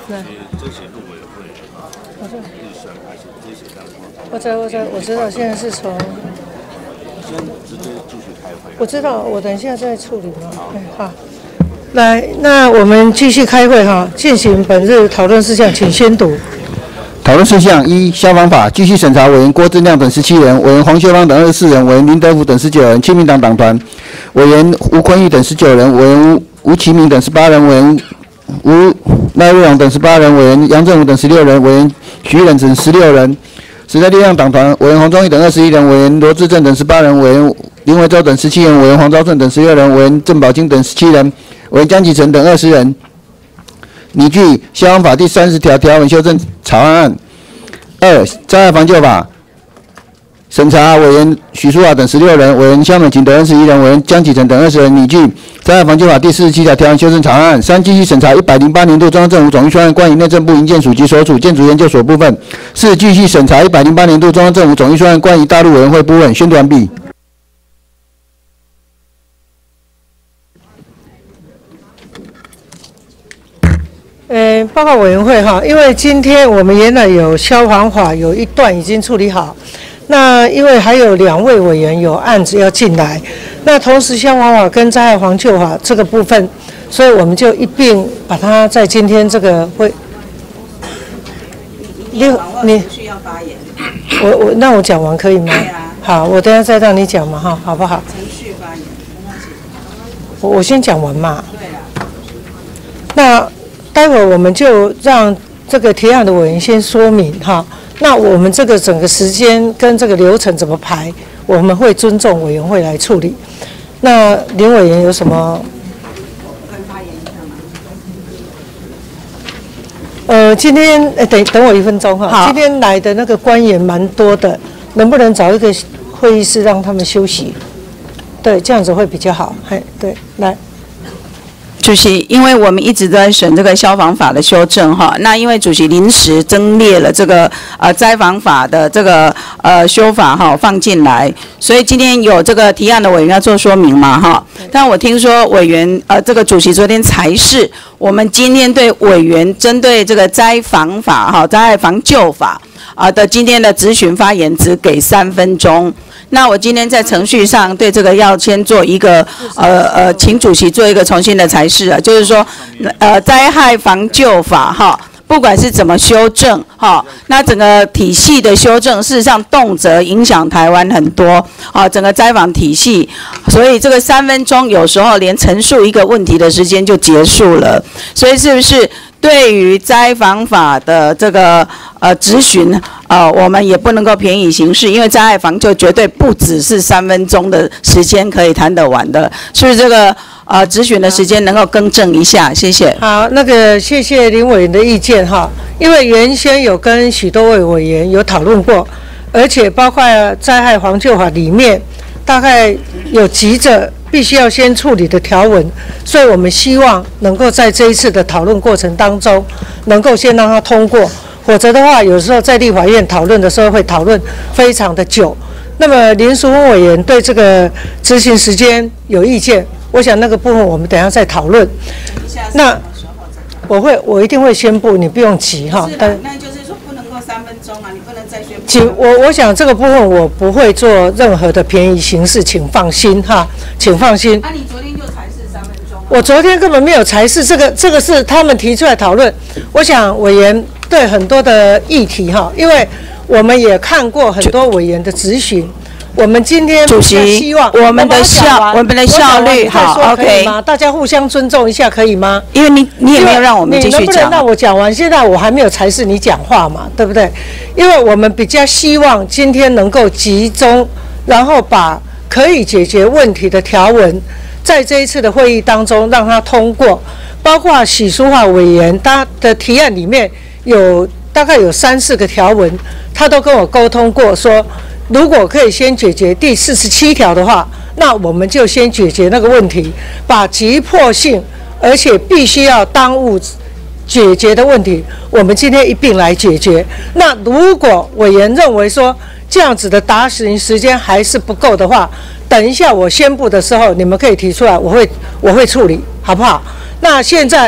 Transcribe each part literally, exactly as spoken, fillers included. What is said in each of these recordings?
那这些陆委会我知日选还是这些单位？ 我知道我知道我知道，现在是从先直接继续开会。 我知道，我等一下再处理嘛。好，好，来，那我们继续开会哈，进行本日讨论事项，请先读。 讨论事项一：消防法继续审查委员郭正亮等十七人，委员黄秀芳等二十四人，委员林德福等十九人，亲民党党团委员吴坤玉等十九人，委员吴吴其明等十八人，委员吴赖瑞荣等十八人，委员杨正武等十六人，委员徐忍等十六人。时代力量党团委员黄忠义等二十一人，委员罗志正等十八人，委员林维洲等十七人，委员黄昭顺等十六人，委员郑宝金等十七人，委员江启臣等二十人。拟具消防法第三十条条文修正草案案。二、灾害防救法审查委员许淑华等十六人，委员肖美琴等二十一人，委员江启臣等二十人。拟具灾害防救法第四十七条条文修正草案案。三、继续审查一百零八年度中央政府总预算案关于内政部营建署及所属建筑研究所部分。四、继续审查一百零八年度中央政府总预算案关于大陆委员会部分。宣读完毕。 呃，报告委员会哈，因为今天我们原来有消防法有一段已经处理好，那因为还有两位委员有案子要进来，那同时消防法跟灾害防救法这个部分，所以我们就一并把它在今天这个会。你你需要发言。我我那我讲完可以吗？对啊。好，我等一下再让你讲嘛哈，好不好？程序发言，没关系。我我先讲完嘛。对啊。那。待会儿我们就让这个提案的委员先说明哈，那我们这个整个时间跟这个流程怎么排，我们会尊重委员会来处理。那林委员有什么？发言一下吗？呃，今天呃等等我一分钟哈，今天来的那个官员蛮多的，能不能找一个会议室让他们休息？对，这样子会比较好。嘿，对，来。 主席，因为我们一直都在审这个消防法的修正哈，那因为主席临时增列了这个呃灾防法的这个呃修法哈放进来，所以今天有这个提案的委员要做说明嘛哈。但我听说委员呃这个主席昨天才是我们今天对委员针对这个灾防法哈灾害防救法啊的今天的质询发言只给三分钟。那我今天在程序上对这个要先做一个呃呃，请主席做一个重新的裁示啊，就是说呃灾害防救法哈，不管是怎么修正哈，那整个体系的修正，事实上动辄影响台湾很多啊，整个灾防体系，所以这个三分钟有时候连陈述一个问题的时间就结束了，所以是不是？对于灾防法的这个呃质询，呃，我们也不能够便宜行事，因为灾害防救绝对不只是三分钟的时间可以谈得完的，是不是这个呃质询的时间能够更正一下？谢谢。 好，那个谢谢林委员的意见哈，因为原先有跟许多位委员有讨论过，而且包括灾害防救法里面大概有急着必须要先处理的条文，所以我们希望能够在这一次的讨论过程当中，能够先让它通过，否则的话，有时候在立法院讨论的时候会讨论非常的久。那么林淑芬委员对这个执行时间有意见，我想那个部分我们等一下再讨论。那我会，我一定会宣布，你不用急哈。但那就是说不能够三分钟啊，你不能再宣布。 请我我想这个部分我不会做任何的便宜行事，请放心哈，请放心。 啊，你昨天就才是三分钟、啊。 我昨天根本没有才是这个，这个是他们提出来讨论。我想委员对很多的议题哈，因为我们也看过很多委员的质询。我们今天主席希望我们的效我们的效率好 ，OK 吗？大家互相尊重一下，可以吗？ 因为你你也没有让我们继续讲， 你能不能让我讲完？现在我还没有才是你讲话嘛，对不对？因为我们比较希望今天能够集中，然后把可以解决问题的条文，在这一次的会议当中让它通过，包括许淑华委员他的提案里面有大概有三四个条文，他都跟我沟通过说。如果可以先解决第四十七条的话，那我们就先解决那个问题，把急迫性而且必须要当务解决的问题，我们今天一并来解决。那如果委员认为说这样子的答询时间还是不够的话，等一下我宣布的时候，你们可以提出来，我会我会处理，好不好？那现在。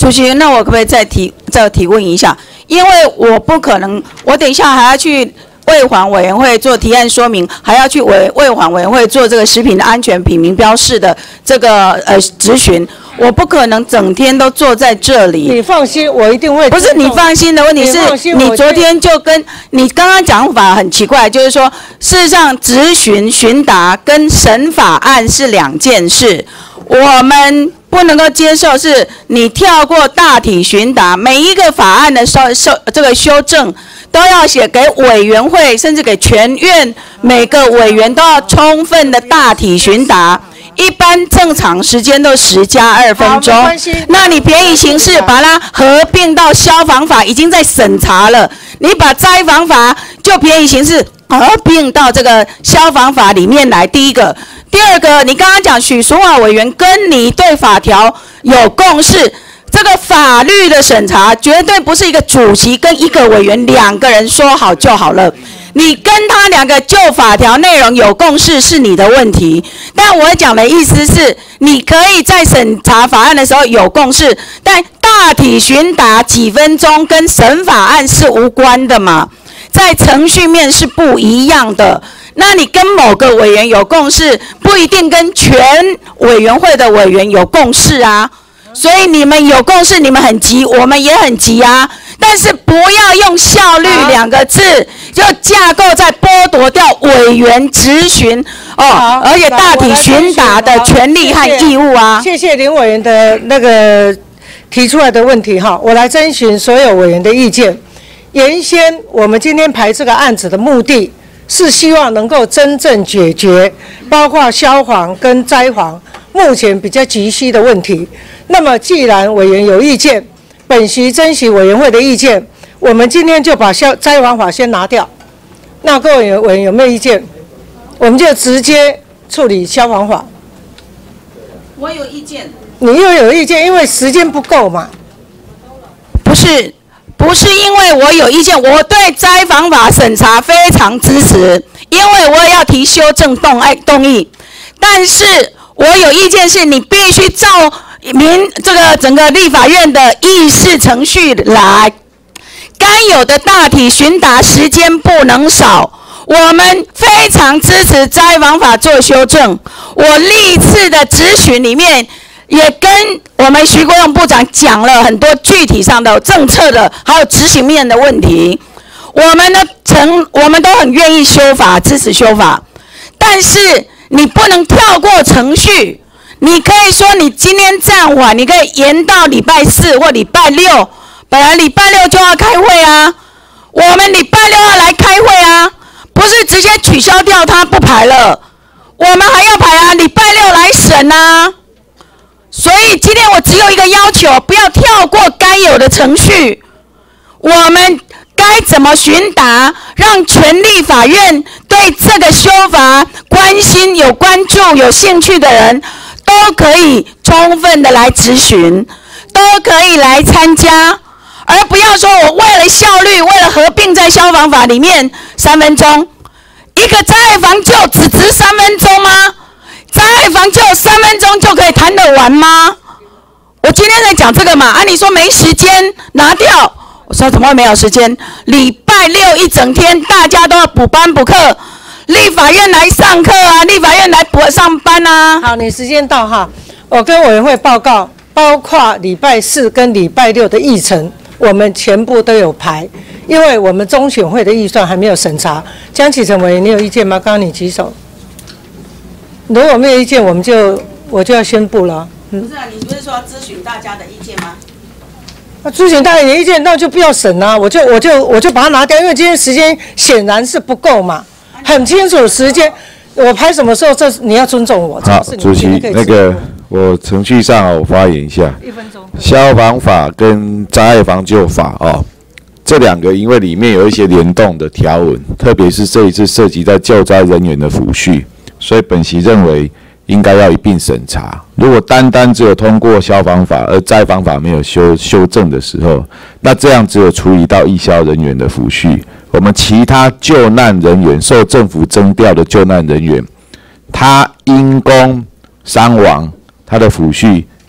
主席，那我可不可以再提再提问一下？因为我不可能，我等一下还要去卫环委员会做提案说明，还要去卫卫环委员会做这个食品的安全品名标示的这个呃质询，我不可能整天都坐在这里。 你放心，我一定会。 不是你放心的问题是，你昨天就跟你刚刚讲法很奇怪，就是说，事实上质询询答跟审法案是两件事，我们不能够接受是你跳过大体询答，每一个法案的修修这个修正都要写给委员会，甚至给全院每个委员都要充分的大体询答。一般正常时间都十加二分钟，那你便宜行事把它合并到消防法已经在审查了，你把灾防法就便宜行事合并到这个消防法里面来。第一个，第二个，你刚刚讲许淑华委员跟你对法条有共识，这个法律的审查绝对不是一个主席跟一个委员两个人说好就好了。你跟他两个就法条内容有共识是你的问题，但我讲的意思是，你可以在审查法案的时候有共识，但大体询答几分钟跟审法案是无关的嘛，在程序面是不一样的。那你跟某个委员有共识，不一定跟全委员会的委员有共识啊。所以你们有共识，你们很急，我们也很急啊。但是不要用效率两个字，就架构在剥夺掉委员质询哦，而且大体询答的权利和义务啊。 谢谢林委员的那个提出来的问题哈，我来征询所有委员的意见。原先我们今天排这个案子的目的是希望能够真正解决包括消防跟灾防目前比较急需的问题。那么既然委员有意见，本席征询委员会的意见，我们今天就把消灾防法先拿掉。那各位委员有没有意见？我们就直接处理消防法。 我有意见。 你又有意见，因为时间不够嘛。 不是，不是因为我有意见，我对灾防法审查非常支持，因为我也要提修正动议动议，但是我有意见是你必须照民这个整个立法院的议事程序来，该有的大体询答时间不能少。我们非常支持灾防法做修正。我历次的质询里面也跟我们徐国勇部长讲了很多具体上的政策的，还有执行面的问题。我们的成，我们都很愿意修法，支持修法，但是你不能跳过程序。你可以说你今天暂缓，你可以延到礼拜四或礼拜六，本来礼拜六就要开会啊，我们礼拜六要来开会啊，不是直接取消掉它不排了，我们还要排啊，礼拜六来审啊。所以今天我只有一个要求，不要跳过该有的程序，我们该怎么询答，让全立法院对这个修法关心、有关注、有兴趣的人都可以充分的来质询，都可以来参加，而不要说我为了效率，为了合并在消防法里面三分钟，一个灾害防救只值三分钟吗？灾害防救三分钟就可以谈得完吗？我今天在讲这个嘛，啊你说没时间拿掉，我说怎么会没有时间？礼拜六一整天大家都要补班补课。立法院来上课啊，立法院来补上班啊。 好，你时间到哈，我跟委员会报告，包括礼拜四跟礼拜六的议程，我们全部都有排，因为我们中选会的预算还没有审查。江启臣委员，你有意见吗？刚刚你举手。如果没有意见，我们就我就要宣布了。 嗯、不是啊，你不是说要咨询大家的意见吗？ 那咨询大家的意见，那就不要审啊，我就我就我就把它拿掉，因为今天时间显然是不够嘛。很清楚的时间，我排什么时候，这你要尊重我。 好，主席，那个我程序上我发言一下。一分钟。消防法跟灾害防救法哦，这两个因为里面有一些联动的条文，特别是这一次涉及在救灾人员的抚恤，所以本席认为应该要一并审查。如果单单只有通过消防法，而灾防法没有修修正的时候，那这样只有处理到义消人员的抚恤。我们其他救难人员受政府征调的救难人员，他因公伤亡，他的抚恤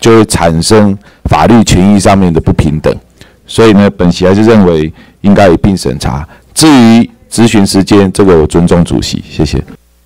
就会产生法律权益上面的不平等。所以呢，本席还是认为应该一并审查。至于质询时间，这个我尊重主席，谢谢。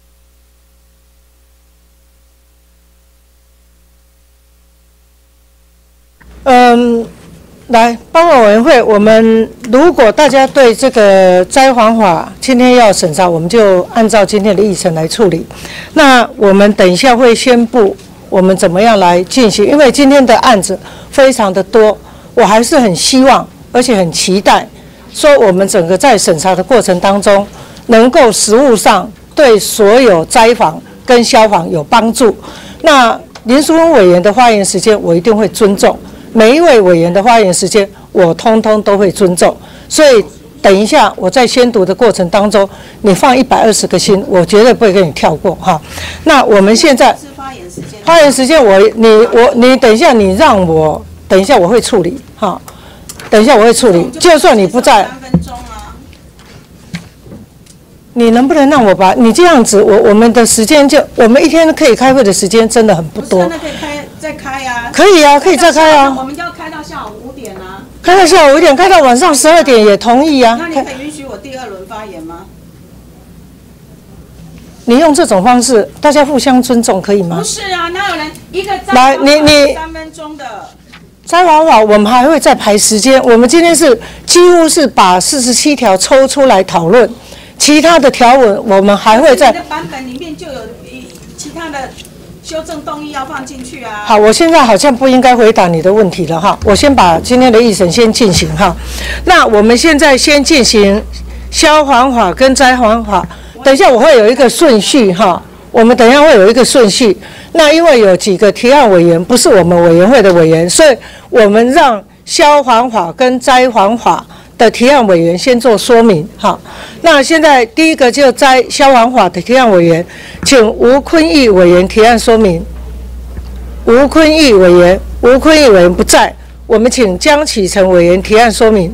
嗯，来，帮委委员会，我们如果大家对这个灾防法今天要审查，我们就按照今天的议程来处理。那我们等一下会宣布我们怎么样来进行，因为今天的案子非常的多，我还是很希望，而且很期待，说我们整个在审查的过程当中，能够实务上对所有灾防跟消防有帮助。那林淑芬委员的发言时间，我一定会尊重。每一位委员的发言时间，我通通都会尊重。所以等一下我在宣读的过程当中，你放一百二十个心，我绝对不会跟你跳过哈。那我们现在发言时间，发言时间我你我你等一下你让我等一下我会处理哈，等一下我会处理，就算你不在。三分钟啊。你能不能让我把你这样子，我我们的时间就我们一天可以开会的时间真的很不多。 不是，那可以开再开啊。 可以啊，可以再开啊。 我们就要开到下午五点啊。 开到下午五点，开到晚上十二点也同意啊。 那你可以允许我第二轮发言吗？ 你用这种方式，大家互相尊重，可以吗？ 不是啊，哪有人一个来，你你三分钟的。 灾防法我们还会再排时间，我们今天是几乎是把四十七条抽出来讨论。其他的条文我们还会在。 你的版本里面就有其他的修正动议要放进去啊。 好，我现在好像不应该回答你的问题了哈，我先把今天的议程先进行哈。那我们现在先进行消防法跟灾防法，等一下我会有一个顺序哈，我们等一下会有一个顺序。那因为有几个提案委员不是我们委员会的委员，所以我们让消防法跟灾防法的提案委员先做说明，好。那现在第一个就在消防法的提案委员，请吴坤义委员提案说明。吴坤义委员，吴坤义委员不在，我们请江启臣委员提案说明。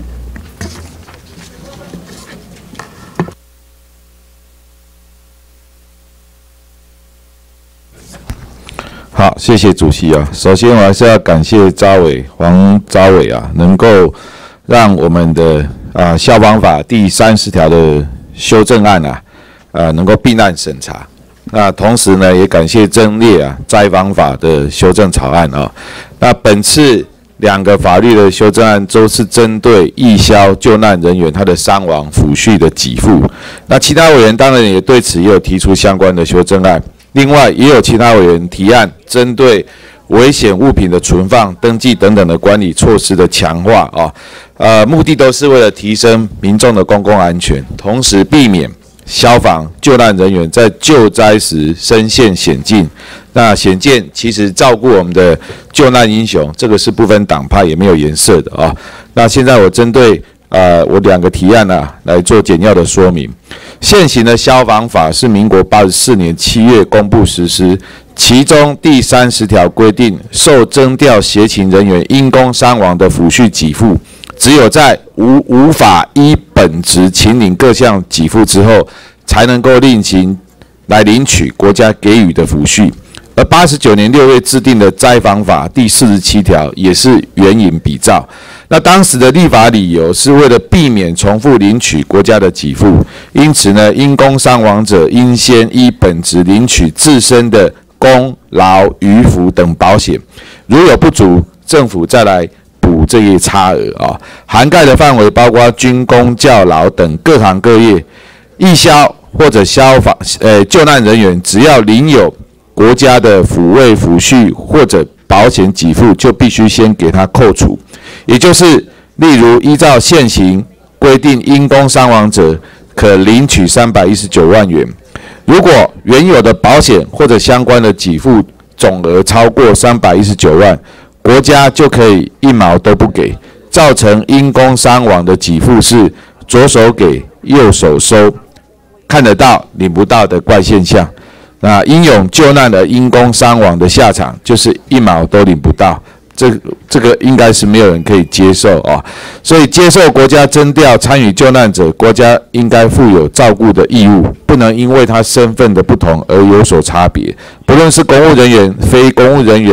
好，谢谢主席啊。首先，我还是要感谢召委黄召委啊，能够让我们的啊消防法第三十条的修正案啊，呃能够并案审查。那同时呢，也感谢曾列啊灾防法的修正草案啊。那本次两个法律的修正案都是针对义消救难人员他的伤亡抚恤的给付。那其他委员当然也对此也有提出相关的修正案。另外，也有其他委员提案，针对危险物品的存放、登记等等的管理措施的强化啊，呃，目的都是为了提升民众的公共安全，同时避免消防救难人员在救灾时身陷险境。那显见，其实照顾我们的救难英雄，这个是不分党派也没有颜色的啊。那现在我针对呃我两个提案啊来做简要的说明。现行的消防法是民国八十四年七月公布实施，其中第三十条规定，受征调协勤人员因公伤亡的抚恤给付，只有在无无法依本职请领各项给付之后，才能够另行来领取国家给予的抚恤。而八十九年六月制定的灾防法第四十七条也是援引比照。那当时的立法理由是为了避免重复领取国家的给付，因此呢，因公伤亡者应先依本职领取自身的公劳渔福等保险，如有不足，政府再来补这一差额啊。涵盖的范围包括军公教劳等各行各业，义消或者消防呃救难人员，只要领有国家的抚慰抚恤或者保险给付，就必须先给他扣除。也就是，例如依照现行规定，因公伤亡者可领取三百一十九万元。如果原有的保险或者相关的给付总额超过三百一十九万，国家就可以一毛都不给，造成因公伤亡的给付是左手给右手收，看得到领不到的怪现象。那英勇救难而因公伤亡的下场就是一毛都领不到。这这个应该是没有人可以接受啊，所以接受国家征调参与救难者，国家应该负有照顾的义务，不能因为他身份的不同而有所差别。不论是公务人员、非公务人员、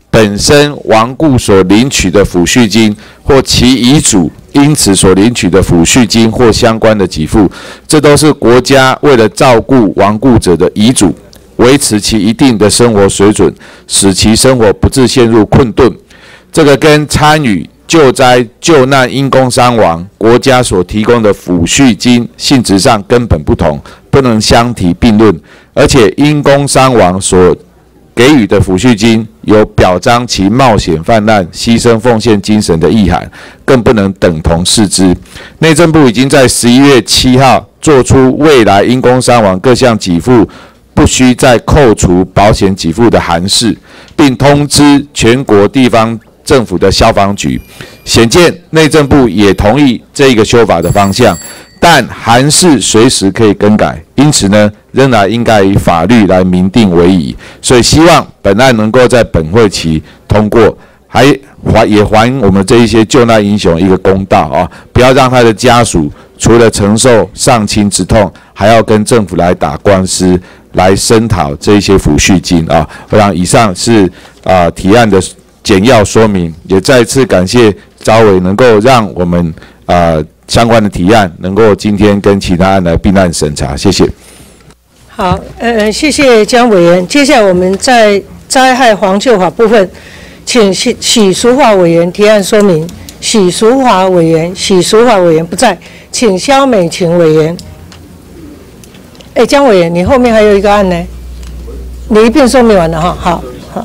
本身亡故所领取的抚恤金，或其遗嘱因此所领取的抚恤金或相关的给付，这都是国家为了照顾亡故者的遗嘱，维持其一定的生活水准，使其生活不致陷入困顿。这个跟参与救灾救难因公伤亡国家所提供的抚恤金性质上根本不同，不能相提并论。而且因公伤亡所给予的抚恤金有表彰其冒险犯难、牺牲奉献精神的意涵，更不能等同视之。内政部已经在十一月七号做出未来因公伤亡各项给付不需再扣除保险给付的函释，并通知全国地方政府的消防局。显见内政部也同意这个修法的方向，但函释随时可以更改，因此呢，仍然应该以法律来明定为宜。所以希望本案能够在本会期通过，还还也还我们这一些救难英雄一个公道啊！不要让他的家属除了承受丧亲之痛，还要跟政府来打官司，来声讨这一些抚恤金啊！我想以上是啊、呃、提案的简要说明，也再次感谢召委能够让我们啊、呃、相关的提案能够今天跟其他案来并案审查，谢谢。 好，呃，谢谢江委员。接下来我们在灾害防救法部分，请许许淑华委员提案说明。许淑华委员，许淑华委员不在，请肖美琴委员。哎，江委员，你后面还有一个案呢，你一并说明完了哈。好，好。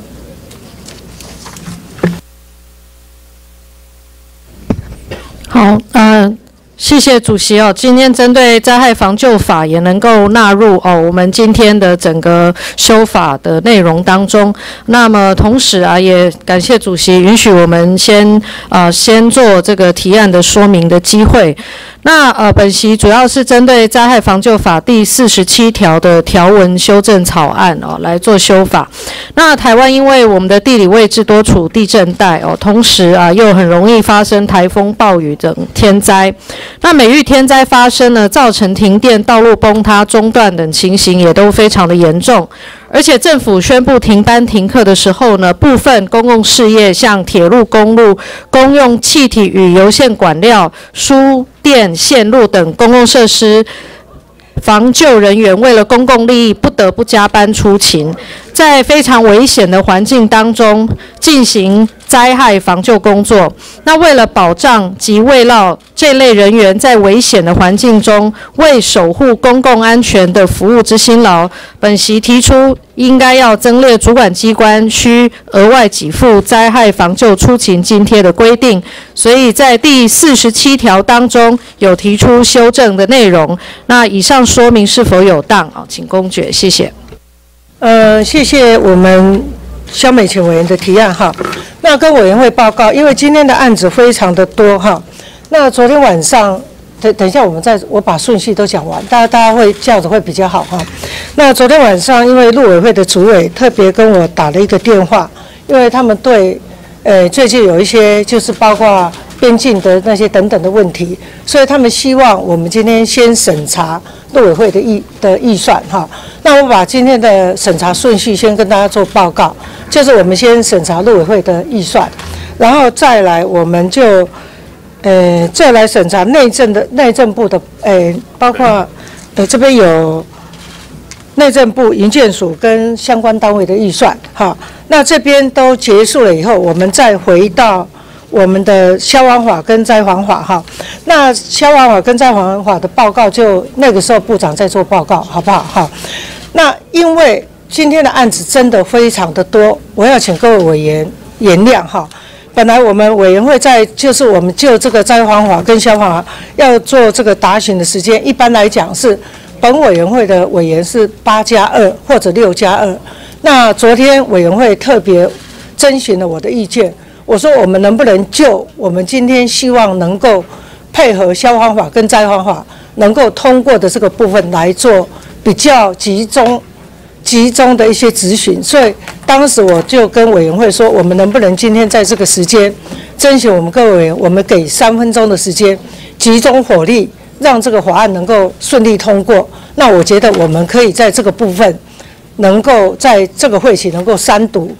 好，嗯、呃。谢谢主席哦，今天针对灾害防救法也能够纳入哦我们今天的整个修法的内容当中。那么同时啊，也感谢主席允许我们先呃先做这个提案的说明的机会。那呃本席主要是针对灾害防救法第四十七条的条文修正草案哦来做修法。那台湾因为我们的地理位置多处地震带哦，同时啊又很容易发生台风、暴雨等天灾。那每遇天灾发生呢，造成停电、道路崩塌、中断等情形也都非常的严重。而且政府宣布停班停课的时候呢，部分公共事业像铁路、公路、公用气体与油线管料、输电线路等公共设施，防救人员为了公共利益不得不加班出勤，在非常危险的环境当中进行灾害防救工作。那为了保障及慰劳这类人员在危险的环境中为守护公共安全的服务之辛劳，本席提出应该要增列主管机关需额外给付灾害防救出勤津贴的规定，所以在第四十七条当中有提出修正的内容。那以上说明是否有当？哦，请公决，谢谢。 呃，谢谢我们肖美琴委员的提案哈。那跟委员会报告，因为今天的案子非常的多哈。那昨天晚上，等等一下我们再我把顺序都讲完，大家大家会这样子会比较好哈。那昨天晚上，因为陆委会的主委特别跟我打了一个电话，因为他们对呃最近有一些就是包括边境的那些等等的问题，所以他们希望我们今天先审查陆委会的预的预算哈。那我把今天的审查顺序先跟大家做报告，就是我们先审查陆委会的预算，然后再来我们就呃再来审查内政的内政部的呃包括呃这边有内政部营建署跟相关单位的预算哈。那这边都结束了以后，我们再回到我们的消防法跟灾防法哈。那消防法跟灾防法的报告就那个时候部长在做报告，好不好哈？那因为今天的案子真的非常的多，我要请各位委员原谅哈。本来我们委员会在就是我们就这个灾防法跟消防法要做这个答询的时间，一般来讲是本委员会的委员是八加二或者六加二。那昨天委员会特别征询了我的意见，我说我们能不能就我们今天希望能够配合消防法跟灾防法能够通过的这个部分来做比较集中集中的一些质询，所以当时我就跟委员会说，我们能不能今天在这个时间征询我们各位委员，我们给三分钟的时间，集中火力，让这个法案能够顺利通过。那我觉得我们可以在这个部分能够在这个会期能够三读。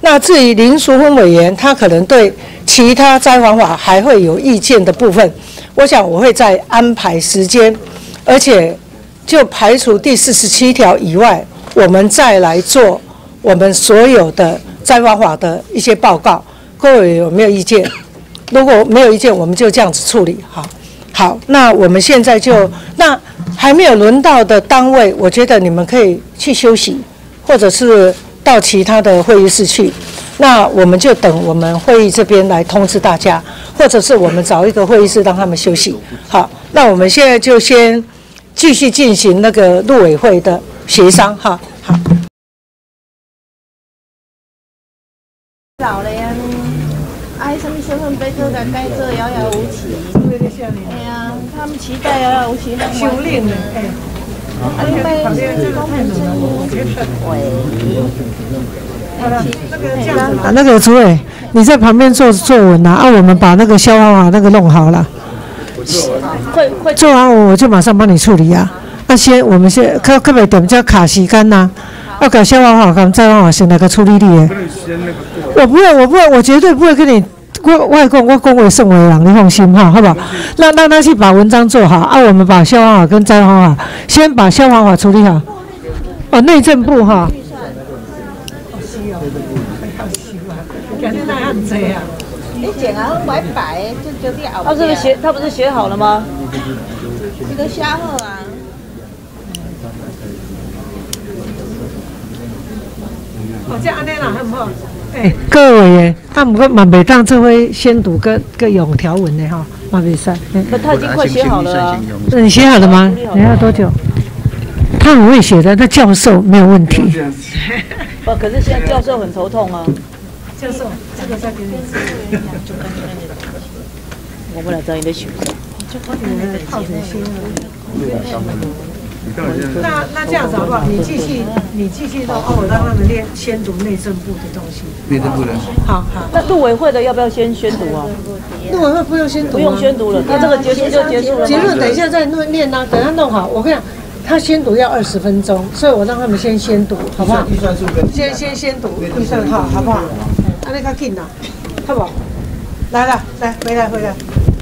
那至于林淑芬委员，他可能对其他灾防法还会有意见的部分，我想我会再安排时间，而且就排除第四十七条以外，我们再来做我们所有的灾防法的一些报告。各位有没有意见？如果没有意见，我们就这样子处理。好，好，那我们现在就那还没有轮到的单位，我觉得你们可以去休息，或者是到其他的会议室去。那我们就等我们会议这边来通知大家，或者是我们找一个会议室让他们休息。好，那我们现在就先继续进行那个陆委会的协商。哈，好。 老了呀，哎，什么身份被做改改做遥遥无期。哎呀，他们期待遥遥无期。修炼了，哎。啊，你们公平正义。喂。 啊，那个主委，你在旁边坐坐稳啊，啊，我们把那个消防法那个弄好了。 会会做完我就马上帮你处理啊。那先我们先可可不可以点叫卡时间呐？要搞消防法跟灾防法先来个处理你的。我不会，我不会，我绝对不会跟你外外供，我恭维圣为郎，你放心哈，好不好？让让他去把文章做好啊，我们把消防法跟灾防法先把消防法处理好。哦，内政部哈。 你剪啊，摆摆就就掉。 他是不是写？他不是写好了吗？ 这个虾货啊。 哦，这安尼啦，好不好？哎，各位耶，啊，不过嘛袂当做伙先读个个用条文的哈，嘛袂使。 可他已经快写好了啊。 你写好了吗？你要多久？他很会写的，他教授没有问题。 不，可是现在教授很头痛啊。 教授，这个再给你。 我本来知道你在学。 泡水心了。那那这样子好不好？你继续，你继续到哦，我让他们练先读内政部的东西。 内政部的。 好好。 那陆委会的要不要先宣读啊？ 陆委会不用宣读。 不用宣读了，那这个结束就结束了。 结论等一下再弄练啊，等他弄好。我跟你讲，他宣读要二十分钟，所以我让他们先宣读，好不好？ 预算数跟。 先先先读预算号，好不好？啊，那个紧啦，好不好？来了，来回来回来。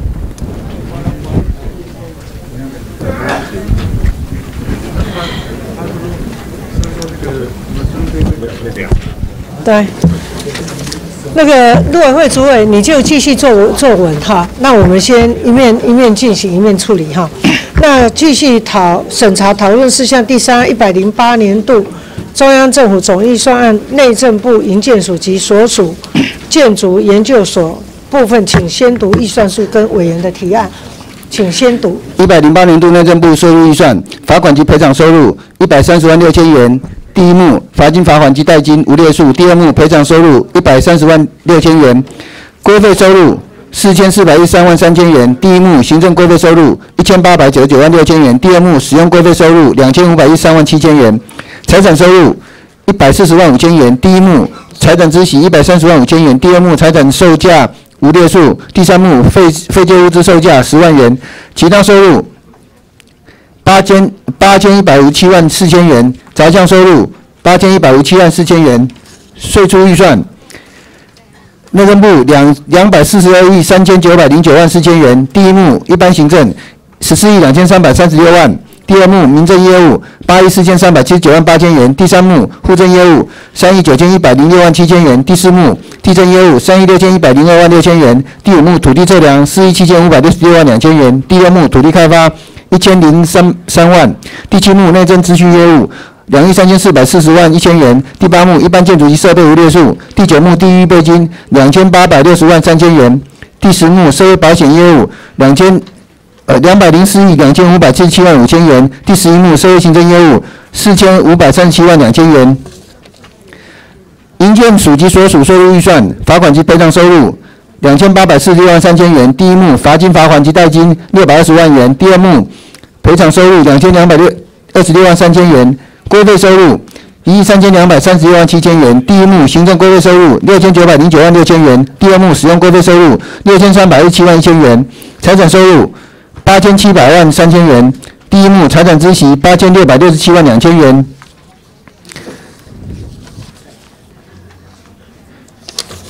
对，那个陆委会主委，你就继续做做稳哈。那我们先一面一面进行，一面处理哈。那继续讨审查讨论事项第三一百零八年度中央政府总预算案，内政部营建署及所属建筑研究所部分，请先读预算书跟委员的提案，请先读。 一百零八年度内政部收入预算，罚款及赔偿收入一百三十万六千元。第一目罚金、罚款及代金无列数。第二目赔偿收入一百三十万六千元。规费收入四千四百一十三万三千元。第一目行政规费收入一千八百九十九万六千元。第二目使用规费收入两千五百一十三万七千元。财产收入一百四十万五千元。第一目财产孳息一百三十万五千元。第二目财产售价无列数。第三目废废旧物资售价十万元。其他收入八千八千一百五十七万四千元。杂项收入八千一百五十七万四千元。税出预算内政部两两百四十二亿三千九百零九万四千元。第一目一般行政十四亿两千三百三十六万。第二目民政业务八亿四千三百七十九万八千元。第三目户政业务三亿九千一百零六万七千元。第四目地政业务三亿六千一百零二万六千元。第五目土地测量四亿七千五百六十六万两千元。第六目土地开发一千零三三万。第七目内政资讯业务两亿三千四百四十万一千元。第八目一般建筑及设备无列数。第九目地域备金两千八百六十万三千元。第十目社会保险业务两千呃两百零四亿两千五百七十七万五千元。第十一目社会行政业务四千五百三十七万两千元。营建署及所属收入预算罚款及赔偿收入两千八百四十六万三千元。第一目罚金、罚款及代金六百二十万元。第二目赔偿收入两千两百二十六万三千元。规费收入一亿三千两百三十六万七千元。第一目行政规费收入六千九百零九万六千元。第二目使用规费收入六千三百一十七万一千元。财产收入八千七百万三千元。第一目财产孳息八千六百六十七万两千元。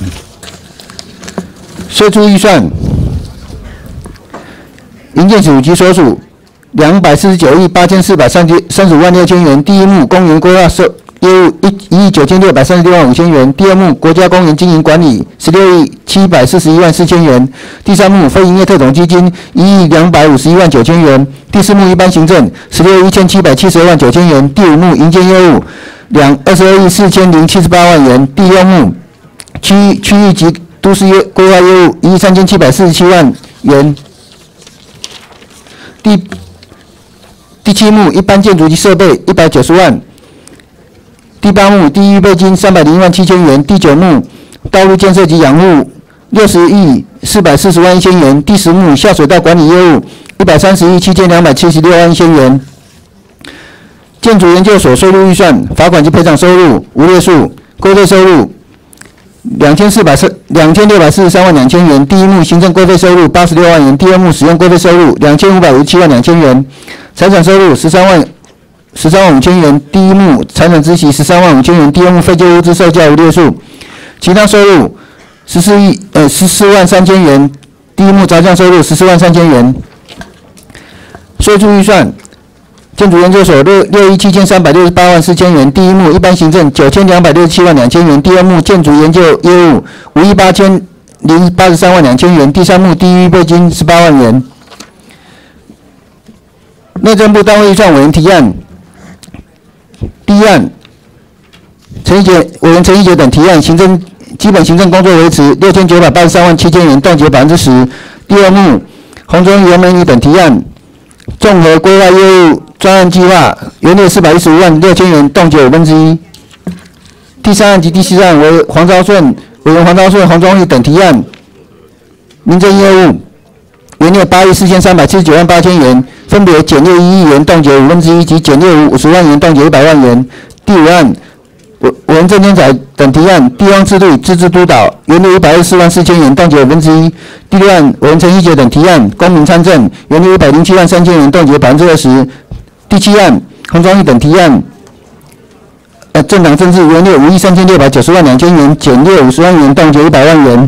税出预算，营建署及所属两百四十九亿八千四百三十三十五万六千元。第一目公园规划收业务一亿九千六百三十六万五千元。第二目国家公园经营管理十六亿七百四十一万四千元。第三目非营业特种基金一亿两百五十一万九千元。第四目一般行政十六亿一千七百七十二万九千元。第五目营建业务两二十二亿四千零七十八万元。第六目区区域及都市业规划业务一亿三千七百四十七万元。第第七目一般建筑及设备一百九十万。第八目第一预备金三百零一万七千元。第九目道路建设及养护六十亿四百四十万一千元。第十目下水道管理业务一百三十亿七千两百七十六万一千元。建筑研究所税入预算，罚款及赔偿收入无列数，规费收入两千四百两千六百四十三万两千元。第一目行政规费收入八十六万元。第二目使用规费收入两千五百五十七万两千元。财产收入十三万十三万五千元。第一目财产孳息十三万五千元。第二目废旧物资售价无列数。其他收入十四亿呃十四万三千元。第一目杂项收入十四万三千元。税出预算，建筑研究所六六亿七千三百六十八万四千元。第一目一般行政九千两百六十七万两千元。第二目建筑研究业务五亿八千零八十三万两千元。第三目第一预备金十八万元。内政部单位预算委员提案，第一案，陈义杰委员陈义杰等提案，行政基本行政工作维持六千九百八十三万七千元，冻结百分之十。第二目，洪忠袁美女等提案，综合规划业务专案计划原列四百一十五万六千元，冻结五分之一。第三案及第四案为黄昭顺委员黄昭顺、黄忠义等提案，民政业务原列八亿四千三百七十九万八千元，分别减列一亿元，冻结五分之一，及减列五十万元，冻结一百万元。第五案委委员郑天才等提案，地方制度自治督导原列一百二十四万四千元，冻结五分之一。第六案委员陈一杰等提案，公民参政原列一百零七万三千元，冻结百分之二十。第七案洪忠义等提案，呃政党政治原列五亿三千六百九十万两千元，减列五十万元，冻结一百万元。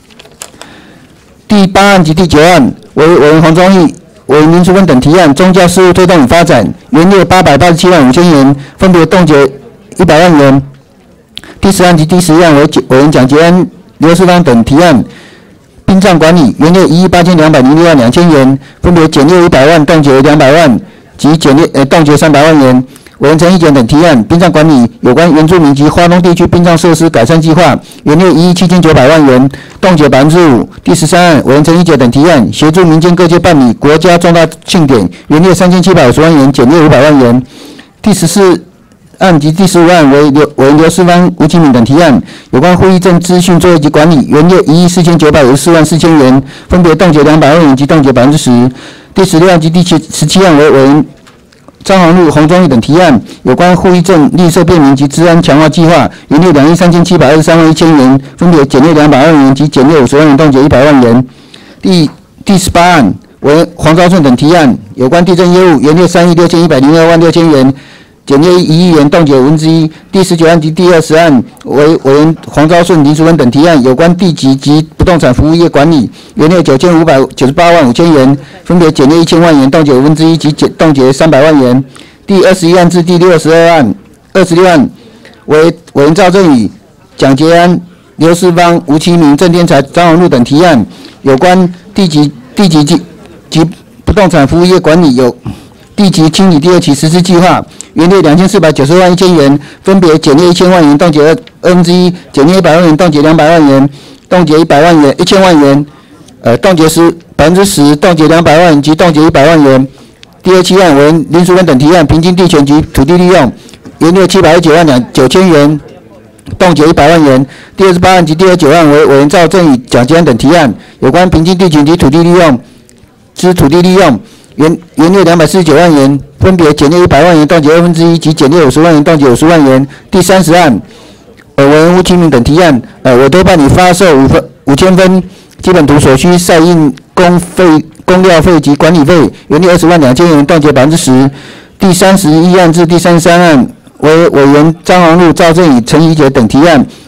第八案及第九案为委员黄忠义、委员林淑芬等提案，宗教事务推动与发展原列八百八十七万五千元，分别冻结一百万元。第十案及第十一案为委员蒋捷安、刘世芳等提案，殡葬管理原列一亿八千两百零六万两千元，分别减列一百万，冻结两百万，及减列呃冻结三百万元。委员陈义简等提案，殡葬管理有关原住民及花东地区殡葬设施改善计划原列一亿七千九百万元，冻结百分之五。第十三案委员陈义简等提案，协助民间各界办理国家重大庆典原列三千七百五十万元，减列五百万元。第十四案及第十五案为刘委员刘世芳、吴启敏等提案，有关会议证资讯作业及管理原列一亿四千九百五十四万四千元，分别冻结两百万元及冻结百分之十。第十六案及第七十七案为委员张宏禄、洪忠义等提案，有关会议证绿色便民及治安强化计划原列两亿三千七百二十三万一千元，分别减列两百万元及减列五十万元，冻结一百万元。第第十八案为黄昭顺等提案，有关地震业务原列三亿六千一百零二万六千元，减列一亿元，冻结五分之一。第十九案及第二十案为委员黄昭顺、林淑芬等提案，有关地籍及不动产服务业管理原列九千五百九十八万五千元，分别减列一千万元，冻结五分之一，及减冻结三百万元。第二十一案至第六十二案、二十六案为委员赵正宇、蒋捷安、刘世芳、吴其明、郑天才、张宏禄等提案，有关地籍地籍及及不动产服务业管理有地籍清理第二期实施计划原列两千四百九十万一千元，分别减列一千万元，冻结二二分之一，减列一百万元，冻结两百万元，冻结一百万元一千万元，呃，冻结十百分之十，冻结两百万及冻结一百万元。第二七案为林淑芬等提案，平均地权及土地利用原列七百二十九万两九千元，冻结一百万元。第二十八案及第二十九案为委员赵正宇、蒋捷安等提案，有关平均地权及土地利用之土地利用原原列两百四十九万元，分别减列一百万元，冻结二分之一，及减列五十万元，冻结五十万元。第三十案，呃，委员吴其明等提案，呃，委托办理发售五分五千分基本图所需晒印工费、工料费及管理费原列二十万两千元，冻结百分之十。第三十一案至第三十三案为委员张宏禄、赵正宇、陈怡杰等提案，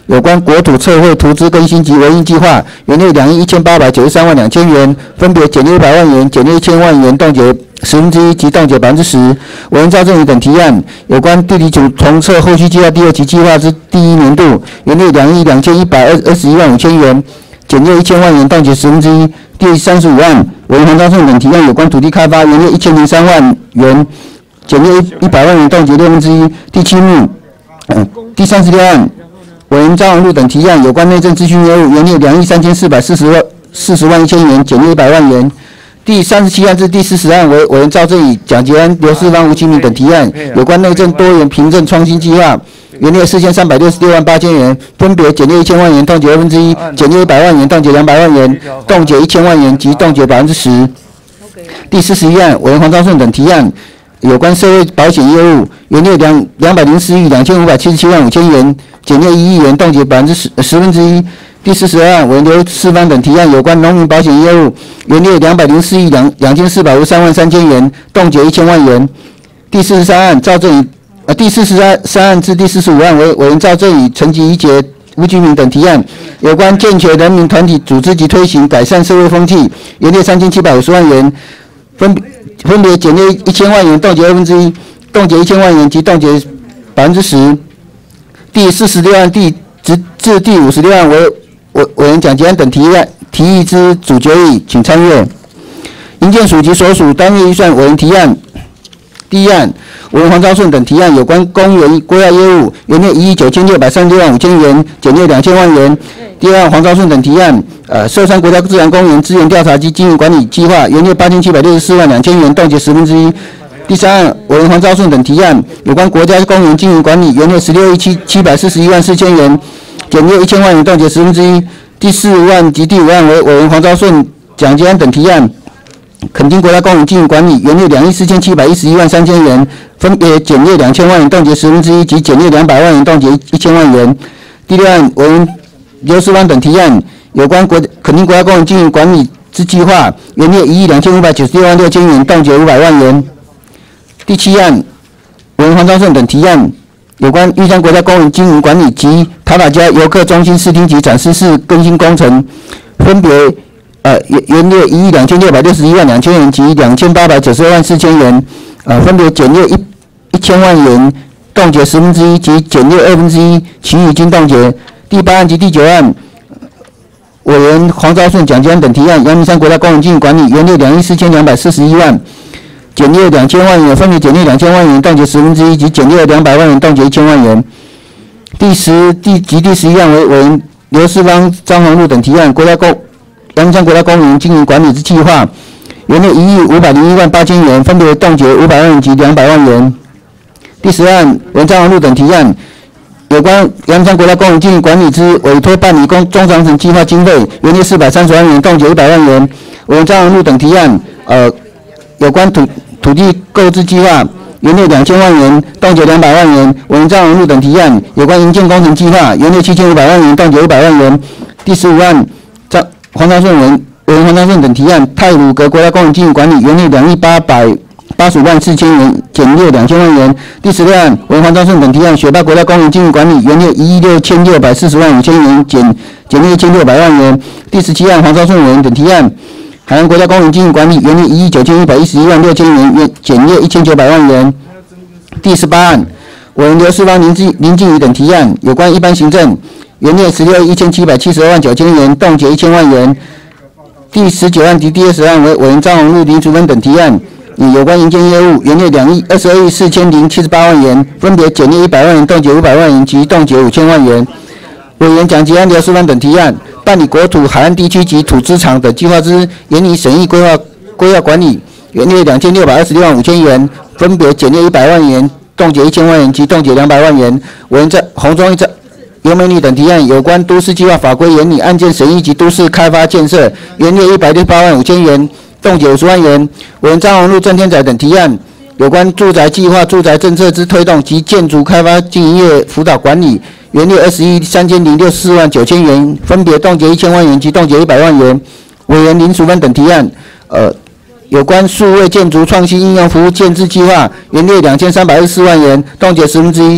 有关国土测绘图资更新及维运计划，原列两亿一千八百九十三万两千元，分别减列一百万元、减列一千万元，冻结十分之一及冻结百分之十。委员赵正宇等提案，有关地理组重测后续计划第二期计划之第一年度，原列两亿两千一百二二十一万五千元，减列一千万元，冻结十分之一。第三十五案，委员黄昭顺等提案，有关土地开发，原列一千零三万元，减列一百万元，冻结六分之一。第七目，嗯，第三十六案。委员张荣禄等提案，有关内政资讯业务，原列两亿三千四百四十万四十万一千元，减列一百万元。第三十七案至第四十案，为委员赵正宇、蒋捷安、刘世芳、吴启明等提案，有关内政多元凭证创新计划，原列四千三百六十六万八千元，分别减列一千万元，冻结二分之一；减列一百万元，冻结两百万元，冻结一千万元及冻结百分之十。第四十一案，委员黄昭顺等提案，有关社会保险业务，原列两两百零四亿两千五百七十七万五千元。减列一亿元，冻结百分之十十分之一。第四十二案，委员刘世芳等提案，有关农民保险业务，原列两百零四亿两两千四百五十三万三千元，冻结一千万元。第四十三案，赵正宇，呃，第四十三案至第四十五案，为委员赵正宇、陈吉杰、吴居明等提案，有关健全人民团体组织及推行改善社会风气，原列三千七百五十万元，分分别减列一千万元，冻结二分之一，冻结一千万元及冻结百分之十。第四十六案第至至第五十六案，为委委员蒋捷安等提案提议之主决议，请参阅。营建署及所属单位预算委员提案。第一案，委员黄昭顺等提案，有关公园规划业务，原列一亿九千六百三十六万五千元，减列两千万元。第二案，黄昭顺等提案，呃，寿山国家自然公园资源调查及经营管理计划，原列八千七百六十四万两千元，冻结十分之一。第三案，委员黄昭顺等提案，有关国家公园经营管理，原列十六亿七七百四十一万四千元，减列一千万元，冻结十分之一。第四案及第五案为委员黄昭顺、蒋捷安等提案，垦丁国家公园经营管理，原列两亿四千七百一十一万三千元，分别减列两千万元，冻结十分之一，及减列两百万元，冻结一千万元。第六案，委员刘世芳等提案，有关国垦丁国家公园经营管理之计划，原列一亿两千五百九十六万六千元，冻结五百万元。第七案，委员黄昭顺等提案，有关玉山国家公园经营管理及塔塔加游客中心视听及展示室更新工程，分别呃原列一亿两千六百六十一万两千元及两千八百九十二万四千元，呃分别减列一一千万元，冻结十分之一及减列二分之一，其余经冻结。第八案及第九案，委员黄昭顺、蒋捷安等提案，阳明山国家公园经营管理原列两亿四千两百四十一万。减列两千万元，分别减列两千万元，冻结十分之一，及减列两百万元，冻结一千万元。第十、第及第十一案为委员刘世芳、张宏禄等提案，国家公阳明山国家公园经营管理之计划，原列一亿五百零一万八千元，分别冻结五百万元及两百万元。第十案委员张宏禄等提案，有关阳明山国家公园经营管理之委托办理公中长程计划经费，原列四百三十万元，冻结一百万元。委员张宏禄等提案，呃，有关土土地购置计划，原列两千万元，冻结两百万元。委员张荣禄等提案，有关营建工程计划，原列七千五百万元，冻结一百万元。第十五案，张黄昭顺委员委员黄昭顺等提案，太鲁阁国家公园经营管理，原列两亿八百八十五万四千元，减列两千万元。第十六案，委员黄昭顺等提案，雪霸国家公园经营管理，原列一亿六千六百四十万五千元，减减列一千六百万元。第十七案，黄昭顺委员等提案，海洋国家公园经营管理，原列一亿九千一百一十一万六千元，减列一千九百万元。第十八案，委员刘世芳、林静林静怡等提案，有关一般行政，原列十六亿一千七百七十二万九千元，冻结一千万元。第十九案及第二十案为委员张宏禄、林淑芬等提案，有关营建业务，原列两亿二十二亿四千零七十八万元，分别减列一百万元，冻结五百万元及冻结五千万元。委员蒋捷安、刘世芳等提案，办理国土海岸地区及土资场等计划之研拟审议规划规划管理，原列两千六百二十六万五千元，分别减列一百万元，冻结一千万元及冻结两百万元。委员在洪忠义、尤美丽等提案，有关都市计划法规研拟案件审议及都市开发建设，原列一百六十八万五千元，冻结五十万元。委员张宏禄、郑天宰等提案，有关住宅计划、住宅政策之推动及建筑开发经营业辅导管理，原列二十亿三千零六十四万九千元，分别冻结一千万元及冻结一百万元。委员林淑芬等提案，呃，有关数位建筑创新应用服务建制计划，原列两千三百二十四万元，冻结十分之一，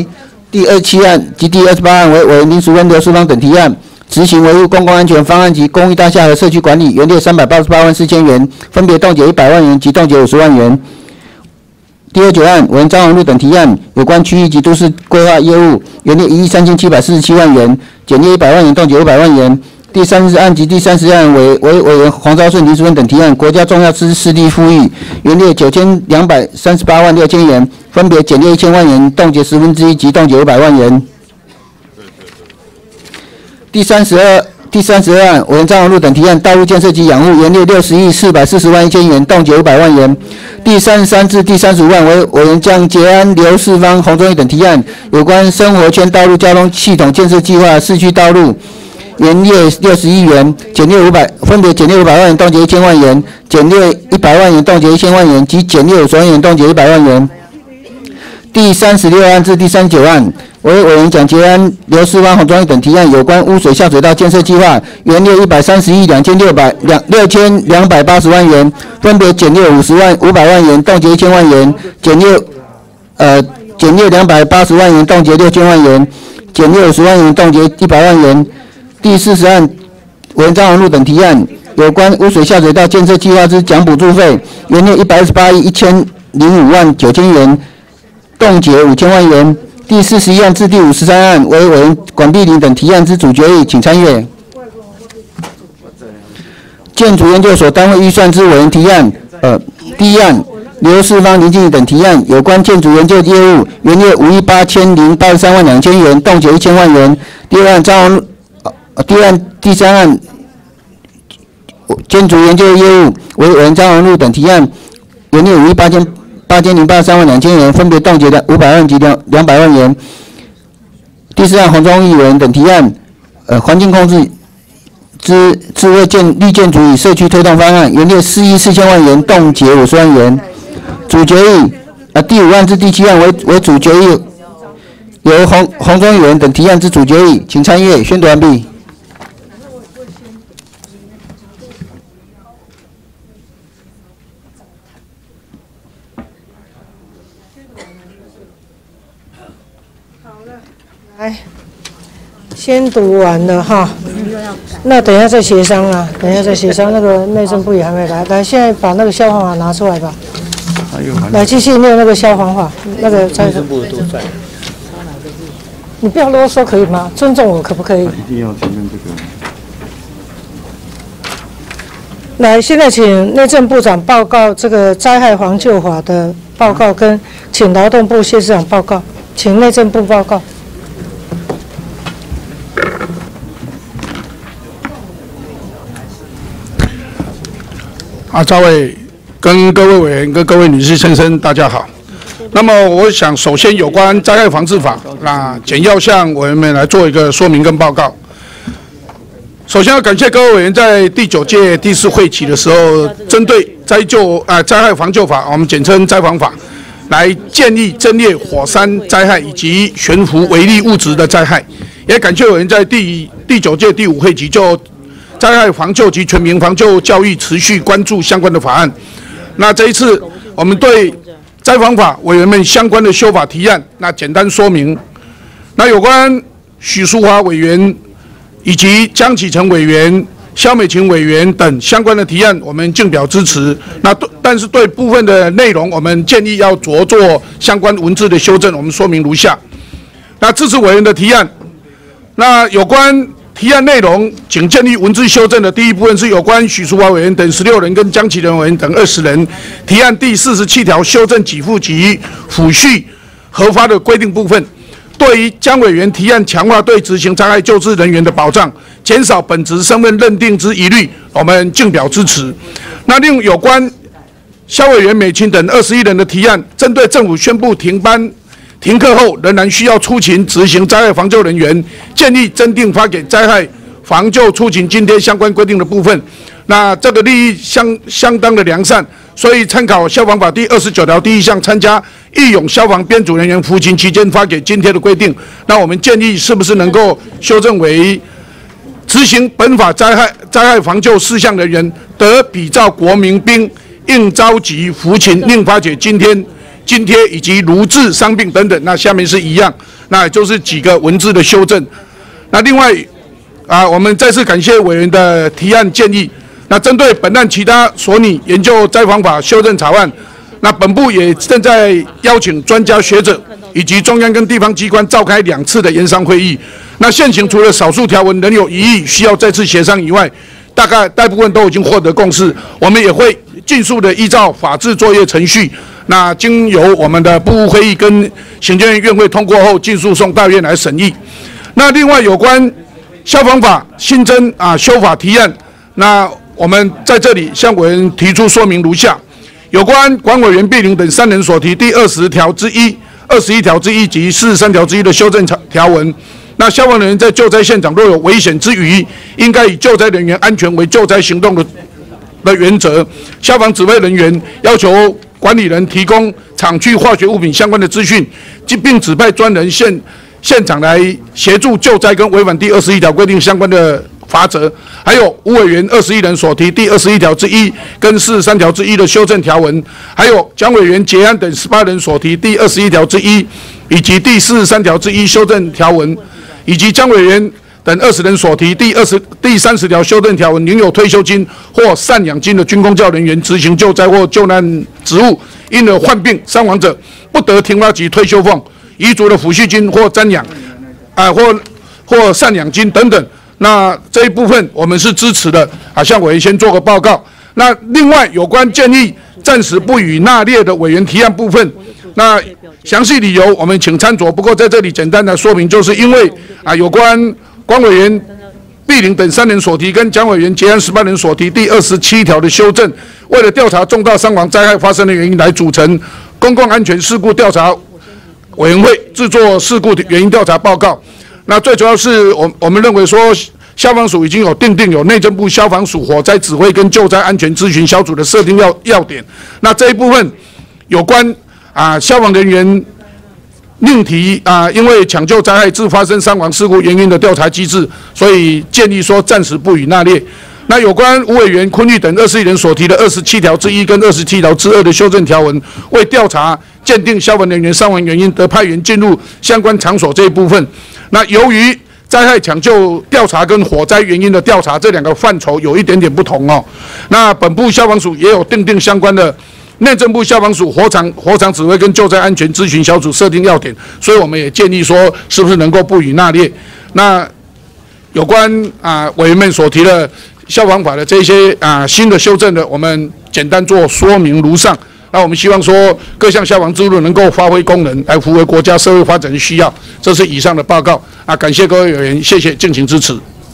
第二十七案及第二十八案为委员林淑芬、刘淑芳等提案，执行维护公共安全方案及公寓大厦和社区管理，原列三百八十八万四千元，分别冻结一百万元及冻结五十万元。第二十九案委员张宏禄等提案，有关区域及都市规划业务，原列一亿三千七百四十七万元，减列一百万元，冻结五百万元。第三十案及第三十案为为委员黄昭顺、林淑芬等提案，国家重要之湿地富裕，原列九千两百三十八万六千元，分别减列一千万元，冻结十分之一及冻结五百万元。第三十二、第三十二案委员张宏禄等提案，道路建设及养护，原列六十亿四百四十万一千元，冻结五百万元。第三十三至第三十五案为委员江捷安、刘世芳、洪忠义等提案，有关生活圈道路交通系统建设计划市区道路，原列六十亿元，减列五百，分别减列五百万元，冻结一千万元；减列一百万元，冻结一千万元，及减列五十万元，冻结一百万元。第三十六案至第三十九案为委员蒋捷安、刘世芳、洪忠义等提案，有关污水下水道建设计划，原列一百三十亿两千六百两六千两百八十万元，分别减列五十万五百万元，冻结一千万元；减列呃减列两百八十万元，冻结六千万元；减列五十万元，冻结一百万元。第四十案委员张宏禄等提案，有关污水下水道建设计划之奖补助费，原列一百二十八亿一千零五万九千元，冻结五千万元。第四十一案至第五十三案为委员管碧玲等提案之主决议，请参阅。建筑研究所单位预算之委员提案，呃，第一案刘世芳、林静怡等提案，有关建筑研究业务，原列五亿八千零八十三万两千元，冻结一千万元。第二案张宏，呃，第二案第三案建筑研究业务为委员张宏禄等提案，原列五亿八千。八千零八十三万两千元，分别冻结的五百万及两两百万元。第四案洪忠义委员等提案，呃，环境控制之智慧建绿建筑与社区推动方案，原列四亿四千万元，冻结五十万元。主决议，呃，第五案至第七案为为主决议，由洪洪忠义委员等提案之主决议，请参阅。宣读完毕。 来，先读完了哈，那等一下再协商啊，等一下再协商。那个内政部也还没来，来，现在把那个消防法拿出来吧。来，继续念那个消防法，那个内政部都在。你不要啰嗦可以吗？尊重我可不可以？ 一定要前面这个。 来，现在请内政部长报告这个灾害防救法的报告，跟请劳动部谢市长报告，请内政部报告。 啊，赵委跟各位委员、跟各位女士先生，大家好。那么，我想首先有关灾害防治法，那简要向委员们来做一个说明跟报告。首先要感谢各位委员在第九届第四会期的时候，针对灾救啊、呃、灾害防救法，我们简称灾防法，来建议增列火山灾害以及悬浮微粒物质的灾害。也感谢委员在第第九届第五会期就灾害防救及全民防救教育持续关注相关的法案。那这一次我们对灾防法委员们相关的修法提案，那简单说明。那有关许淑华委员以及江启臣委员、萧美琴委员等相关的提案，我们竞表支持。那但是对部分的内容，我们建议要着做相关文字的修正，我们说明如下。那支持委员的提案，那有关提案内容，请建议文字修正的第一部分是有关许淑华委员等十六人跟江启臣委员等二十人提案第四十七条修正给付及抚恤核发的规定部分。对于江委员提案强化对执行灾害救治人员的保障，减少本职身份认定之疑虑，我们竞表支持。那另有关萧委员、美琴等二十一人的提案，针对政府宣布停班停课后仍然需要出勤执行灾害防救人员，建议增订发给灾害防救出勤津贴相关规定的部分。那这个利益相相当的良善，所以参考消防法第二十九条第一项参加义勇消防编组人员服勤期间发给津贴的规定。那我们建议是不是能够修正为执行本法灾害灾害防救事项人员，得比照国民兵应召集服勤另发给津贴津贴以及如治伤病等等。那下面是一样，那也就是几个文字的修正。那另外啊，我们再次感谢委员的提案建议。那针对本案其他所拟研究灾防法修正草案，那本部也正在邀请专家学者以及中央跟地方机关召开两次的研商会议。那现行除了少数条文仍有疑义需要再次协商以外，大概大部分都已经获得共识。我们也会尽速的依照法制作业程序，那经由我们的部务会议跟行政院院会通过后，尽速送大院来审议。那另外有关消防法新增啊修法提案，那我们在这里向委员提出说明如下：有关管委员毕凌等三人所提第二十条之一、二十一条之一及四十三条之一的修正条文，那消防人员在救灾现场若有危险之余，应该以救灾人员安全为救灾行动的的原则。消防指挥人员要求管理人提供厂区化学物品相关的资讯，并指派专人现现场来协助救灾跟违反第二十一条规定相关的罚则。还有吴委员二十一人所提第二十一条之一跟四十三条之一的修正条文，还有蒋委员杰安等十八人所提第二十一条之一以及第四十三条之一修正条文，以及江委员等二十人所提第二十、第三十条修正条文，领有退休金或赡养金的军公教人员执行救灾或救难职务，因而患病伤亡者，不得停发及退休俸、遗族的抚恤金或瞻仰，啊、呃、或或赡养金等等。那这一部分我们是支持的啊，向委员先做个报告。那另外有关建议暂时不予纳列的委员提案部分，那详细理由我们请参酌。不过在这里简单的说明，就是因为啊有关管委员毕凌等三人所提跟蒋委员杰安十八人所提第二十七条的修正，为了调查重大伤亡灾害发生的原因，来组成公共安全事故调查委员会，制作事故原因调查报告。那最主要是我我们认为说，消防署已经有订定有内政部消防署火灾指挥跟救灾安全咨询小组的设定要要点。那这一部分有关啊消防人员另提啊，因为抢救灾害致发生伤亡事故原因的调查机制，所以建议说暂时不予纳列。那有关吴委员昆玉等二十一人所提的二十七条之一跟二十七条之二的修正条文，为调查鉴定消防人员伤亡原因，得派员进入相关场所这一部分。那由于灾害抢救调查跟火灾原因的调查这两个范畴有一点点不同哦，那本部消防署也有订定相关的内政部消防署火场火场指挥跟救灾安全咨询小组设定要点，所以我们也建议说，是不是能够不予纳列？那有关啊委员们所提的消防法的这些啊新的修正的，我们简单做说明如上。那我们希望说各项消防制度能够发挥功能，来符合国家社会发展的需要。这是以上的报告啊，感谢各位委员，谢谢，敬请支持。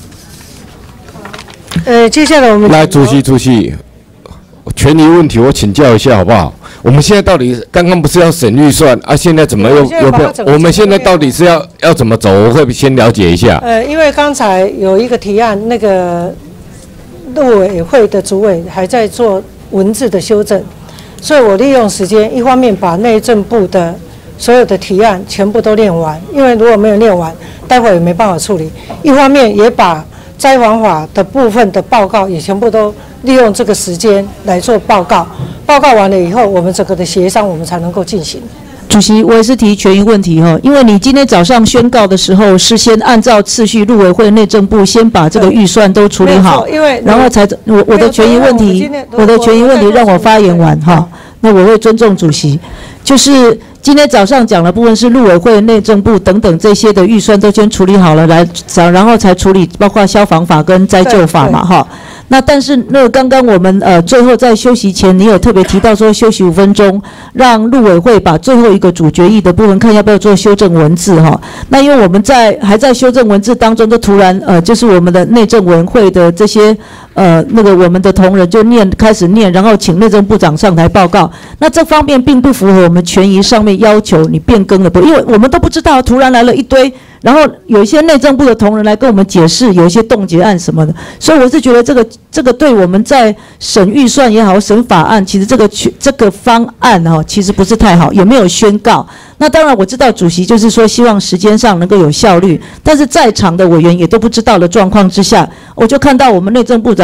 呃，接下来我们来，主席，主席，权利问题我请教一下好不好？我们现在到底刚刚不是要审预算啊？现在怎么又又不？我们现在到底是要要怎么走？我会先了解一下。 呃，因为刚才有一个提案，那个陆委会的主委还在做文字的修正。所以我利用时间，一方面把内政部的所有的提案全部都念完，因为如果没有念完，待会也没办法处理；一方面也把灾防法的部分的报告也全部都利用这个时间来做报告。报告完了以后，我们整个的协商我们才能够进行。 主席，我也是提权益问题哈，因为你今天早上宣告的时候，是先按照次序，陆委会、内政部先把这个预算都处理好， 因为然后才我我的权益问题，我的权益问题让我发言完哈，那我会尊重主席。就是今天早上讲的部分是陆委会、内政部等等这些的预算都先处理好了，来然后才处理包括消防法跟灾救法嘛哈。那但是那个刚刚我们呃最后在休息前，你有特别提到说休息五分钟，让陆委会把最后一个主决议的部分看要不要做修正文字哈。那因为我们在还在修正文字当中，就突然呃就是我们的内政委员会的这些呃那个我们的同仁就念开始念，然后请内政部长上台报告。那这方面并不符合我们权益上面要求你变更的不，因为我们都不知道，突然来了一堆。然后有一些内政部的同仁来跟我们解释，有一些冻结案什么的，所以我是觉得这个这个对我们在审预算也好，审法案，其实这个这个方案哈、哦，其实不是太好，也没有宣告。那当然我知道主席就是说希望时间上能够有效率，但是在场的委员也都不知道的状况之下，我就看到我们内政部长啊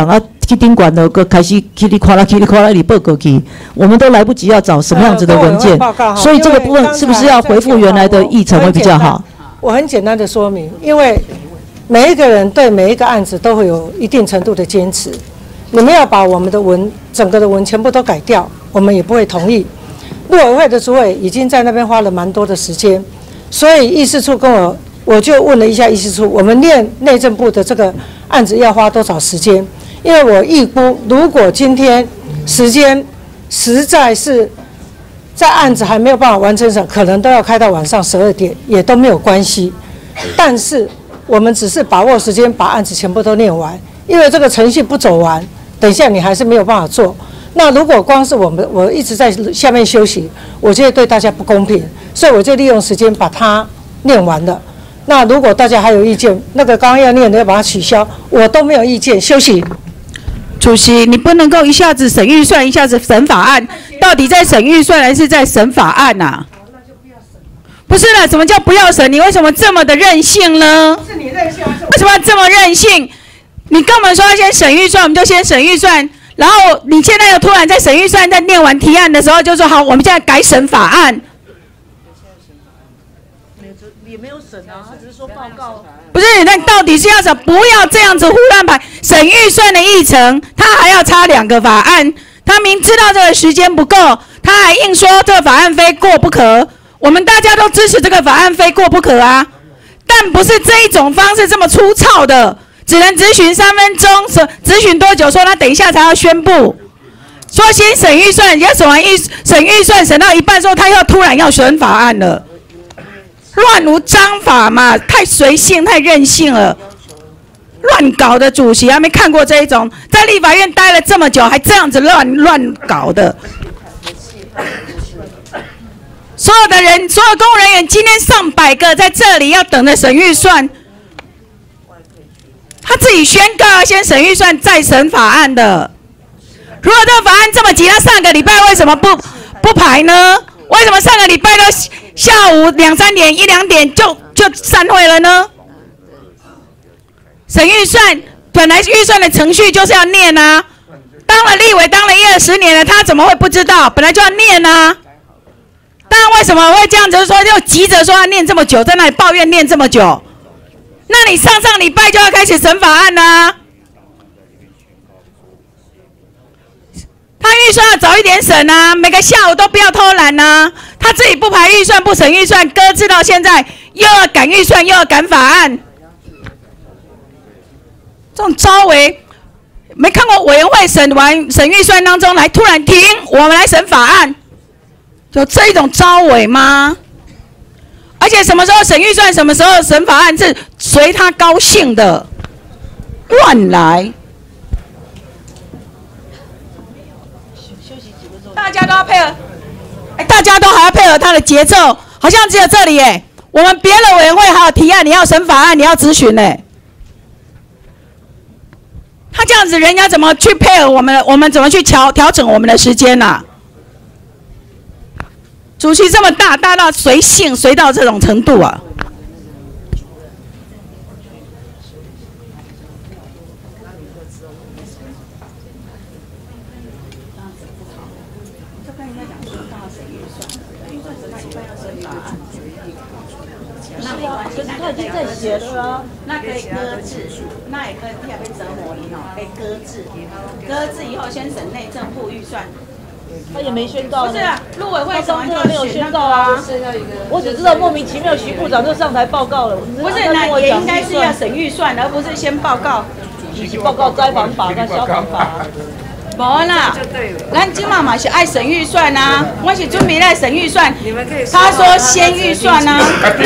去宾馆的，个开始噼里哗啦、噼里哗啦里报告去，我们都来不及要找什么样子的文件，所以这个部分是不是要回复原来的议程会比较好？ 我很简单的说明，因为每一个人对每一个案子都会有一定程度的坚持，你们要把我们的文整个的文全部都改掉，我们也不会同意。陆委会的主委已经在那边花了蛮多的时间，所以议事处跟我。我就问了一下议事处，我们念内政部的这个案子要花多少时间？因为我预估，如果今天时间实在是在案子还没有办法完成审，可能都要开到晚上十二点，也都没有关系。但是我们只是把握时间，把案子全部都念完，因为这个程序不走完，等一下你还是没有办法做。那如果光是我们我一直在下面休息，我觉得对大家不公平，所以我就利用时间把它念完了。那如果大家还有意见，那个刚刚要念的要把它取消，我都没有意见。休息。 主席，你不能够一下子审预算，一下子审法案，到底在审预算还是在审法案呐、啊？不是了，什么叫不要审？你为什么这么的任性呢？ 是你任性， 为什么要这么任性？你跟我们说要先审预算，我们就先审预算，然后你现在又突然在审预算，在念完提案的时候就说好，我们现在改审法案。 也没有审啊，他只是说报告。 不是，那到底是要什么？不要这样子胡乱排。审预算的议程，他还要插两个法案，他明知道这个时间不够，他还硬说这个法案非过不可。我们大家都支持这个法案非过不可啊，但不是这一种方式这么粗糙的，只能质询三分钟，质询多久？说他等一下才要宣布，说先审预算，人家审完预审预算审到一半之后，他又突然要审法案了。乱无章法嘛，太随性、太任性了，乱搞的主席还没看过这一种，在立法院待了这么久，还这样子乱乱搞的。所有的人，所有公务人员，今天上百个在这里要等着审预算，他自己宣告要先审预算再审法案的。如果这个法案这么急，他上个礼拜为什么不不排呢？为什么上个礼拜都下午两三点、一两点就就散会了呢？审预算本来预算的程序就是要念啊，当了立委当了一二十年了，他怎么会不知道？本来就要念啊。但为什么会这样子说？又急着说要念这么久，在那里抱怨念这么久？那你上上礼拜就要开始审法案啦、啊。他预算要早一点审啊，每个下午都不要偷懒啊。他自己不排预算、不审预算，搁置到现在，又要赶预算，又要赶法案，这种招为没看过委员会审完审预算当中来突然停，我们来审法案，有这一种招委吗？而且什么时候审预算，什么时候审法案是随他高兴的，乱来。大家都要配合，哎，大家都还要配合他的节奏，好像只有这里哎，我们别的委员会还有提案，你要审法案，你要质询哎，他这样子，人家怎么去配合我们？我们怎么去调调整我们的时间呐、啊？主席这么大，大到随性，随到这种程度啊！ 可是他已经在写了啊。 那可以搁置，那也可以，也可以折磨你哦，可以搁置，搁置以后先审内政部预算。 他也没宣告。 不是啊，陆委会审完就没有宣告啊。我只知道莫名其妙，徐部长就上台报告了。 不是，那也应该是要审预算，而不是先报告。 报告灾防法跟消防法。 无啦，咱今嘛嘛是爱审预算啊，我是准备来审预算。他说先预算啊。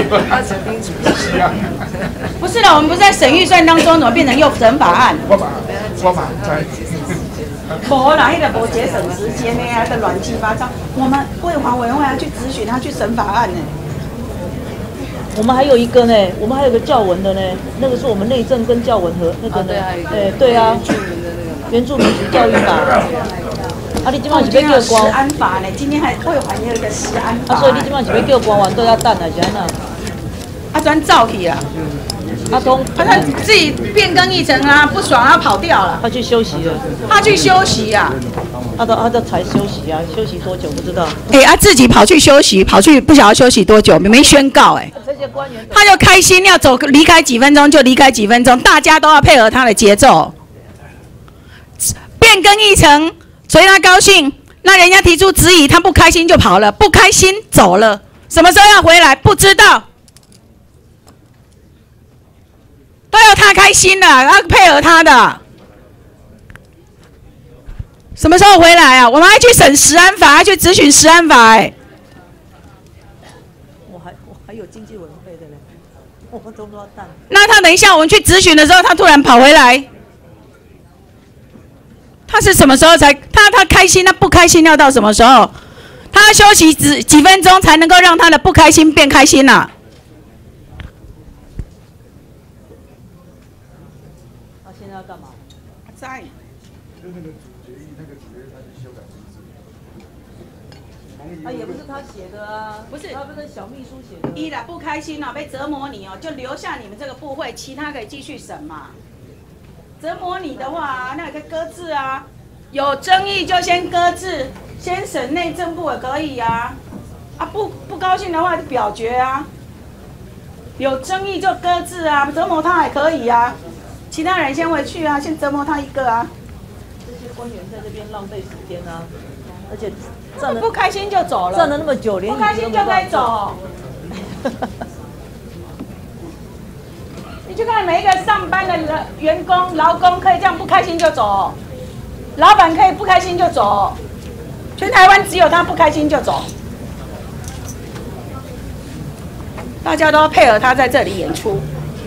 不是的，我们不是在审预算当中，怎么变成又审法案？ 我嘛，我嘛在。 无啦，迄个无节省时间呢，还个乱七八糟。我们卫环委员会要去咨询他去审法案呢。 我们还有一个呢，我们还有个教文的呢，那个是我们内政跟教文和那个呢，哎，对啊。原住民族教育法，啊，你今晚是要叫官？ 食安法呢？今天还会还有一个食安法。 啊，所以你今晚是要叫官员都要等啊，是安那？ 啊，转走去啦。 阿东，他自己变更议程啊，不爽他跑掉了。 他去休息了。 他去休息啊。 他的他的才休息啊，休息多久不知道。 哎、欸，他自己跑去休息，跑去不晓得休息多久，没宣告哎、欸。 这些官员他就开心要走，离开几分钟就离开几分钟，大家都要配合他的节奏。变更议程，随他高兴。那人家提出质疑，他不开心就跑了，不开心走了。什么时候要回来不知道，都要他开心的，要配合他的。什么时候回来啊？我们还去审食安法，还去咨询食安法哎、欸。 我还我还有经济委员会的嘞，我们都要蛋。 那他等一下我们去咨询的时候，他突然跑回来。他是什么时候才他他开心？他不开心要到什么时候？他休息几几分钟才能够让他的不开心变开心啊？ 他现在要干嘛？ 在。 啊，也不是他写的啊， 不是， 他不是小秘书写的。 一啦，不开心了、哦，被折磨你哦，就留下你们这个部会，其他可以继续审嘛。折磨你的话，那也可以搁置啊。有争议就先搁置，先审内政部也可以啊。啊，不不高兴的话就表决啊。有争议就搁置啊，折磨他也可以啊。其他人先回去啊，先折磨他一个啊。 这些官员在这边浪费时间啊，而且站了不开心就走了， 站了那么久，连不开心就该走。你去看每一个上班的人、员工、劳工，可以这样不开心就走，老板可以不开心就走，全台湾只有他不开心就走，大家都要配合他在这里演出。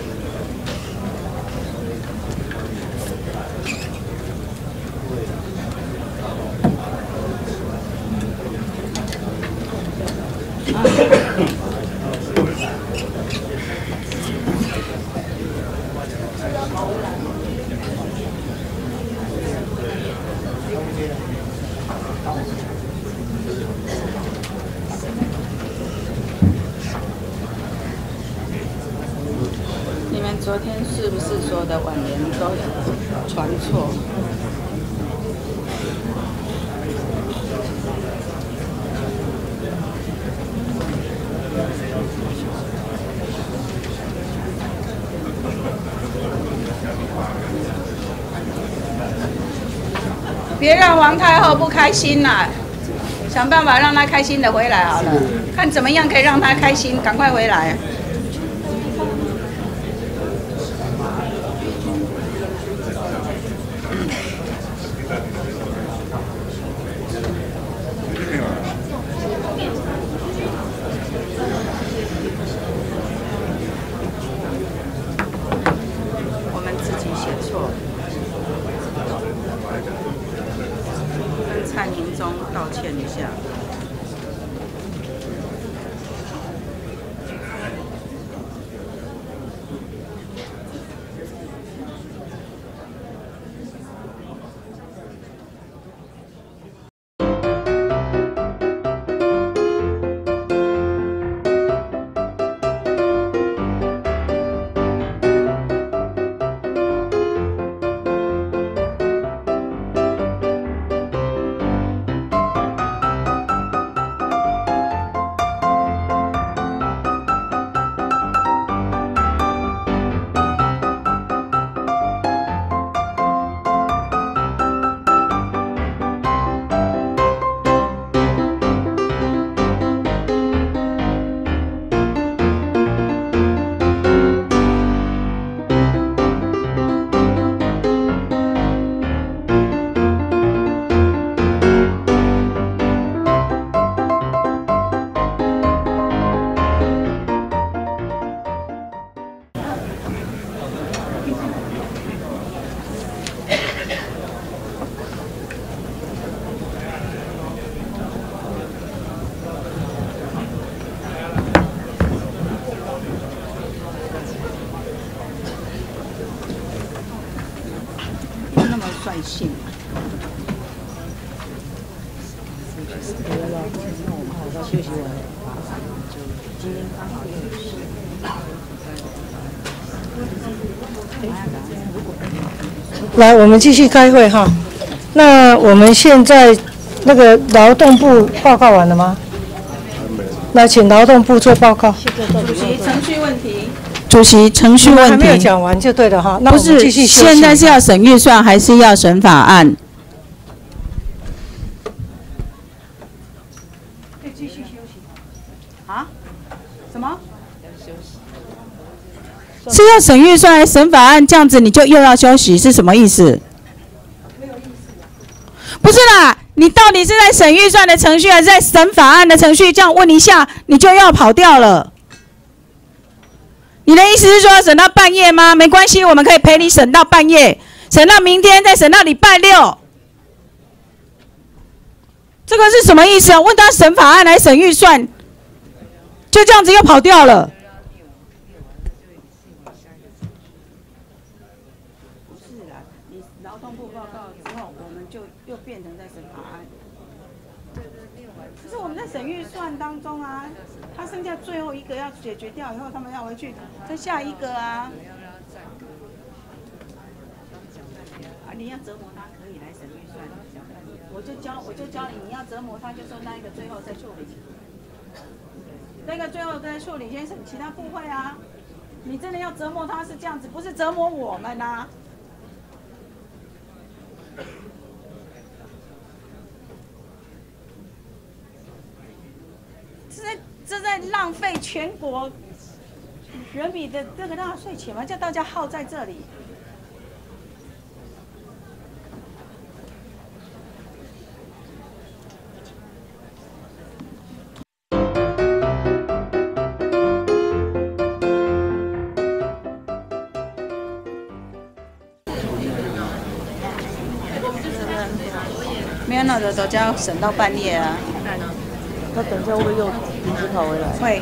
你们昨天是不是说的婉言都有传错？别让皇太后不开心啦，想办法让她开心的回来好了。看怎么样可以让她开心，赶快回来。我们自己写错。跟蔡明忠道歉一下。率性。 对了，那我们好到休息完，就今天刚好有事。 来，我们继续开会哈。那我们现在那个劳动部报告完了吗？来，请劳动部做报告。 主席，程序问题。 主席，程序问题还没有讲完就对了哈。那我不是， 们继续休息。 现在是要审预算还是要审法案？ 可以继续休息。啊？什么？ 是要审预算还是审法案？这样子你就又要休息，是什么意思？不是啦，你到底是在审预算的程序，还是在审法案的程序？这样问一下，你就要跑掉了。你的意思是说要审到半夜吗？没关系，我们可以陪你审到半夜，审到明天，再审到礼拜六。这个是什么意思啊？问他审法案还是审预算，就这样子又跑掉了。 变成在审法案，可是我们在审预算当中啊，他剩下最后一个要解决掉以后，他们要回去再下一个啊。啊，你要折磨他可以来审预算，我就教我就教你，你要折磨他就说那一个最后再处理，那个最后再处理先审其他部会啊。你真的要折磨他是这样子，不是折磨我们啊。这在这在浪费全国人民的这个纳税钱嘛，叫大家耗在这里。没有那个都叫审到半夜啊。 那等一下会不会又临时跑回来？ 会，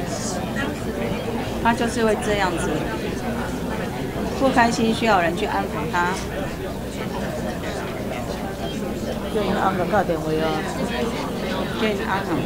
他就是会这样子，不开心需要人去安抚他。 叫因安个打电话啊， 叫因安啊。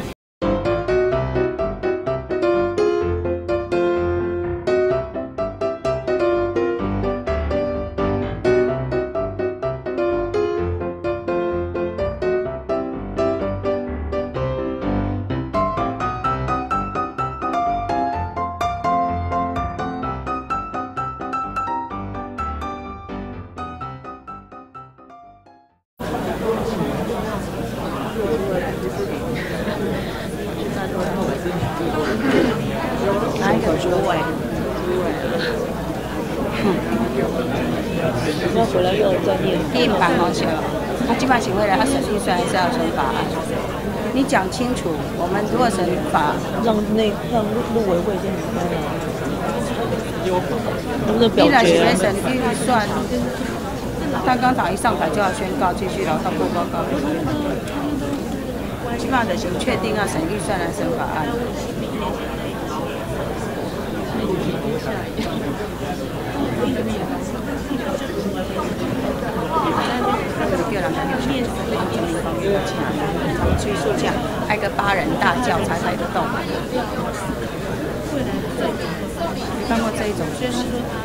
哪一个主委？ 要回来又再念。 第一版好像，他基本上回来，他审预算还是要审法案。你讲清楚，我们如果审法， 让那让陆陆委会先离开了。 依然是在审预算，他刚党一上台就要宣告继续劳动部报告。基本上就是确定要审预算来审法案。叫人拘束这样，挨个八人大叫才抬得动。你看过这一种就是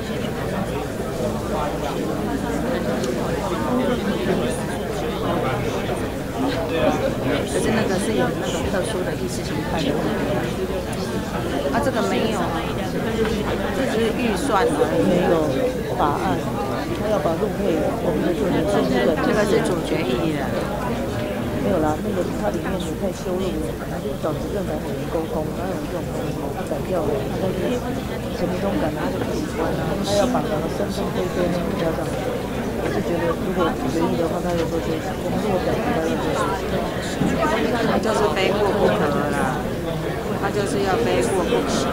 可是那个是有那种特殊的意识形态的问题，啊，这个没有，这只是预算而已， 没有法案，他要把陆配我们的做成是这个， 这个是主决议的。 没有啦，那个它里面也太羞辱了，他就找执政党委员沟通，哪有这种沟通？他改掉了，他但是陈明通改了，他就不喜欢啊，他要把两个身份推推那个家长。我是觉得，如果决议的话，他有做这些，我们如果改变，他要做这些。 他就是非过不可啦，他就是要非过不可。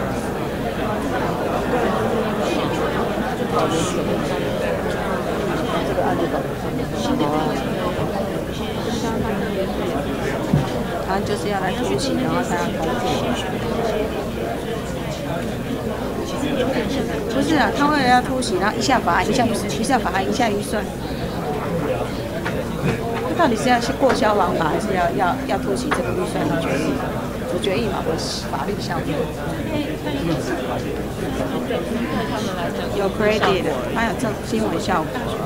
好的，这个案子搞得好啊。 他就是要来突袭，然后才要通过。不是啊，他为了要突袭，然后一下法案，一下预算，一下法案，一下预算。他到底是要去过消防法，还是要要要突袭这个预算的决议？主决议嘛，不是法律效力。 有 credit 的，还有这新闻效果。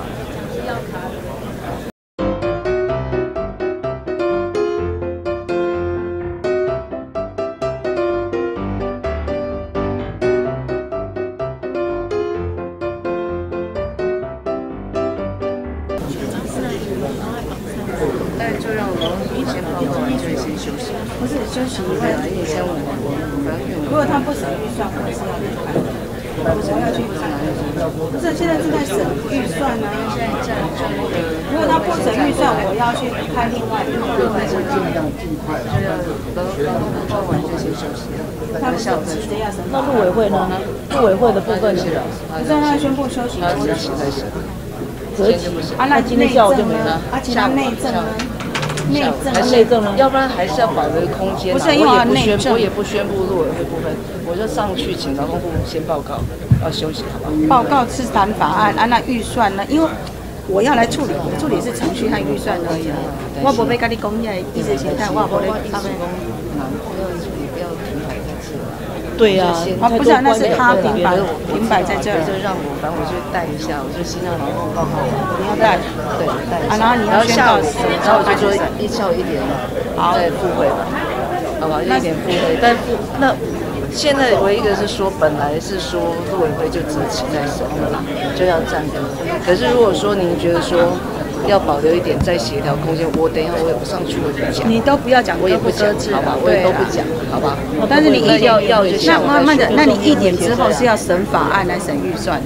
但就让我们先报告，就先休息。 不是休息一下， 以前我如果他不审预算，我是要离开的。我要去看。不是，现在正在审预算呢。如果他不审预算，我要去开另外一个。 就要劳动部报完就先休息了。 他们下午急着要审。 那陆委会呢？陆委会的部分是， 不是他宣布休息。 他择期再审。 择期啊，那今天下午就没了。啊，其他内政呢？内政还是内政呢？要不然还是要保留空间。 不是，因为我内政， 我也不宣布陆委会部分，我就上去请劳动部先报告，要休息，好不好？ 报告是谈法案啊，那预算呢？因为我要来处理，处理是程序和预算而已。我不要跟你讲那意识形态，我不要他们。 不要停摆在这。 对呀， 啊不是，那是他停摆，停摆在这儿， 就让我，反正我就带一下，我就先让劳动部报告。 你要带， 对，带一下。 啊，然后你要宣告， 然后我就说一下午一点再复会吧，好吧？一点复会，但复那。现在唯一的是说，本来是说陆委会就择期再审的啦，就要这样子。可是如果说您觉得说要保留一点再协调空间，我等一下我也不上去，我也不讲。 你都不要讲， 我也不讲，好吧？我也都不讲，好吧？ 但是你一要要就那慢慢的，那你一点之后是要审法案来审预算。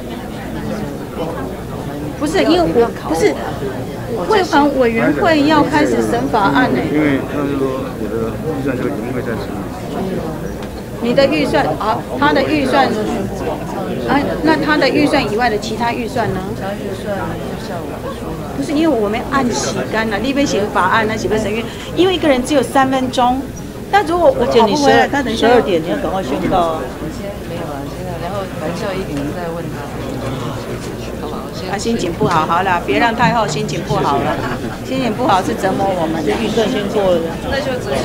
不是，因为我不是卫防委员会要开始审法案呢。 因为他是说我的预算就一定会在审。 你的预算啊，他的预算，啊，那他的预算以外的其他预算呢？ 其他预算下午再说吧。 不是，因为我们按洗干了，那边写法案，那写不审预，因为一个人只有三分钟。但如果我跑不回来，他等一下十二点你要赶快宣告啊。 我先没有啊，现在然后反正下午一点再问他，好不好？ 他心情不好，好了，别让太后心情不好了，心情不好是折磨我们的。 预算先过了， 那就直接。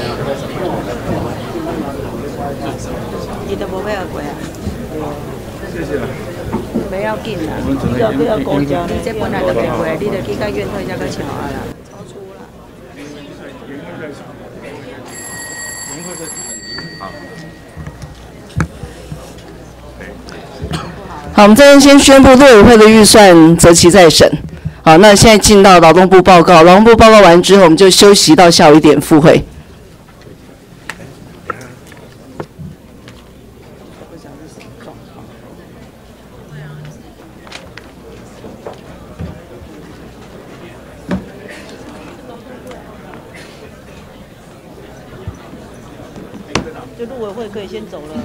你都不会要过啊？ 谢谢了。 不要紧啦， 你要不要公交呢？ 这本来就袂过，你就去到院退才去瞧啊啦。超出了。 好，我们这边先宣布陆委会的预算择期再审。好，那现在进到劳动部报告，劳动部报告完之后，我们就休息到下午一点复会。 就陆委会可以先走了。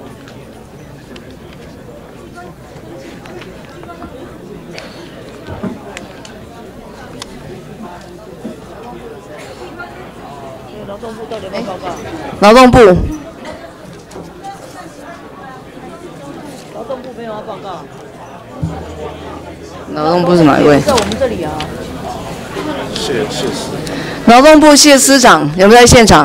劳动部到底有没有报告？ 劳动部。 劳动部没有要报告。 劳动部是哪一位？ 在我们这里啊。 谢谢司。 劳动部谢司长有没有在现场？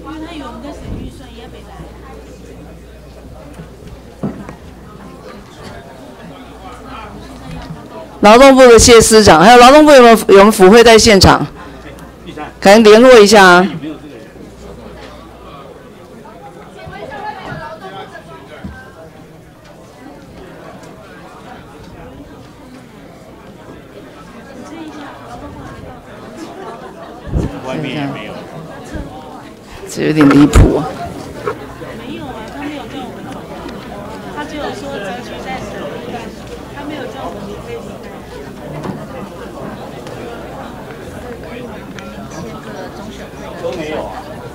劳动部的谢司长，还有劳动部有没有有没有辅会在现场？可能联络一下啊。 外面也没有。 这有点离谱啊。 没有啊，他没有叫我们走，他只有说择期再审，他没有叫我们离开离开。 都没有啊。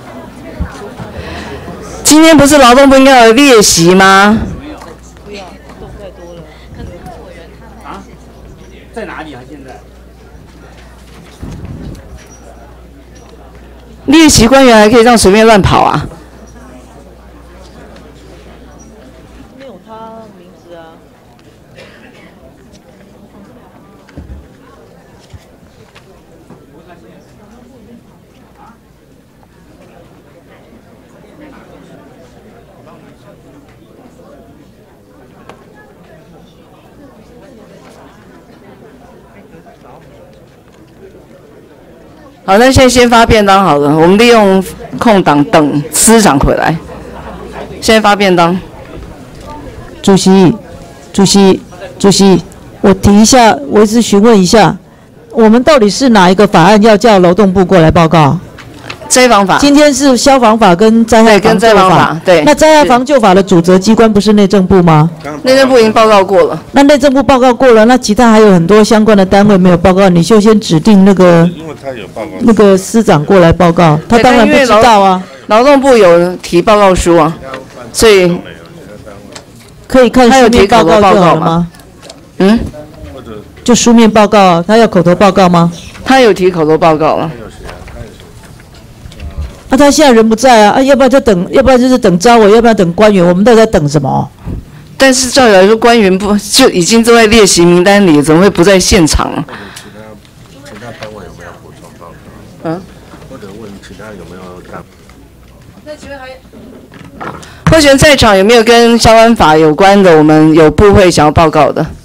今天不是劳动部应该有列席吗？ 不要，动太多了。 啊？在哪里啊？现在？ 列席官员还可以这样随便乱跑啊？ 没有他名字啊。 好，那现在先发便当好了，我们利用空档等司长回来。现在发便当。 主席，主席，主席，我提一下，我是询问一下，我们到底是哪一个法案要叫劳动部过来报告？ 灾防法。 今天是消防法跟灾害防救法。 对。 那灾害防救法的主责机关不是内政部吗？ 内政部已经报告过了。 那内政部报告过了，那其他还有很多相关的单位没有报告，你就先指定那个， 因为他有报告， 那个司长过来报告，他当然不知道啊。 劳动部有提报告书啊，所以可以看书面报告就好了吗？ 嗯， 就书面报告，他要口头报告吗？ 他有提口头报告了。 那、啊、他现在人不在啊，啊，要不然就等，要不然就是等招委，要不然等官员，我们到底在等什么？ 但是照理来说，官员不就已经都在列席名单里，怎么会不在现场啊？ 其他单位有没有补充报告？ 嗯， 或者问其他有没有干？ 那请问还？会员在场有没有跟消防法有关的？我们有部会想要报告的？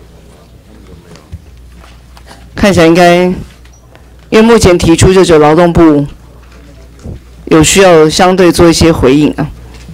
看起来应该，因为目前提出就只有劳动部有需要相对做一些回应啊。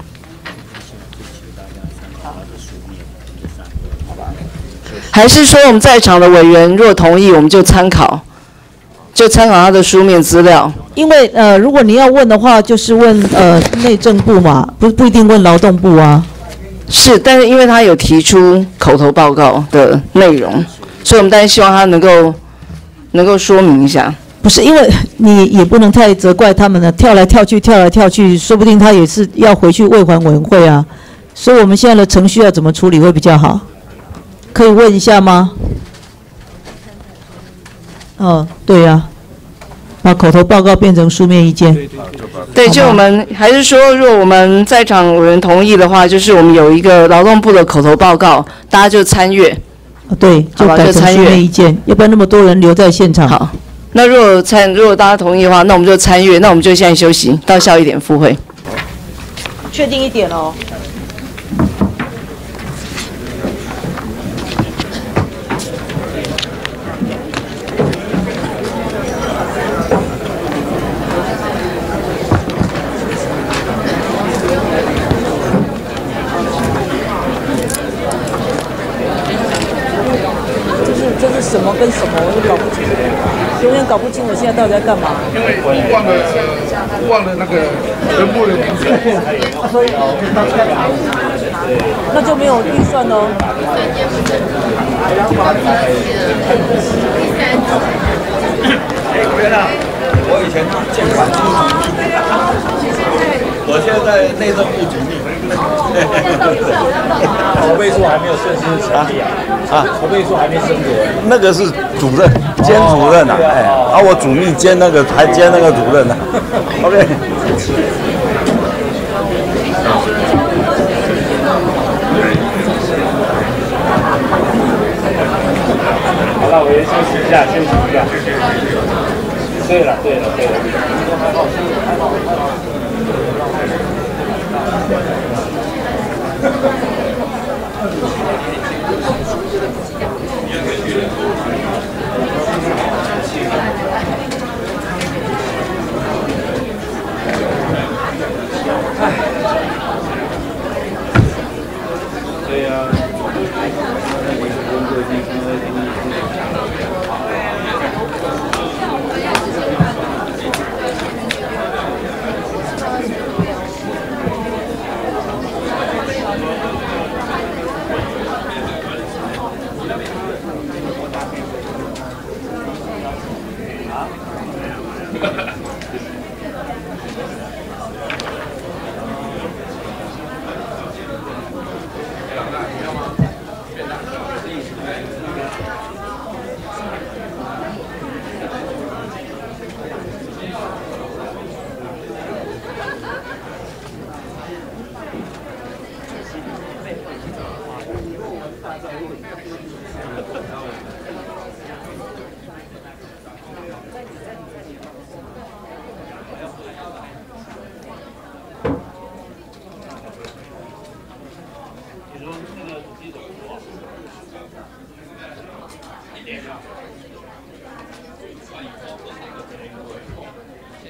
还是说我们在场的委员若同意，我们就参考，就参考他的书面资料。 因为呃，如果你要问的话，就是问呃内政部嘛，不不一定问劳动部啊。 是，但是因为他有提出口头报告的内容，所以我们当然希望他能够能够说明一下。 不是，因为你也不能太责怪他们了，跳来跳去，跳来跳去，说不定他也是要回去卫环委员会啊。所以我们现在的程序要怎么处理会比较好？可以问一下吗？哦，对呀、啊，把口头报告变成书面意见。 对，就我们还是说，如果我们在场委员同意的话，就是我们有一个劳动部的口头报告，大家就参阅。 哦，对，就改成书面意见，要不然那么多人留在现场。 好，那如果参，如果大家同意的话，那我们就参阅，那我们就现在休息到下午一点复会。 确定一点哦。什么跟什么我都搞不清，永远搞不清我现在到底在干嘛。 因为忘了忘了那个人部的名字， 所以那就没有预算喽。 我以前建管处我现在内政部主秘。筹备处还没有正式成立啊？啊，筹备处还没升格。那个是主任兼主任呐、啊，哎，啊，我主秘兼那个还兼那个主任呢、啊。OK。 好了，我先休息一下，休息一下。对了，对了，对了。对呀、啊。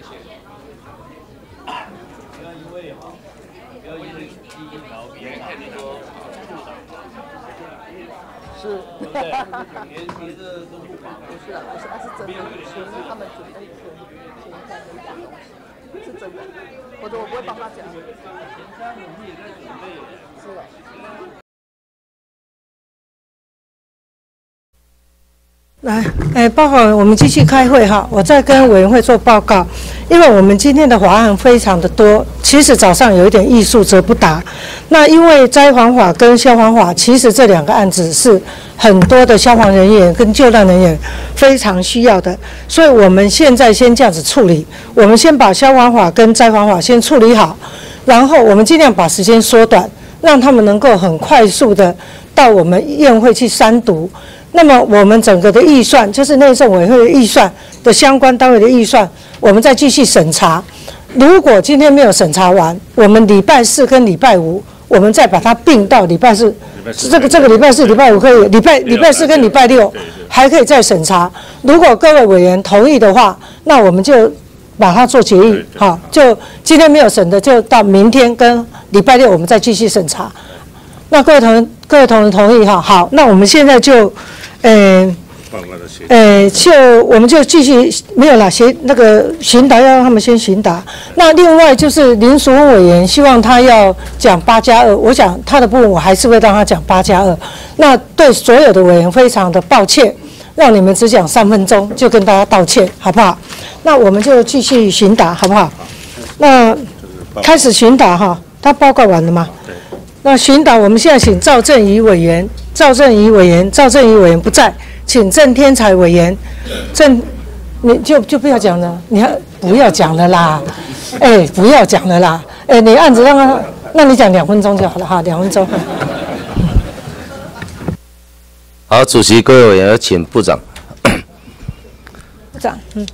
是，对不对？连别的都不忙。不是啊，不是，那是真的，全他们准备全全在那讲东西，是真的。我说我不会帮他讲。全家努力在准备。是啊。 来，哎，报告，我们继续开会哈。我在跟委员会做报告，因为我们今天的法案非常的多，其实早上有一点艺术则不达。那因为灾防法跟消防法，其实这两个案子是很多的消防人员跟救难人员非常需要的，所以我们现在先这样子处理，我们先把消防法跟灾防法先处理好，然后我们尽量把时间缩短，让他们能够很快速的到我们院会去三读。那么我们整个的预算，就是内政委员会的预算的相关单位的预算，我们再继续审查。如果今天没有审查完，我们礼拜四跟礼拜五，我们再把它并到礼拜四。这个这个礼拜四、礼拜五可以，礼拜礼拜四跟礼拜六还可以再审查。如果各位委员同意的话，那我们就把它做决议。好，就今天没有审的，就到明天跟礼拜六我们再继续审查。那各位同各位同仁同意哈？好，那我们现在就。呃，呃，就我们就继续没有啦，协那个询答要让他们先询答。那另外就是林淑芬委员希望他要讲八加二，我想他的部分我还是会让他讲八加二。那对所有的委员非常的抱歉，让你们只讲三分钟就跟大家道歉，好不好？那我们就继续询答，好不好？那开始询答哈，他报告完了吗？那询答，我们现在请赵正仪委员。赵正仪委员，赵正仪委员不在，请郑天才委员。郑，你就就不要讲了，你要不要讲了啦？哎，不要讲了啦！哎，你案子让他，那你讲两分钟就好了哈，两分钟。 好，主席，各位委员，请部长。 部长，嗯。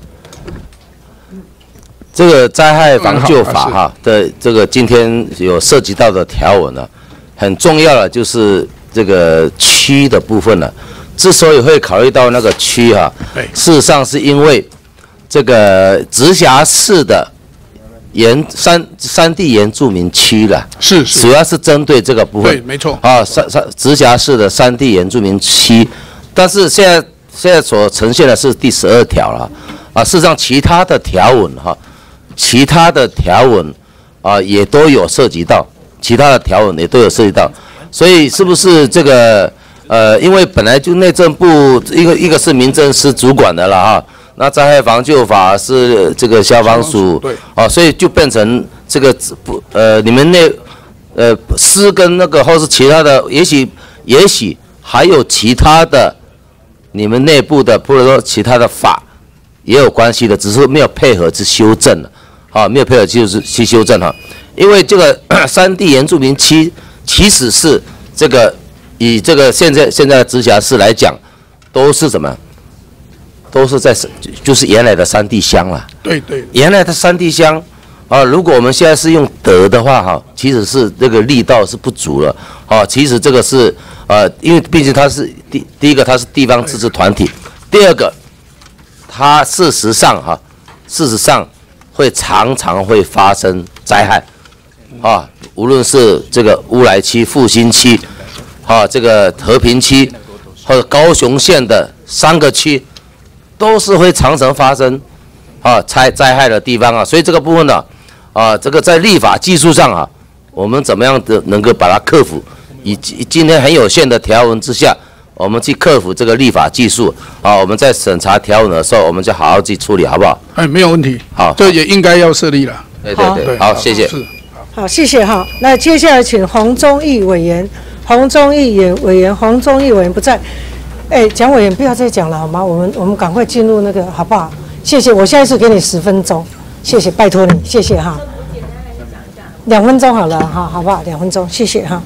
这个灾害防救法哈的这个今天有涉及到的条文呢，很重要的就是。这个区的部分呢，之所以会考虑到那个区哈、啊，事实上是因为这个直辖市的原山山地原住民区了， 是是， 主要是针对这个部分， 对，没错啊，山山直辖市的山地原住民区，但是现在现在所呈现的是第十二条了，啊，事实上其他的条文哈、啊，其他的条文啊也都有涉及到，其他的条文也都有涉及到。所以是不是这个呃，因为本来就内政部一个一个是民政司主管的了哈，那灾害防救法是这个消防署，对，啊，所以就变成这个不呃，你们内呃司跟那个或是其他的，也许也许还有其他的你们内部的或者说其他的法也有关系的，只是没有配合去修正了，啊，没有配合就是去修正哈，因为这个山地原住民区。其实是这个以这个现在现在的直辖市来讲，都是什么？都是在就是原来的山地乡了。 对对。 原来的山地乡啊，如果我们现在是用德的话哈，其实是这个力道是不足了啊。其实这个是呃，因为毕竟它是第第一个它是地方自治团体，第二个它事实上哈，事实上会常常会发生灾害。啊，无论是这个乌来区、复兴区，啊，这个和平区，或者高雄县的三个区，都是会常常发生啊灾灾害的地方啊。所以这个部分呢，啊，这个在立法技术上啊，我们怎么样的能够把它克服？以今天很有限的条文之下，我们去克服这个立法技术啊。我们在审查条文的时候，我们就好好去处理，好不好？ 哎，没有问题。 好， 这也应该要设立了。 对对对，好，谢谢。 是。 好，谢谢哈。那接下来请洪忠义委员，洪忠义委委员，洪忠义委员不在。哎，蒋委员不要再讲了好吗？我们我们赶快进入那个好不好？谢谢，我现在是给你十分钟，谢谢，拜托你，谢谢哈。两分钟好了哈，好不好？两分钟，谢谢哈。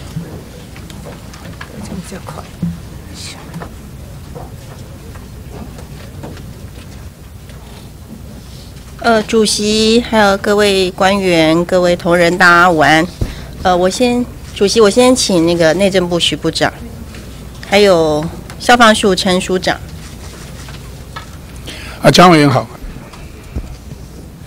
这样比较快。 呃，主席，还有各位官员、各位同仁，大家午安。呃，我先，主席，我先请那个内政部徐部长，还有消防署陈署长。 啊，蒋委员好。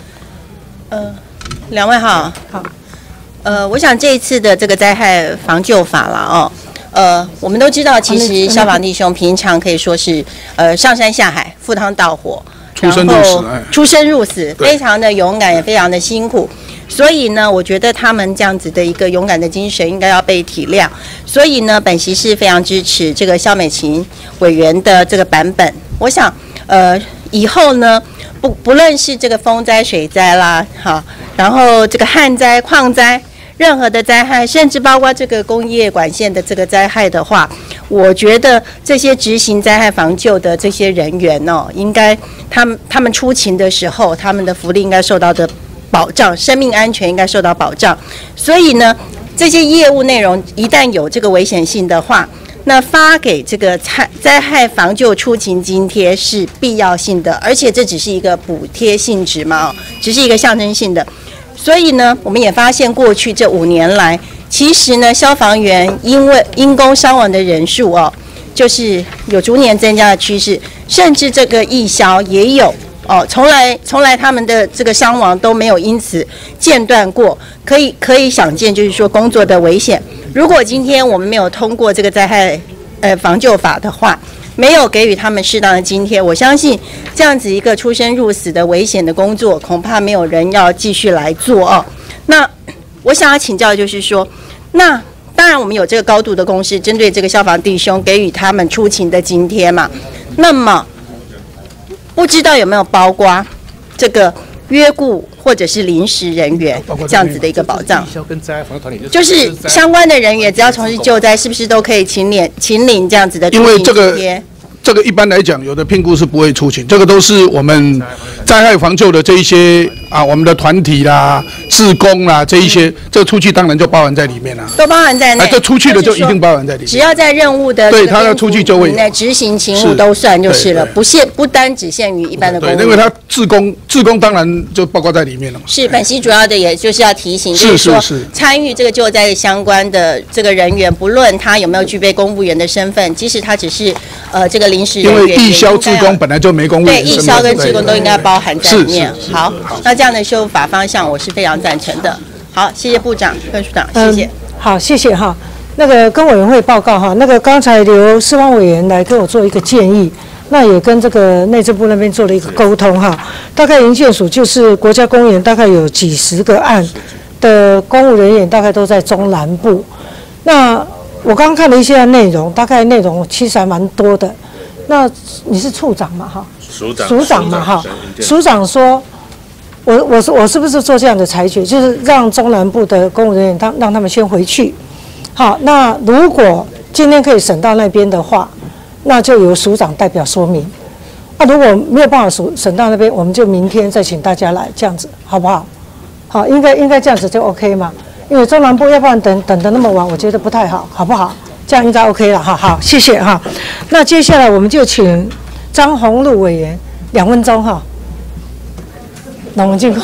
呃，两位好，好，呃，我想这一次的这个灾害防救法了哦，呃，我们都知道，其实消防弟兄平常可以说是呃上山下海、赴汤蹈火， 出生入死，哎， 出生入死，非常的勇敢，也非常的辛苦。所以呢，我觉得他们这样子的一个勇敢的精神应该要被体谅。所以呢，本席是非常支持这个萧美琴委员的这个版本。我想，呃，以后呢，不不论是这个风灾、水灾啦，哈，然后这个旱灾、矿灾，任何的灾害，甚至包括这个工业管线的这个灾害的话，我觉得这些执行灾害防救的这些人员哦，应该他们他们出勤的时候，他们的福利应该受到的保障，生命安全应该受到保障。所以呢，这些业务内容一旦有这个危险性的话，那发给这个灾灾害防救出勤津贴是必要性的，而且这只是一个补贴性质嘛，只是一个象征性的。所以呢，我们也发现过去这五年来，其实呢，消防员因为因公伤亡的人数哦，就是有逐年增加的趋势，甚至这个义消也有。哦，从来从来他们的这个伤亡都没有因此间断过，可以可以想见，就是说工作的危险。如果今天我们没有通过这个灾害呃防救法的话，没有给予他们适当的津贴，我相信这样子一个出生入死的危险的工作，恐怕没有人要继续来做哦。那我想要请教的就是说，那当然我们有这个高度的共识，针对这个消防弟兄给予他们出勤的津贴嘛，那么不知道有没有包括这个约雇或者是临时人员这样子的一个保障？就是相关的人员只要从事救灾，是不是都可以请领请领这样子的出勤津贴？ 这个一般来讲，有的评估是不会出勤，这个都是我们灾害防救的这一些啊，我们的团体啦、志工啦这一些，这出去当然就包含在里面啦， 都包含在内。 哎，这出去的就一定包含在里面。 只要在任务的对他要出去就会内执行勤务都算就是了，不限不单只限于一般的公务员。 对，因为他志工志工当然就包括在里面了嘛。 是，本席主要的也就是要提醒，就是说参与这个救灾的相关的这个人员，不论他有没有具备公务员的身份，即使他只是呃这个临时人员， 因为义消志工本来就没公务员身份， 对，义消跟志工都应该包含在里面。好，那这样的修法方向我是非常赞成的。好，谢谢部长、跟署长，谢谢。 嗯、好，谢谢哈。那个跟委员会报告哈，那个刚才刘世芳委员来跟我做一个建议，那也跟这个内政部那边做了一个沟通哈。大概营建署就是国家公园，大概有几十个案的公务人员，大概都在中南部。那我刚刚看了一些内容，大概内容其实还蛮多的。那你是处长嘛哈？ 署长。 署长嘛哈？署长说。我我是我是不是做这样的裁决，就是让中南部的公务人员让让他们先回去，好，那如果今天可以审到那边的话，那就由署长代表说明。那、啊、如果没有办法审审到那边，我们就明天再请大家来，这样子好不好？好，应该应该这样子就 OK 嘛，因为中南部要不然等等得那么晚，我觉得不太好，好不好？这样应该 OK 了哈。好，谢谢哈。那接下来我们就请张宏禄委员两分钟哈。那我们进过，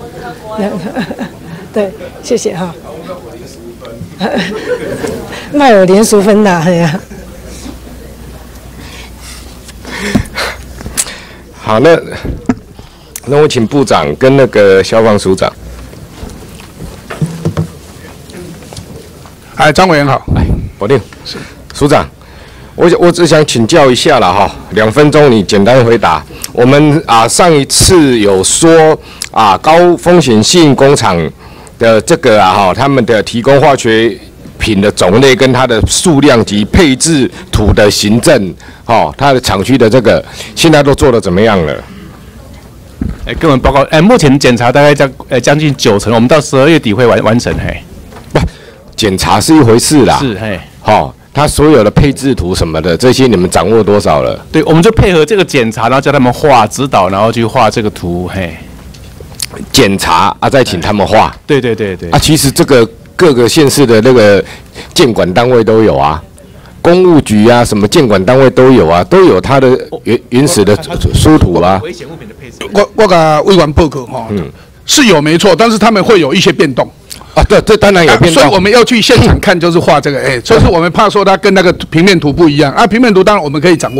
对，谢谢哈。那有连淑芬呐，哎呀。 好，那那我请部长跟那个消防署长。 哎，张委员好。 哎，保定是署长。我我只想请教一下了哈，两分钟你简单回答。我们啊上一次有说啊高风险性工厂的这个啊哈，他们的提供化学品的种类跟它的数量及配置图的行政，哈，它的厂区的这个现在都做得怎么样了？ 哎，跟我们报告，哎，目前检查大概将呃将近九成，我们到十二月底会完完成嘿。 不，检查是一回事啦， 是嘿， 好。它所有的配置图什么的，这些你们掌握多少了？ 对，我们就配合这个检查，然后叫他们画指导，然后去画这个图，嘿。 检查啊，再请他们画。 对对对对。 啊，其实这个各个县市的那个监管单位都有啊，公务局啊，什么监管单位都有啊，都有它的原原始的书图啊。 危险物品的配置。 我我给委员报告哈，嗯，是有没错，但是他们会有一些变动。 啊，对，这当然有变动、 啊，所以我们要去现场看，就是画这个，哎、欸，就是我们怕说它跟那个平面图不一样啊。平面图当然我们可以掌握了，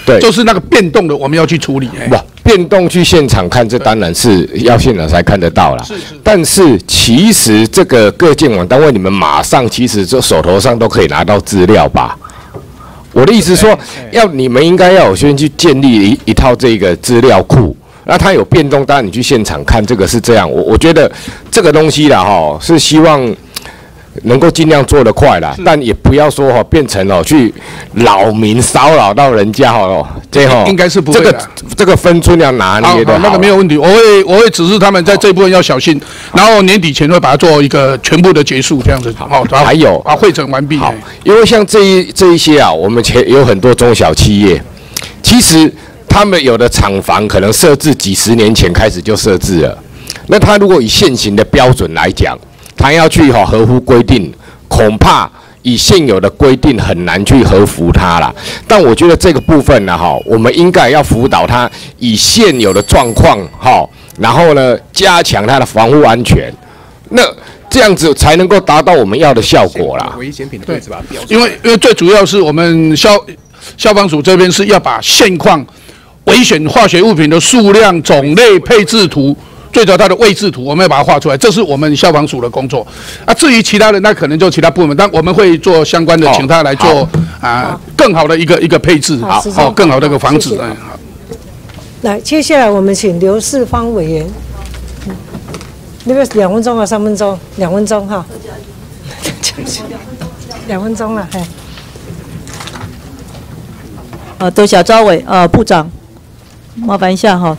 对， 就是那个变动的我们要去处理。 不，变动去现场看，这当然是要现场才看得到啦。是是。但是其实这个各建管单位，你们马上其实就手头上都可以拿到资料吧？我的意思说，要你们应该要有先去建立一一套这个资料库。那它有变动，当然你去现场看，这个是这样。我我觉得这个东西啦，哈，是希望能够尽量做得快啦，但也不要说哈变成哦去扰民骚扰到人家哦，这哈应该是不会这个这个分寸要拿捏的。 那个没有问题，我会我会指示他们在这一部分要小心，然后年底前会把它做一个全部的结束，这样子。好， 还有啊，会诊完毕。 好，因为像这一这一些啊，我们前有很多中小企业，其实。他们有的厂房可能设置几十年前开始就设置了，那他如果以现行的标准来讲，他要去哈合乎规定，恐怕以现有的规定很难去合服它啦。但我觉得这个部分呢哈，我们应该要辅导他以现有的状况哈，然后呢加强它的防护安全，那这样子才能够达到我们要的效果啦。 危险品的位置吧，因为因为最主要是我们消消防署这边是要把现况。危险化学物品的数量、种类、配置图，最主要它的位置图，我们要把它画出来，这是我们消防署的工作。啊，至于其他的，那可能就其他部门，但我们会做相关的，请他来做啊更好的一个一个配置，好，好，更好的一个防止。嗯，好。 来，接下来我们请刘世芳委员，那个两分钟啊，三分钟，两分钟哈，两分钟了，哎。 呃，多谢赵伟，呃，部长。麻烦一下哈。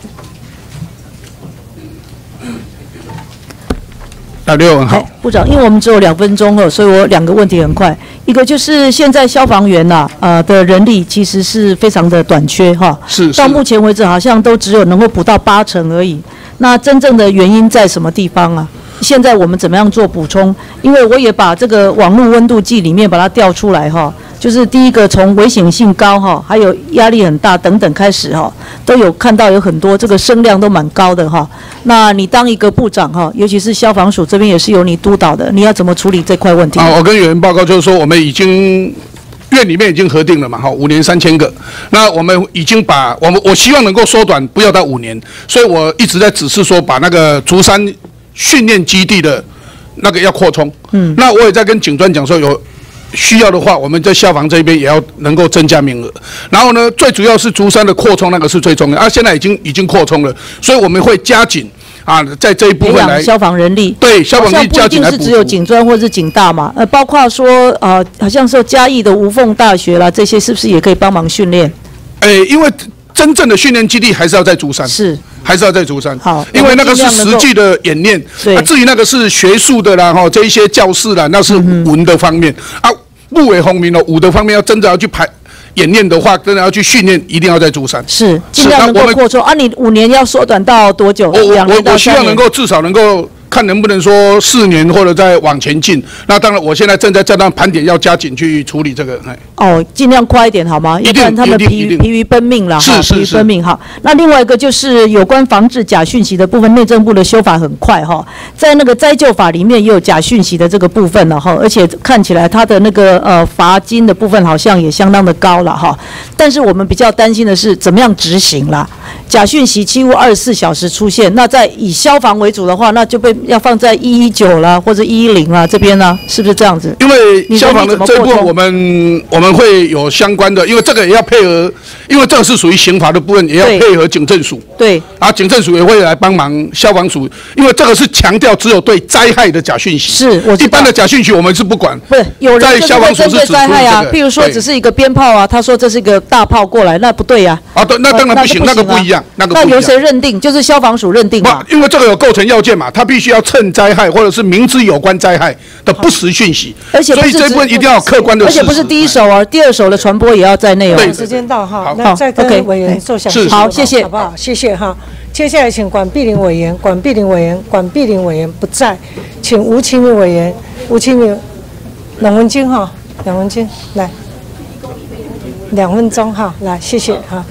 啊，刘文好， 部长，因为我们只有两分钟了，所以我两个问题很快。一个就是现在消防员呐、啊，呃的人力其实是非常的短缺哈。 是。 到目前为止，好像都只有能够补到八成而已。那真正的原因在什么地方啊？现在我们怎么样做补充？因为我也把这个网络温度计里面把它调出来哈。就是第一个从危险性高哈，还有压力很大等等开始哈，都有看到有很多这个声量都蛮高的哈。那你当一个部长哈，尤其是消防署这边也是由你督导的，你要怎么处理这块问题？ 啊，我跟委员报告就是说，我们已经院里面已经核定了嘛，哈，五年三千个。那我们已经把我们我希望能够缩短，不要到五年，所以我一直在指示说，把那个竹山训练基地的那个要扩充。嗯，那我也在跟警专讲说有。需要的话，我们在消防这边也要能够增加名额。然后呢，最主要是竹山的扩充，那个是最重要。啊，现在已经已经扩充了，所以我们会加紧啊，在这一部分来消防人力。 对，消防人力加紧来补。 不一定是只有警专或是警大嘛，呃，包括说呃，好像说嘉义的无缝大学啦，这些是不是也可以帮忙训练？ 哎，因为真正的训练基地还是要在竹山。 是。 还是要在竹山， 好， 因为那个是实际的演练。对。啊，至于那个是学术的啦，哈，这一些教室啦，那是文的方面、嗯、啊。不为轰鸣了，武的方面要真的要去排演练的话，真的要去训练，一定要在竹山。 是，尽量能够扩充啊！你五年要缩短到多久？ 我我我希望能够至少能够看能不能说四年或者再往前进。那当然，我现在正在这段盘点，要加紧去处理这个。 哦，尽量快一点好吗？ 一定， 要不然他们疲于疲于奔命了哈，疲于奔命哈。那另外一个就是有关防治假讯息的部分，内政部的修法很快哈，在那个灾救法里面也有假讯息的这个部分了哈，而且看起来它的那个呃罚金的部分好像也相当的高了哈。但是我们比较担心的是怎么样执行啦？假讯息几乎二十四小时出现，那在以消防为主的话，那就被要放在一一九啦或者一一零啦这边呢，是不是这样子？ 因为消防的这部分我们我们会有相关的，因为这个也要配合，因为这个是属于刑罚的部分，也要配合警政署。 对。 啊，警政署也会来帮忙消防署，因为这个是强调只有对灾害的假讯息。 是，我一般的假讯息我们是不管。 不是，有人在消防署是指灾害啊，譬如说只是一个鞭炮啊，他说这是一个大炮过来，那不对呀。 啊，对，那当然不行，那个不一样，那个不一样。 那由谁认定？就是消防署认定嘛。 因为这个有构成要件嘛，他必须要趁灾害或者是明知有关灾害的不实讯息。 而且所以这部分一定要有客观的事实。 而且不是第一手哦，第二手的传播也要在内哦。 对，时间到哈，那再跟委员做详细。 好，谢谢， 好不好？谢谢哈。接下来请管碧玲委员，管碧玲委员，管碧玲委员不在，请吴清明委员，吴清明，两分钟哈，两分钟来，两分钟哈，来，谢谢哈。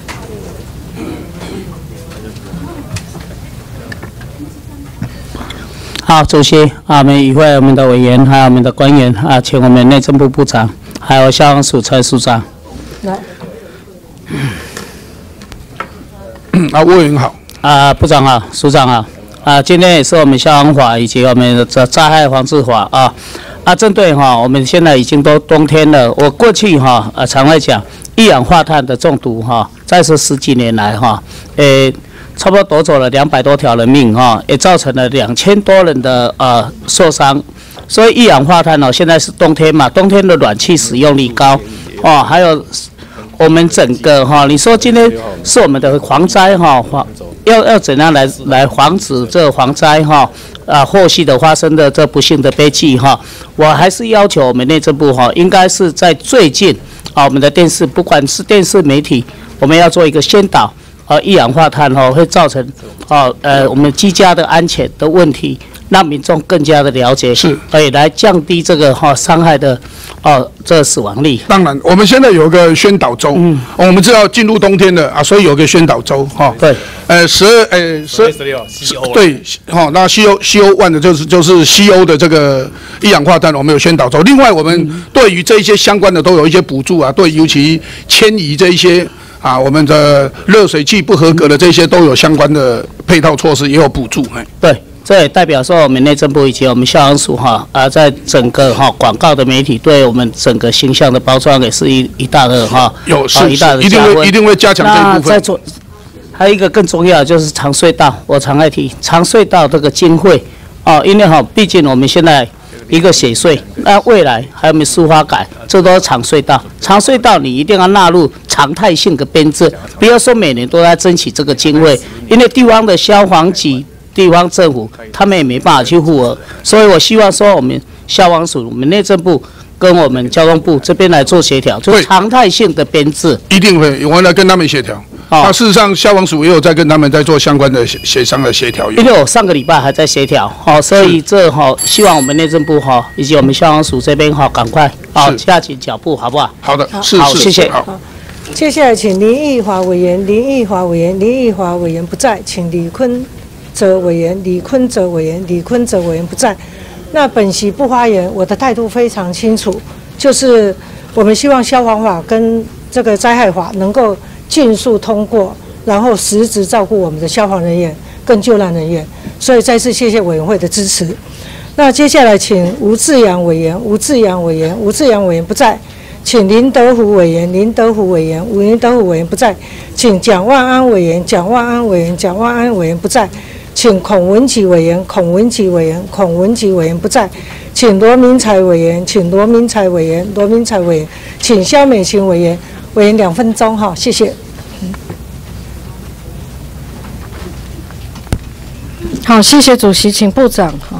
好，主席啊，我们与会我们的委员，还有我们的官员啊，请我们内政部部长，还有消防署蔡署长。 来。 啊，委员好。 啊，部长好，署长好。啊，今天也是我们消防法以及我们的灾害防治法啊。啊，针对哈，我们现在已经都冬天了。我过去哈，呃，常会讲一氧化碳的中毒哈，在这十几年来哈，诶，差不多夺走了两百多条人命哈，也造成了两千多人的呃受伤。所以一氧化碳哦，现在是冬天嘛，冬天的暖气使用率高哦，还有我们整个哈，你说今天是我们的防灾哈，防要要怎样来来防止这防灾哈啊后续的发生的这不幸的悲剧哈？我还是要求我们内政部哈，应该是在最近啊，我们的电视不管是电视媒体，我们要做一个宣导，呃，一氧化碳哈会造成哦呃我们居家的安全的问题。让民众更加的了解，是，可以来降低这个哈、哦、伤害的哦这个死亡率。 当然，我们现在有个宣导周，嗯，我们知道进入冬天了啊，所以有个宣导周哈、哦。对，呃，十二呃十十六，对，哈、哦，那 C O C O one 的就是就是 C O 的这个一氧化碳，我们有宣导周。另外，我们对于这一些相关的都有一些补助啊，对，尤其迁移这一些。啊，我们的热水器不合格的这些都有相关的配套措施，也有补助。哎， 对，这也代表说我们内政部以及我们消防署哈啊，在整个哈广告的媒体对我们整个形象的包装也是一一大的哈， 有是、 啊、一大的一定会一定会加强这一部分。 在做，还有一个更重要的就是长隧道，我常爱提长隧道这个经费哦，因为哈，毕竟我们现在。一个血税，那未来还有没有疏花改，这都是长隧道。长隧道你一定要纳入常态性的编制，不要说每年都在争取这个经费，因为地方的消防局、地方政府他们也没办法去负荷，所以我希望说我们消防署、我们内政部跟我们交通部这边来做协调，就是常态性的编制， 一定会，我来跟他们协调。那、哦、事实上，消防署也有在跟他们在做相关的协商的协调。 因为我上个礼拜还在协调，好、哦，所以这哈、哦，希望我们内政部哈、哦、以及我们消防署这边哈、哦，赶快哦加紧脚步，好不好？ 好的，是好， 是谢谢。 好，接下来请林奕华委员，林奕华委员，林奕华委员不在，请李坤哲委员，李坤哲委员，李坤哲委员不在。那本席不发言，我的态度非常清楚，就是我们希望消防法跟这个灾害法能够尽速通过，然后实质照顾我们的消防人员跟救难人员，所以再次谢谢委员会的支持。那接下来请吴志阳委员，吴志阳委员，吴志阳委员不在，请林德福委员，林德福委员，林德福委员不在，请蒋万安委员，蒋万安委员，蒋万安委员不在，请孔文琪委员，孔文琪委员，孔文琪委员不在，请罗明才委员，请罗明才委员，罗明才委员，请肖美琴委员。委员两分钟哈，谢谢。好，谢谢主席，请部长哈。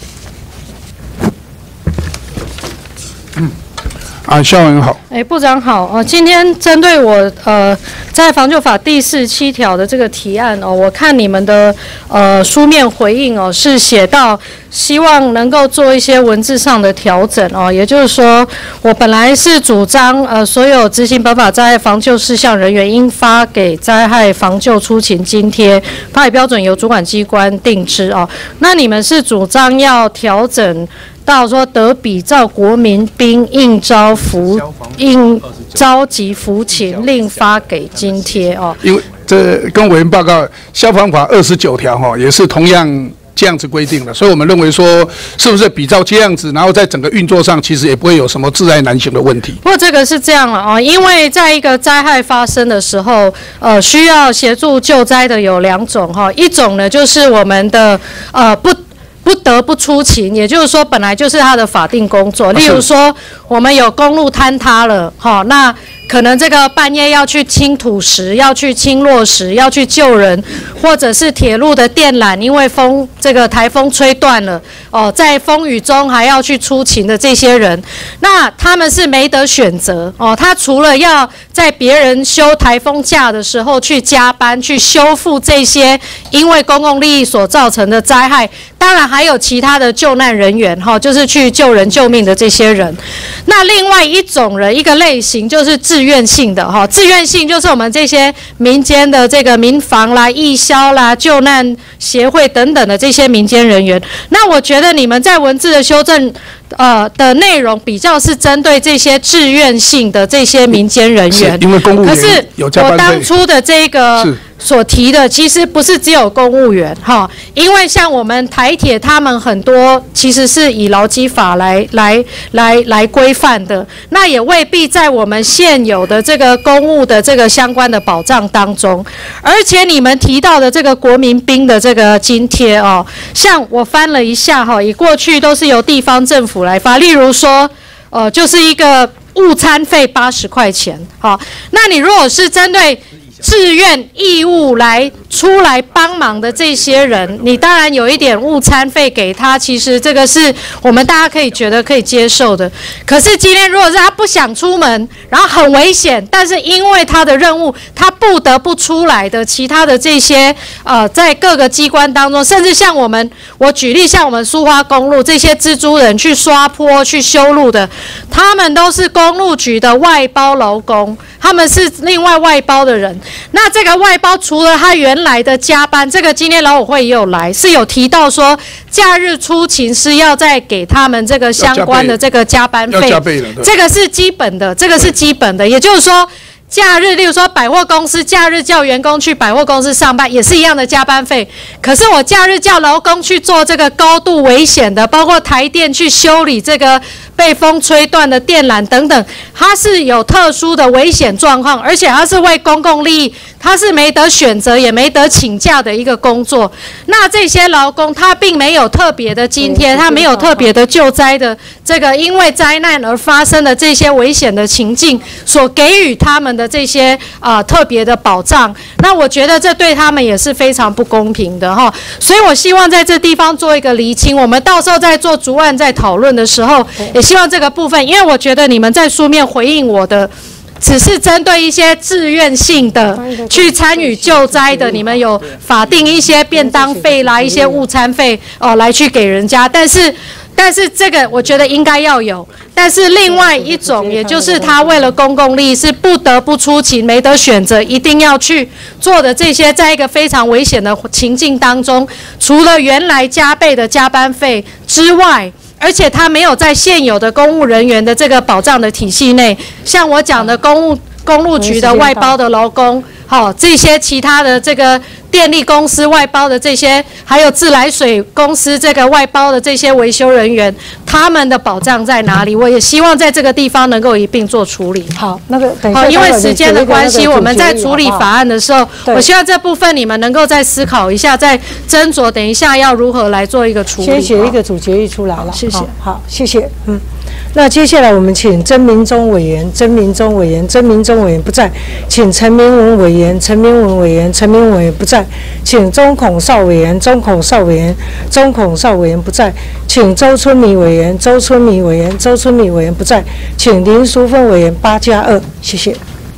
嗯，啊，校委员好。 哎，部长好。呃，今天针对我呃在防救法第四十七条的这个提案哦，我看你们的呃书面回应哦，是写到希望能够做一些文字上的调整哦，也就是说，我本来是主张呃所有执行本法灾害防救事项人员应发给灾害防救出勤津贴，发给标准由主管机关定之哦。那你们是主张要调整到说得比照国民兵应召服应召集服勤另发给津贴哦。 因为这跟委员报告，消防法二十九条哈也是同样这样子规定的，所以我们认为说，是不是比照这样子，然后在整个运作上，其实也不会有什么窒碍难行的问题。 不过这个是这样了哦，因为在一个灾害发生的时候，呃，需要协助救灾的有两种哈，一种呢就是我们的呃不。不得不出勤，也就是说，本来就是他的法定工作。例如说，我们有公路坍塌了，哈，那可能这个半夜要去清土石，要去清落石，要去救人，或者是铁路的电缆因为风这个台风吹断了，哦，在风雨中还要去出勤的这些人，那他们是没得选择哦。他除了要在别人休台风假的时候去加班去修复这些因为公共利益所造成的灾害，当然还有其他的救难人员哈，就是去救人救命的这些人。那另外一种人，一个类型就是自愿性的哈，自愿性就是我们这些民间的这个民防啦、义消啦、救难协会等等的这些民间人员。那我觉得你们在文字的修正呃的内容比较是针对这些自愿性的这些民间人员， 因为公务员可是我当初的这个所提的其实不是只有公务员哈，因为像我们台铁他们很多其实是以劳基法来来来来规范的，那也未必在我们现有的这个公务的这个相关的保障当中。而且你们提到的这个国民兵的这个津贴哦，像我翻了一下哈，以过去都是由地方政府来发，例如说，呃，就是一个午餐费八十块钱，好，那你如果是针对志愿义务来出来帮忙的这些人，你当然有一点午餐费给他，其实这个是我们大家可以觉得可以接受的。可是今天如果是他不想出门，然后很危险，但是因为他的任务他不得不出来的其他的这些呃，在各个机关当中，甚至像我们，我举例像我们苏花公路这些蜘蛛人去刷坡去修路的，他们都是公路局的外包劳工，他们是另外外包的人。那这个外包除了他原来的加班，这个今天劳委会也有来，是有提到说假日出勤是要再给他们这个相关的这个加班费，这个是基本的，这个是基本的，也就是说。假日，例如说百货公司，假日叫员工去百货公司上班，也是一样的加班费。可是我假日叫劳工去做这个高度危险的，包括台电去修理这个被风吹断的电缆等等，它是有特殊的危险状况，而且它是为公共利益，它是没得选择也没得请假的一个工作。那这些劳工他并没有特别的津贴，他没有特别的救灾的这个因为灾难而发生的这些危险的情境所给予他们的这些啊、呃、特别的保障，那我觉得这对他们也是非常不公平的哈。所以我希望在这地方做一个厘清，我们到时候在做逐案在讨论的时候，也希望这个部分，因为我觉得你们在书面回应我的。只是针对一些自愿性的去参与救灾的，你们有法定一些便当费啦、一些午餐费哦、呃，来去给人家，但是。但是这个我觉得应该要有，但是另外一种，也就是他为了公共利益是不得不出勤，没得选择，一定要去做的这些，在一个非常危险的情境当中，除了原来加倍的加班费之外，而且他没有在现有的公务人员的这个保障的体系内，像我讲的公务公路局的外包的劳工，好、哦、这些其他的这个电力公司外包的这些，还有自来水公司这个外包的这些维修人员，他们的保障在哪里？我也希望在这个地方能够一并做处理。 好，那个等一下， 好，因为时间的关系，我们在处理法案的时候，我希望这部分你们能够再思考一下，再斟酌，等一下要如何来做一个处理。 先写一个主决议出来了， 谢谢。 好，谢谢。嗯。那接下来我们请曾明忠委员，曾明忠委员，曾明忠委员不在，请陈明文委员，陈明文委员，陈明文委员不在，请钟孔少委员，钟孔少委员，钟孔少委员不在，请周春米委员，周春米委员，周春米委员不在，请林淑芬委员八加二，谢谢。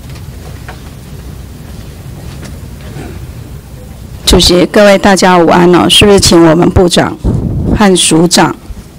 主席，各位大家午安哦，是不是请我们部长和署长？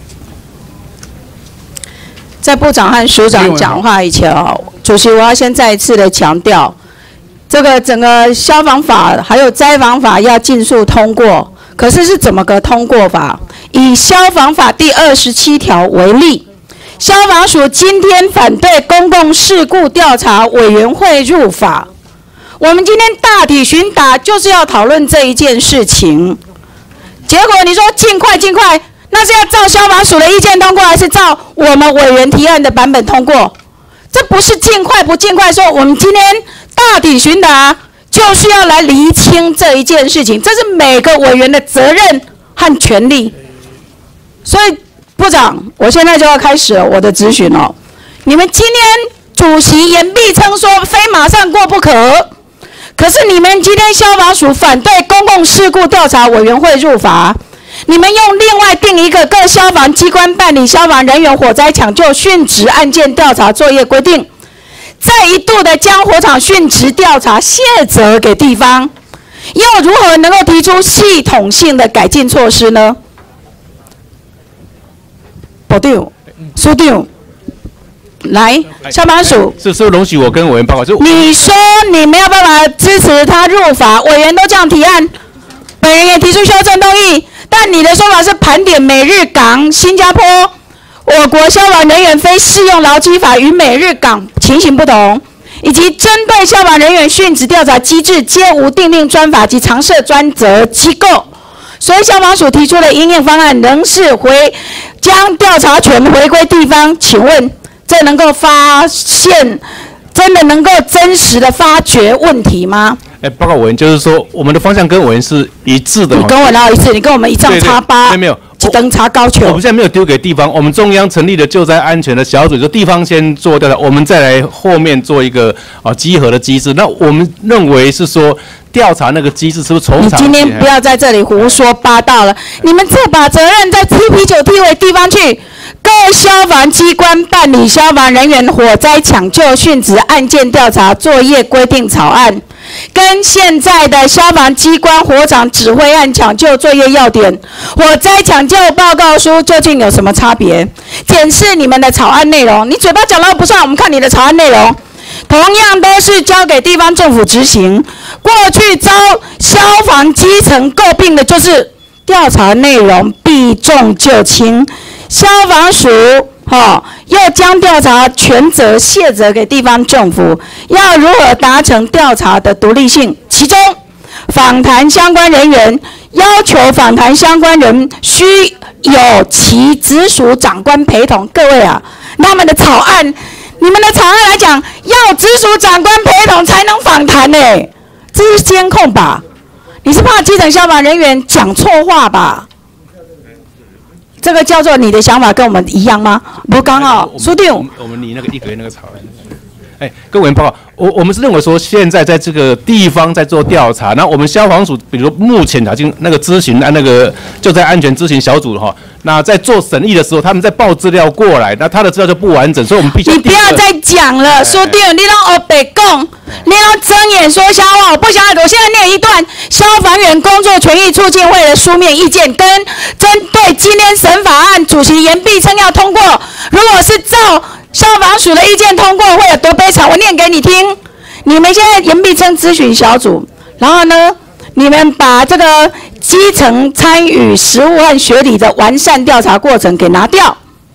在部长和署长讲话以前哦，主席，我要先再一次的强调，这个整个消防法还有灾防法要尽速通过，可是是怎么个通过法？以消防法第二十七条为例，消防署今天反对公共事故调查委员会入法，我们今天大体询答就是要讨论这一件事情，结果你说尽快尽快。那是要照消防署的意见通过，还是照我们委员提案的版本通过？这不是尽快不尽快说，我们今天大体询答就是要来厘清这一件事情，这是每个委员的责任和权利。所以部长，我现在就要开始了我的质询了。你们今天主席言必称说非马上过不可，可是你们今天消防署反对公共事故调查委员会入法。你们用另外定一个各消防机关办理消防人员火灾抢救殉职案件调查作业规定，再一度的将火场殉职调查卸责给地方，又如何能够提出系统性的改进措施呢？部长、署长，来，消防署， 是是容许我跟委员报告。 你说你没有办法支持他入法，委员都这样提案，本人也提出修正动议。但你的说法是盘点美日港、新加坡，我国消防人员非适用劳基法与美日港情形不同， 以及针对消防人员殉职调查机制，皆无订定专法及常设专责机构。所以消防署提出的因应方案，仍是回将调查权回归地方。请问，这能够发现，真的能够真实的发掘问题吗？ 哎，报告委员，就是说我们的方向跟委员是一致的。 你跟我哪有一致？你跟我们一丈差八， 没有。 一灯差高球。 我们现在没有丢给地方，我们中央成立的救灾安全的小组，就地方先做调查，我们再来后面做一个啊稽核的机制。那我们认为是说调查那个机制是不是从？ 你今天不要在这里胡说八道了，你们这把责任再踢皮球踢回地方去。各消防机关办理消防人员火灾抢救殉职案件调查作业规定草案，跟现在的消防机关火场指挥案抢救作业要点、火灾抢救报告书究竟有什么差别？检视你们的草案内容，你嘴巴讲到不算，我们看你的草案内容，同样都是交给地方政府执行。过去遭消防基层诟病的就是调查内容避重就轻。消防署哦，又将调查权责卸责给地方政府，要如何达成调查的独立性？其中，访谈相关人员，要求访谈相关人需有其直属长官陪同。各位啊，他们的草案，你们的草案来讲，要直属长官陪同才能访谈呢，这是监控吧？你是怕基层消防人员讲错话吧？这个叫做你的想法跟我们一样吗？不刚好，苏定。 我们拟那个一个月那个草案。哎，各位报告，我我们是认为说，现在在这个地方在做调查，那我们消防署，比如目前啊，就那个咨询啊，那个救灾安全咨询小组哈，那在做审议的时候，他们在报资料过来，那他的资料就不完整，所以我们必须。 你不要再讲了，苏定，你让我北讲，你要睁眼说瞎话，我不想。我现在念一段消防员工作权益促进会的书面意见，跟针对今天审法案主席严必称要通过，如果是照消防署的意见通过会有多悲惨？我念给你听。你们现在严必称咨询小组，然后呢，你们把这个基层参与实务和学理的完善调查过程给拿掉。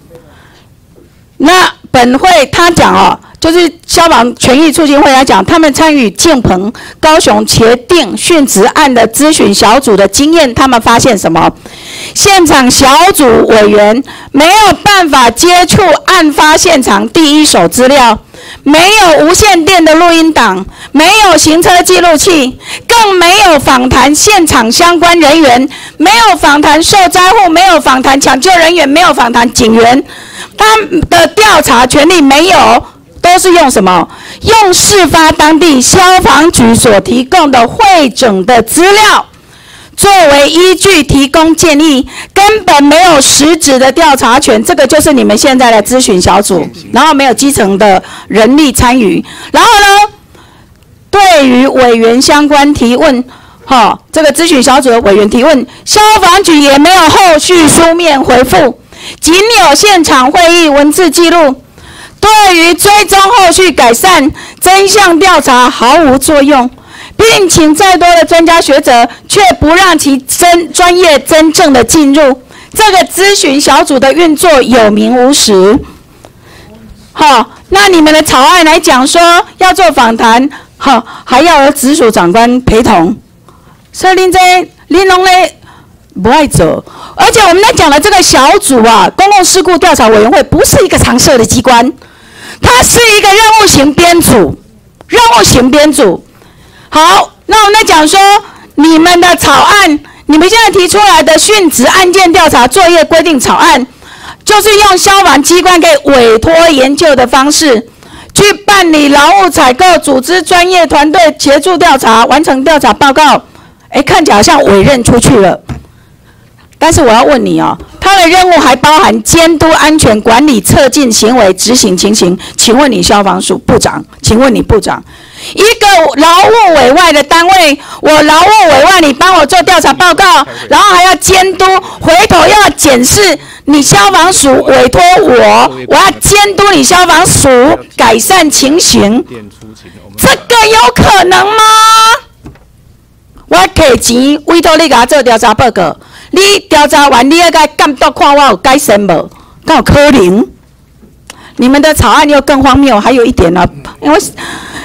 那本会他讲哦，就是消防权益促进会来讲，他们参与敬鹏、高雄茄定殉职案的咨询小组的经验，他们发现什么？现场小组委员没有办法接触案发现场第一手资料，没有无线电的录音档，没有行车记录器，更没有访谈现场相关人员，没有访谈受灾户，没有访谈抢救人员，没有访谈警员，他的调查权利没有。都是用什么？用事发当地消防局所提供的汇整的资料作为依据提供建议，根本没有实质的调查权。这个就是你们现在的咨询小组，然后没有基层的人力参与。然后呢，对于委员相关提问，哈、哦，这个咨询小组的委员提问，消防局也没有后续书面回复，仅有现场会议文字记录。对于追踪后续改善真相调查毫无作用，并请再多的专家学者，却不让其真专业真正的进入这个咨询小组的运作有名无实。好，那你们的草案来讲说要做访谈，好，还要有直属长官陪同，所以您这您拢咧不爱走。而且我们在讲的这个小组啊，公共事故调查委员会不是一个常设的机关。它是一个任务型编组，任务型编组。好，那我们来讲说，你们的草案，你们现在提出来的殉职案件调查作业规定草案，就是用消防机关给委托研究的方式，去办理劳务采购，组织专业团队协助调查，完成调查报告。哎，看起来好像委任出去了。但是我要问你哦，他的任务还包含监督安全管理、测进行为、执行情形。请问你消防署部长？请问你部长，一个劳务委外的单位，我劳务委外，你帮我做调查报告，然后还要监督，回头要检视你消防署委托我，我要监督你消防署改善情形，这个有可能吗？我摕钱委托你给我做调查报告。你调查完，你要该监督看我有改善无？敢有可能？你们的草案又更荒谬，还有一点呢、啊，因为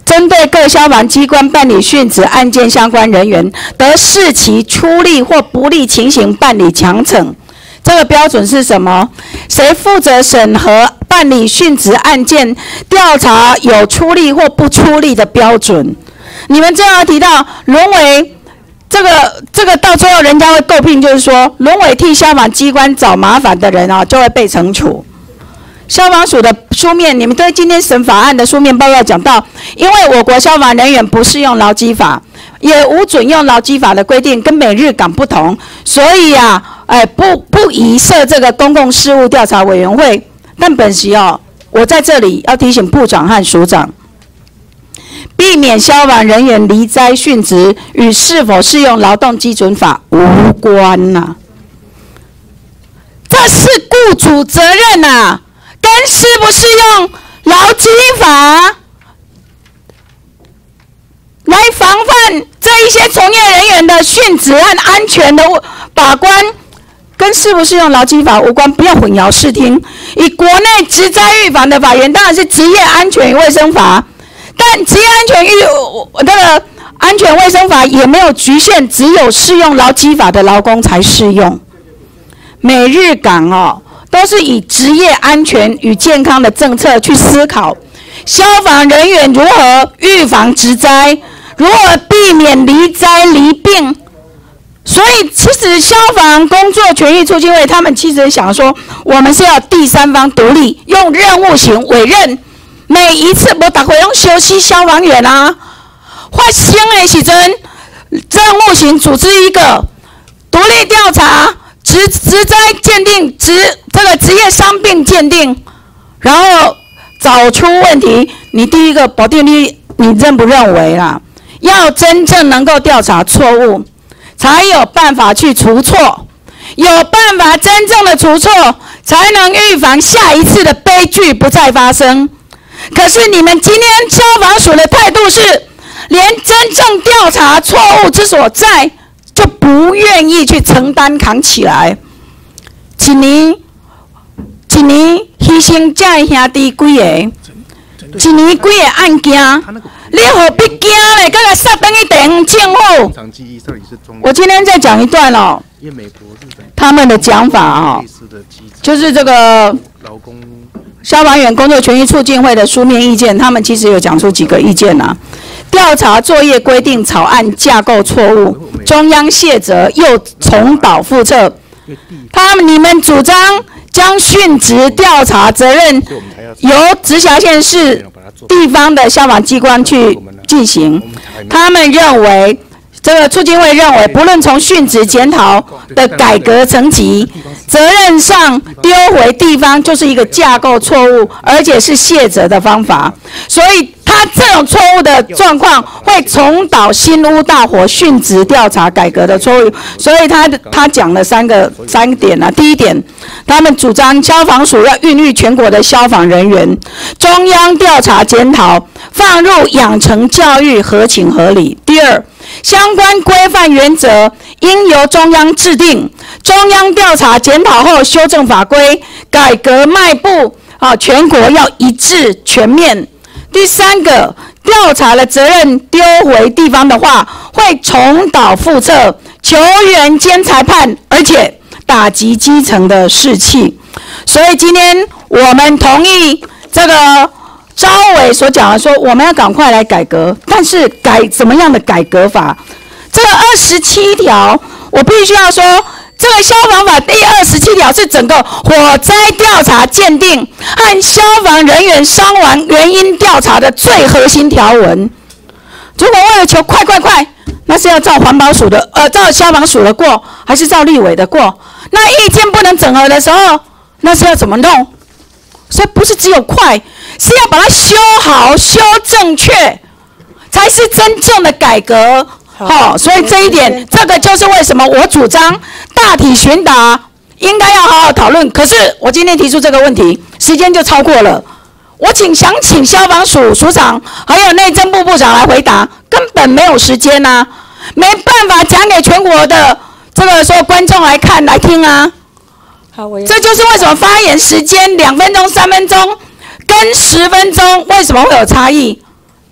针对各消防机关办理殉职案件相关人员，得视其出力或不利情形办理强惩。这个标准是什么？谁负责审核办理殉职案件，调查有出力或不出力的标准？你们正要提到沦为这个这个到最后人家会诟病，就是说沦为替消防机关找麻烦的人啊，就会被惩处。消防署的书面，你们对今天审法案的书面报告讲到，因为我国消防人员不适用劳基法，也无准用劳基法的规定，跟美日港不同，所以啊，哎，不不宜设这个公共事务调查委员会。但本席哦，我在这里要提醒部长和署长，避免消防人员离灾殉职与是否适用劳动基准法无关呐、啊，这是雇主责任呐、啊。跟适不适用劳基法来防范这一些从业人员的殉职和安全的把关，跟适不适用劳基法无关，不要混淆视听。以国内职灾预防的法源当然是职业安全与卫生法，但职业安全与那个安全卫生法也没有局限，只有适用劳基法的劳工才适用。美日港哦。都是以职业安全与健康的政策去思考，消防人员如何预防职灾，如何避免离灾离病。所以，其实消防工作权益促进会他们其实想说，我们是要第三方独立，用任务型委任，每一次不大会用休息消防员啊，发生的时阵，任务型组织一个独立调查。职职灾鉴定，职这个职业伤病鉴定，然后找出问题。你第一个保定你你认不认为啦？要真正能够调查错误，才有办法去除错，有办法真正的除错，才能预防下一次的悲剧不再发生。可是你们今天消防署的态度是，连真正调查错误之所在。就不愿意去承担扛起来，一年一年牺牲这兄弟几个，一年几个案件，你何必惊嘞？搁来杀等于地方政府。我今天再讲一段哦，他们的讲法哦，就是这个消防员工作权益促进会的书面意见，他们其实有讲出几个意见啊。调查作业规定草案架构错误，中央卸责又重蹈覆辙。他们你们主张将殉职调查责任由直辖县市地方的消防机关去进行，他们认为。这个促进会认为，不论从殉职检讨的改革层级，责任上丢回地方就是一个架构错误，而且是卸责的方法。所以，他这种错误的状况会重蹈新屋大火殉职调查改革的错误。所以他他讲了三个三点啊。第一点，他们主张消防署要孕育全国的消防人员，中央调查检讨放入养成教育，合情合理。第二。相关规范原则应由中央制定，中央调查检讨后修正法规，改革迈步啊，全国要一致全面。第三个，调查的责任丢回地方的话，会重蹈覆辙，球员兼裁判，而且打击基层的士气。所以今天我们同意这个。招委所讲的说，我们要赶快来改革，但是改怎么样的改革法？这个二十七条，我必须要说，这个消防法第二十七条是整个火灾调查鉴定和消防人员伤亡原因调查的最核心条文。如果为了求快快快，那是要照环保署的，呃，照消防署的过，还是照立委的过？那意见不能整合的时候，那是要怎么弄？所以不是只有快，是要把它修好、修正确，才是真正的改革。好、哦，所以这一点，这个就是为什么我主张大体询答应该要好好讨论。可是我今天提出这个问题，时间就超过了。我请想请消防署署长还有内政部部长来回答，根本没有时间呐、啊，没办法讲给全国的这个说观众来看来听啊。这就是为什么发言时间两分钟、三分钟跟十分钟为什么会有差异？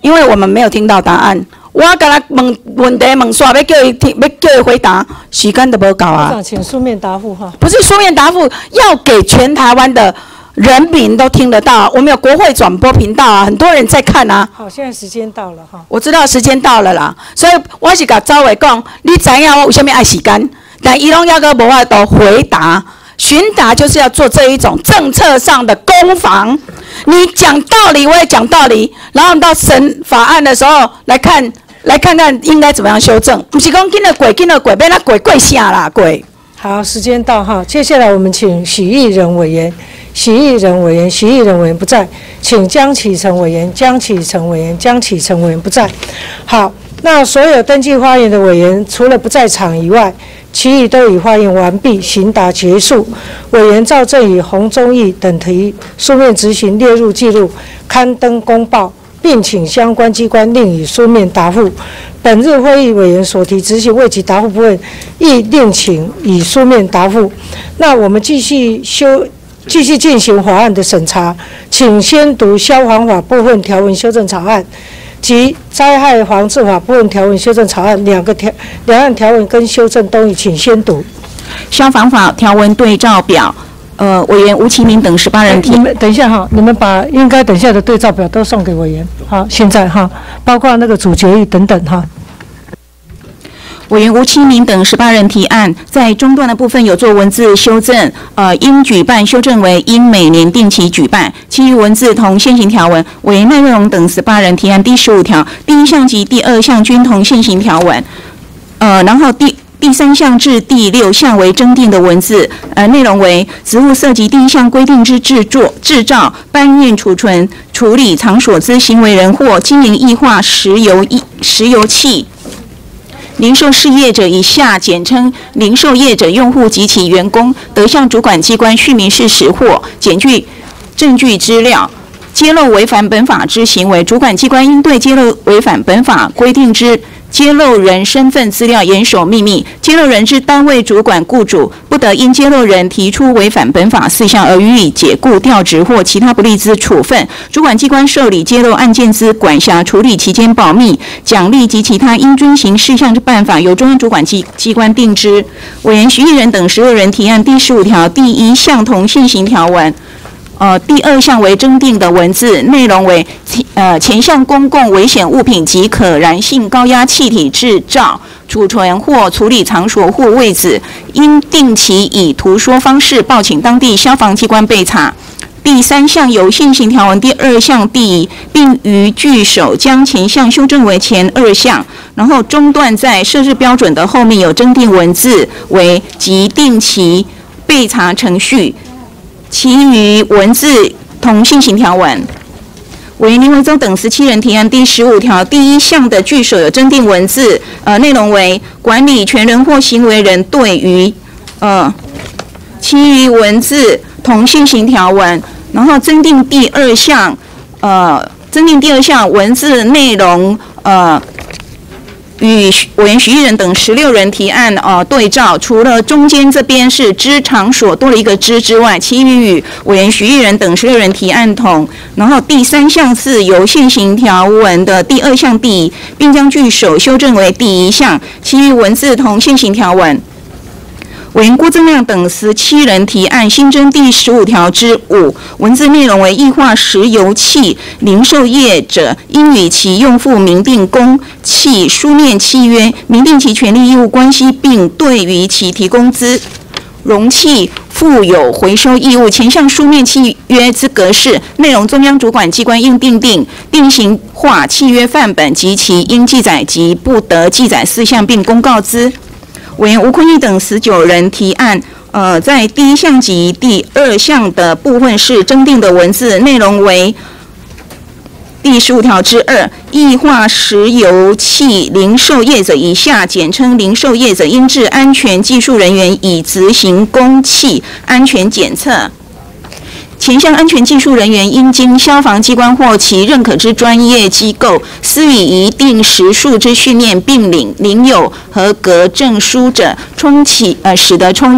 因为我们没有听到答案。我跟他问问题问煞，要叫伊听，要叫伊回答，时间都无够啊。 部长，请书面答复哈。 不是书面答复，要给全台湾的人民都听得到。我们有国会转播频道啊，很多人在看啊。 好，现在时间到了哈。 我知道时间到了啦，所以我是甲赵伟讲，你知影我为什么爱时间，但伊拢要个无法度回答。询答就是要做这一种政策上的攻防，你讲道理，我也讲道理，然后到审法案的时候来看，来看看应该怎么样修正，不是讲紧了过，紧了过，要那过过啥啦过。 好，时间到哈，接下来我们请许毅人委员，许毅人委员，许毅人委员不在，请江启臣委员，江启臣委员，江启臣委员不在。好，那所有登记发言的委员，除了不在场以外，其余都已发言完毕，询答结束。委员赵正宇、洪忠义等提书面质询列入记录，刊登公报，并请相关机关另以书面答复。本日会议委员所提质询未及答复部分，亦另请以书面答复。那我们继续修。继续进行法案的审查，请先读消防法部分条文修正草案及灾害防治法部分条文修正草案两个条两岸条文跟修正都已，请先读。 消防法条文对照表，呃，委员吴其明等十八人提。 你们等一下哈，你们把应该等一下的对照表都送给委员。好，现在哈，包括那个主决议等等哈。 委员吴其明等十八人提案，在中段的部分有做文字修正，呃，应举办修正为应每年定期举办，其余文字同现行条文。委员赖瑞荣等十八人提案第十五条第一项及第二项均同现行条文，呃，然后第。第三项至第六项为增订的文字，呃，内容为职务涉及第一项规定之制作、制造、搬运、储存、处理场所之行为人或经营液化石油石油气。零售事业者以下简称零售业者用户及其员工，得向主管机关续明事实或检具证据资料。揭露违反本法之行为，主管机关应对揭露违反本法规定之揭露人身份资料严守秘密。揭露人之单位主管雇主，不得因揭露人提出违反本法事项而予以解雇、调职或其他不利之处分。主管机关受理揭露案件之管辖、处理期间保密、奖励及其他应遵行事项之办法，由中央主管机机关定之。委员徐毅人等十六人提案第十五条第一项同现行条文。呃，第二项为增订的文字，内容为呃前项公共危险物品及可燃性高压气体制造、储存或处理场所或位置，应定期以图说方式报请当地消防机关备查。第三项由现行条文第二项第一，并于句首将前项修正为前二项，然后中段在设置标准的后面有增订文字为即定期备查程序。其余文字同现行条文。委员林维洲等十七人提案第十五条第一项的句首有增订文字，呃，内容为管理权人或行为人对于，呃，其余文字同现行条文。然后增订第二项，呃，增订第二项文字内容，呃。与委员徐毅人等十六人提案呃对照，除了中间这边是之场所多了一个之之外，其余与委员徐毅人等十六人提案同。然后第三项是由现行条文的第二项第一，并将句首修正为第一项，其余文字同现行条文。委员郭正亮等十七人提案新增第十五条之五，文字内容为液化石油气零售业者应与其用户明定公契书面契约，明定其权利义务关系，并对于其提供之容器负有回收义务。前项书面契约之格式内容，中央主管机关应订定定型化契约范本及其应记载及不得记载事项，并公告之。委员吴坤义等十九人提案，呃，在第一项及第二项的部分是增订的文字，内容为第十五条之二，液化石油气零售业者以下简称零售业者，应至安全技术人员以执行公器安全检测。前项安全技术人员应经消防机关或其认可之专业机构施予一定时数之训练，并领领有合格证书者，充其呃使得充任。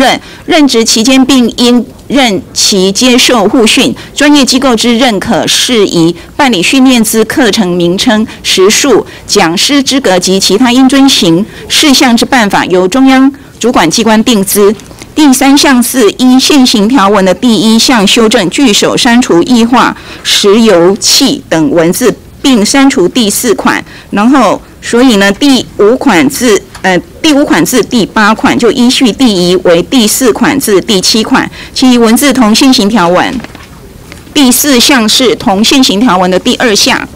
任职期间并应任其接受护训，专业机构之认可事宜，办理训练之课程名称、时数、讲师资格及其他应遵行事项之办法，由中央主管机关定之。第三项是依现行条文的第一项修正，句首删除液化石油气等文字，并删除第四款。然后，所以呢，第五款至呃第五款至第八款就依序递移为第四款至第七款，其余文字同现行条文。第四项是同现行条文的第二项。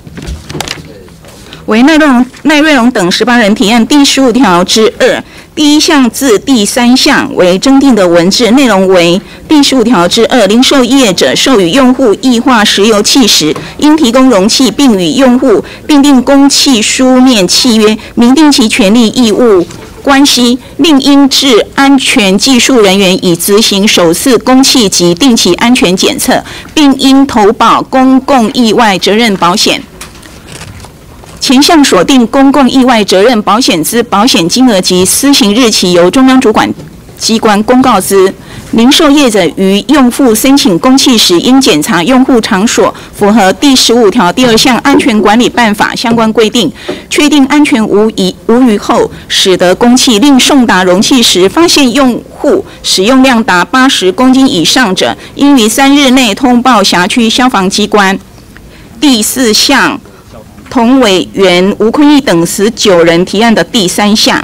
为赖瑞荣、赖瑞荣等十八人提案第十五条之二，第一项至第三项为增订的文字，内容为第十五条之二，零售业者授予用户液化石油气时，应提供容器，并与用户订定供气书面契约，明定其权利义务关系，另应至安全技术人员以执行首次供气及定期安全检测，并应投保公共意外责任保险。前项锁定公共意外责任保险之保险金额及施行日期，由中央主管机关公告之。零售业者于用户申请供气时，应检查用户场所符合第十五条第二项安全管理办法相关规定，确定安全无疑无虞后，使得供气另送达容器时，发现用户使用量达八十公斤以上者，应于三日内通报辖区消防机关。第四项，同委员吴坤义等十九人提案的第三项。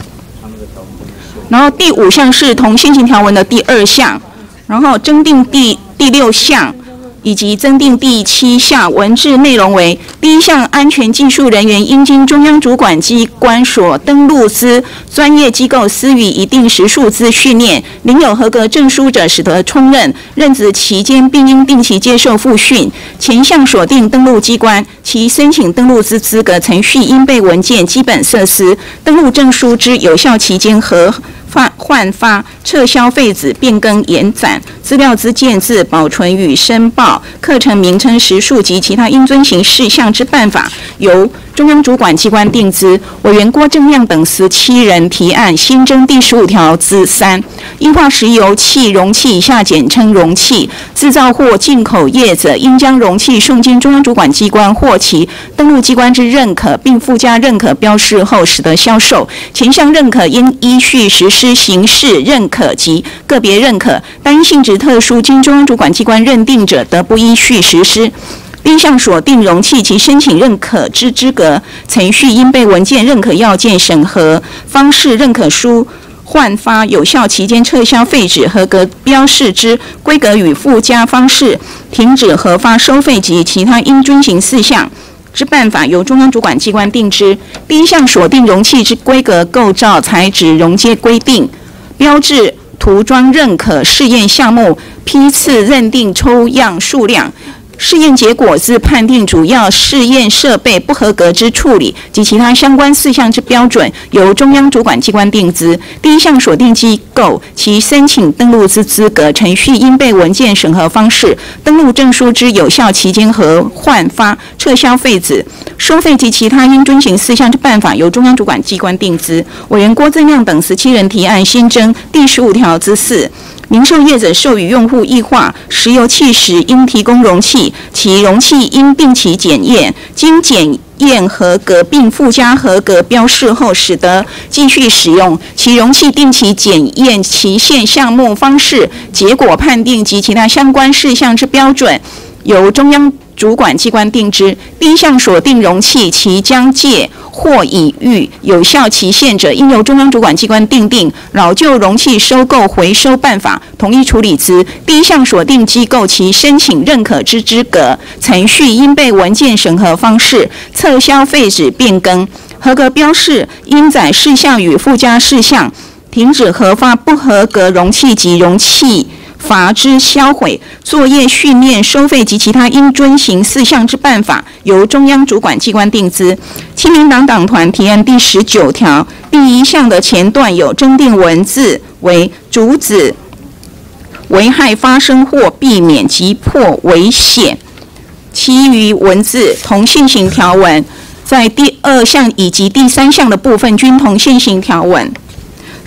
然后第五项是同现行条文的第二项，然后增订第第六项以及增订第七项，文字内容为：第一项，安全技术人员应经中央主管机关所登录之专业机构施予一定时数之训练，领有合格证书者，使得充任。任职期间并应定期接受复训。前项锁定登录机关，其申请登录之资格程序、应备文件、基本设施、登录证书之有效期间和发换发、撤销废止、变更、延展、资料之建制、保存与申报、课程名称、时数及其他应遵行事项之办法，由中央主管机关定之。委员郭正亮等十七人提案新增第十五条之三，液化石油气容器（以下简称容器）制造或进口业者，应将容器送经中央主管机关或其登录机关之认可，并附加认可标示后，使得销售。前项认可应依序实施形式认可及个别认可，但因性质特殊，经中央主管机关认定者，得不依序实施。第一项锁定容器其申请认可之资格程序、应备文件、认可要件、审核方式、认可书换发、有效期间、撤销废止、合格标示之规格与附加方式、停止核发收费及其他应遵行事项之办法，由中央主管机关定之。第一项锁定容器之规格、构造、材质、容阶规定、标志、涂装认可试验项目、批次认定抽样数量、试验结果之判定、主要试验设备不合格之处理及其他相关事项之标准，由中央主管机关定之。第一项锁定机构其申请登录之资格程序、应备文件、审核方式、登录证书之有效期间和换发、撤销废止、收费及其他应遵行事项之办法，由中央主管机关定之。委员郭正亮等十七人提案新增第十五条之四。零售业者授予用户液化石油气时，应提供容器，其容器应定期检验，经检验合格并附加合格标示后，使得继续使用。其容器定期检验期限、项目方式、结果判定及其他相关事项之标准，由中央主管机关定之。第一项锁定容器，其将届或已逾有效期限者，应由中央主管机关订定老旧容器收购回收办法，统一处理之。第一项锁定机构其申请认可之资格程序、应备文件、审核方式、撤销废止、变更、合格标示、应载事项与附加事项、停止核发不合格容器及容器罚之销毁、作业训练、收费及其他应遵行事项之办法，由中央主管机关定之。亲民党党团提案第十九条第一项的前段有增订文字为阻止危害发生或避免急迫危险，其余文字同现行条文，在第二项以及第三项的部分均同现行条文。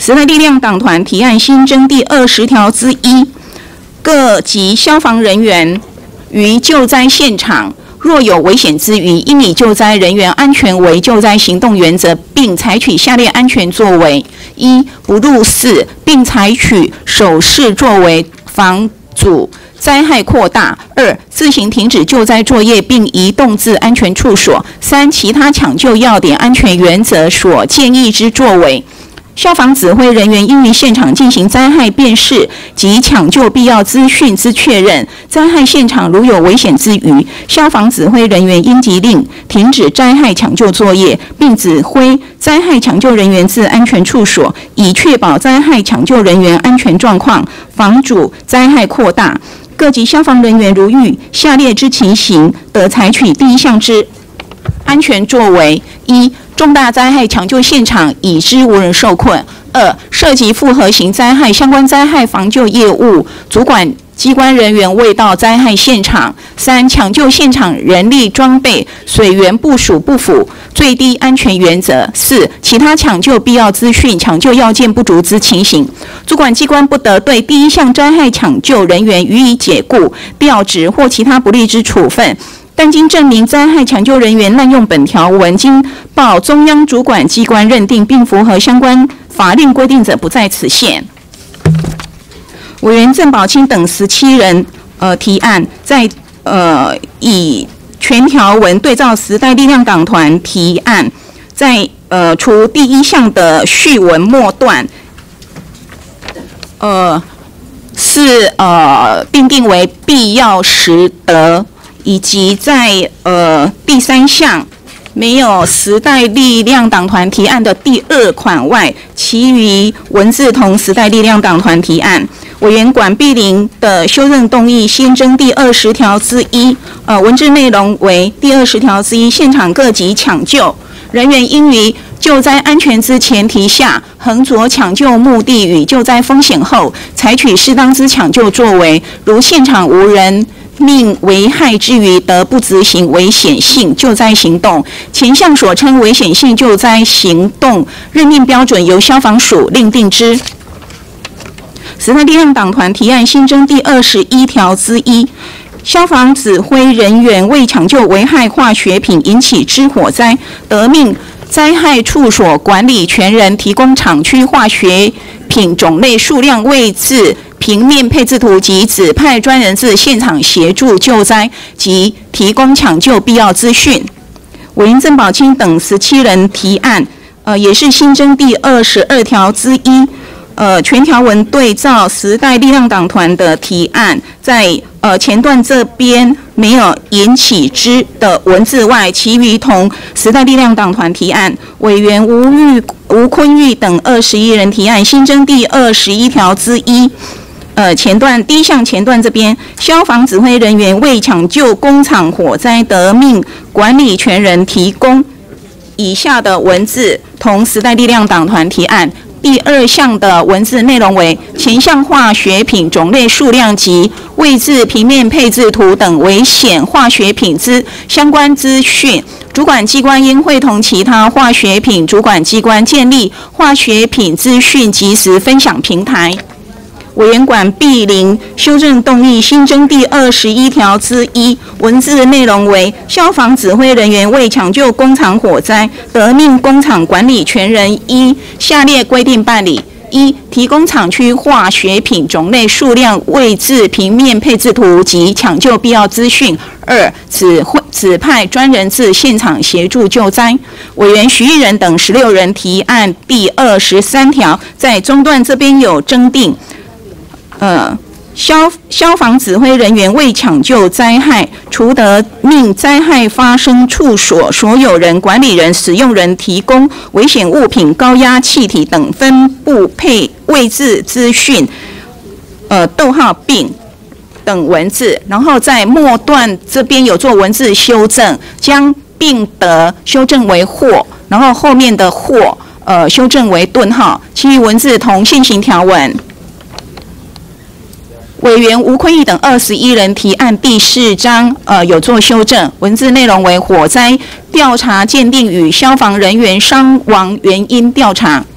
时代力量党团提案新增第二十条之一，各级消防人员于救灾现场若有危险之余，应以救灾人员安全为救灾行动原则，并采取下列安全作为：一、不入室，并采取手势作为，防阻灾害扩大；二、自行停止救灾作业，并移动至安全处所；三、其他抢救要点安全原则所建议之作为。消防指挥人员应于现场进行灾害辨识及抢救必要资讯之确认。灾害现场如有危险之余，消防指挥人员应即令停止灾害抢救作业，并指挥灾害抢救人员至安全处所，以确保灾害抢救人员安全状况，防止灾害扩大。各级消防人员如遇下列之情形，得采取第一项之安全作为：一、重大灾害抢救现场已知无人受困；二、涉及复合型灾害相关灾害防救业务，主管机关人员未到灾害现场；三、抢救现场人力装备、水源部署不符最低安全原则；四、其他抢救必要资讯、抢救要件不足之情形，主管机关不得对第一项灾害抢救人员予以解雇、调职或其他不利之处分。但经证明灾害抢救人员滥用本条文，经报中央主管机关认定并符合相关法令规定者，不在此限。委员郑宝清等十七人呃提案，在呃以全条文对照时代力量党团提案，在呃除第一项的序文末段，呃是呃订定为必要时得。以及在呃第三项没有时代力量党团提案的第二款外，其余文字同时代力量党团提案。委员管碧玲的修正动议新增第二十条之一，呃，文字内容为第二十条之一，现场各级抢救人员应于救灾安全之前提下，衡酌抢救目的与救灾风险后，采取适当之抢救作为，如现场无人命危害之余，得不执行危险性救灾行动。前项所称危险性救灾行动认定标准，由消防署另定之。时代力量党团提案新增第二十一条之一，消防指挥人员为抢救危害化学品引起之火灾，得命灾害处所管理权人提供厂区化学品种类、数量、位置、平面配置图及指派专人至现场协助救灾及提供抢救必要资讯。委员郑宝清等十七人提案，呃，也是新增第二十二条之一。呃，全条文对照时代力量党团的提案，在呃前段这边没有引起之的文字外，其余同时代力量党团提案。委员吴玉、吴坤玉等二十一人提案，新增第二十一条之一。呃，前段第一项前段这边，消防指挥人员为抢救工厂火灾得命管理权人提供以下的文字，同时代力量党团提案。第二项的文字内容为前项化学品种类、数量及位置、平面配置图等危险化学品之相关资讯，主管机关应会同其他化学品主管机关建立化学品资讯即时分享平台。委员管碧玲修正动议新增第二十一条之一，文字内容为消防指挥人员为抢救工厂火灾，得命工厂管理权人依下列规定办理：一、提供厂区化学品种类、数量、位置、平面配置图及抢救必要资讯；二、指挥指派专人至现场协助救灾。委员徐艺人等十六人提案第二十三条，在中段这边有增订。呃，消消防指挥人员为抢救灾害，除得命灾害发生处所所有人、管理人、使用人提供危险物品、高压气体等分布配位置资讯，呃，逗号并等文字，然后在末段这边有做文字修正，将并得修正为或，然后后面的或呃修正为顿号，其余文字同现行条文。委员吴坤玉等二十一人提案第四章，呃，有做修正，文字内容为火灾调查鉴定与消防人员伤亡原因调查。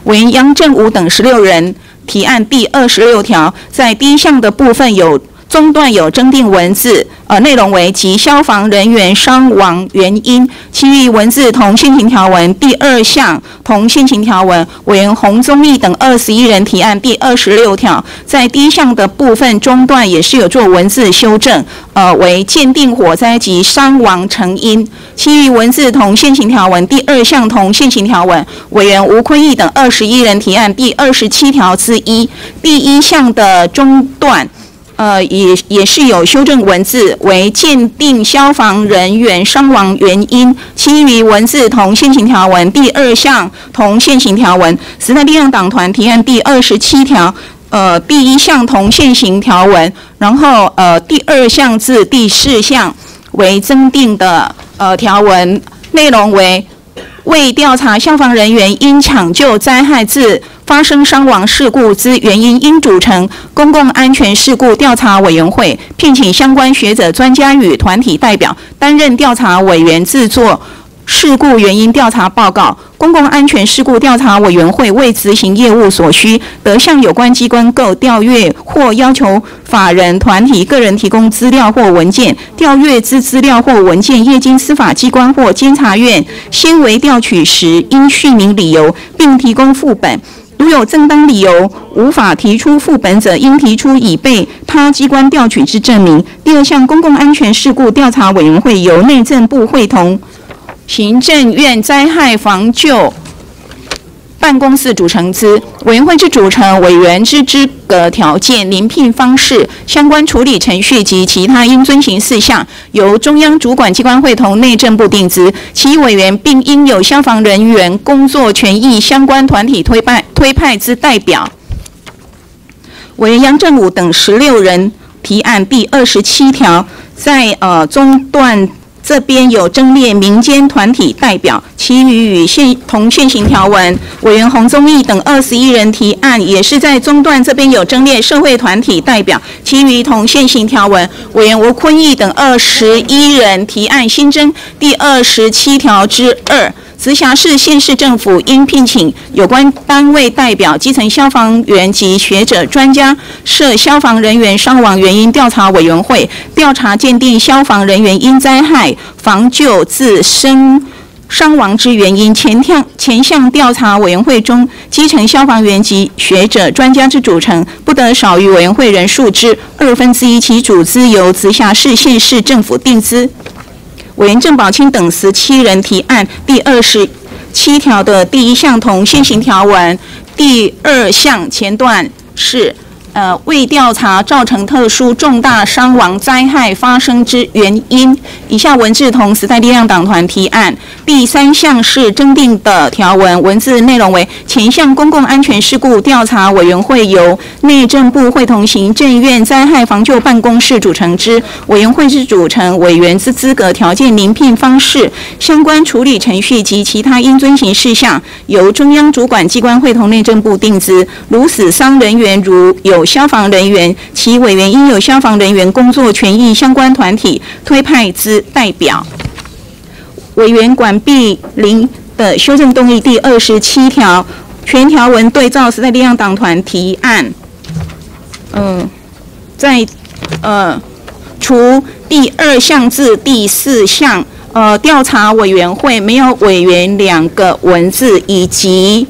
委员杨正武等十六人提案第二十六条，在第一项的部分有中段有增订文字，呃，内容为及消防人员伤亡原因，其余文字同现行条文。第二项同现行条文，委员洪宗义等二十一人提案第二十六条，在第一项的部分中段也是有做文字修正，呃，为鉴定火灾及伤亡成因，其余文字同现行条文。第二项同现行条文，委员吴坤义等二十一人提案第二十七条之一，第一项的中段。呃，也也是有修正文字，为鉴定消防人员伤亡原因，其余文字同现行条文。第二项同现行条文。时代力量党团提案第二十七条，呃，第一项同现行条文，然后呃，第二项至第四项为增订的呃条文，内容为为调查消防人员因抢救灾害致发生伤亡事故之原因，应组成公共安全事故调查委员会，聘请相关学者、专家与团体代表担任调查委员，制作事故原因调查报告。公共安全事故调查委员会为执行业务所需，得向有关机关购调阅或要求法人、团体、个人提供资料或文件。调阅之资料或文件，业经司法机关或监察院先为调取时，应叙明理由，并提供副本。如有正当理由无法提出副本者，应提出已被他机关调取之证明。第二项，公共安全事故调查委员会由内政部会同行政院灾害防救办公室组成之。委员会之组成、委员之资格条件、遴聘方式、相关处理程序及其他应遵行事项，由中央主管机关会同内政部定之。其委员并应有消防人员工作权益相关团体推派推派之代表。委员杨正武等十六人提案第二十七条，在呃中段这边有增列民间团体代表，其余与现同现行条文。委员洪宗义等二十一人提案，也是在中段这边有增列社会团体代表，其余同现行条文。委员吴坤义等二十一人提案新增第二十七条之二。直辖市、县市政府应聘请有关单位代表、基层消防员及学者、专家，设消防人员伤亡原因调查委员会，调查鉴定消防人员因灾害防救致生伤亡之原因。前项前项调查委员会中，基层消防员及学者、专家之组成，不得少于委员会人数之二分之一，其组织由直辖市、县市政府定之。委员郑宝清等十七人提案第二十七条的第一项同现行条文，第二项前段是呃为调查造成特殊重大伤亡灾害发生之原因。以下文字同时代力量党团提案。第三项是增订的条文，文字内容为前项公共安全事故调查委员会由内政部会同行政院灾害防救办公室组成之。委员会之组成、委员之资格条件、遴聘方式、相关处理程序及其他应遵行事项，由中央主管机关会同内政部定之。如死伤人员如有消防人员，其委员应有消防人员工作权益相关团体推派之代表。委员管碧玲的修正动议第二十七条，全条文对照时代力量党团提案。嗯、呃，在呃除第二项至第四项，呃调查委员会没有委员两个文字，以及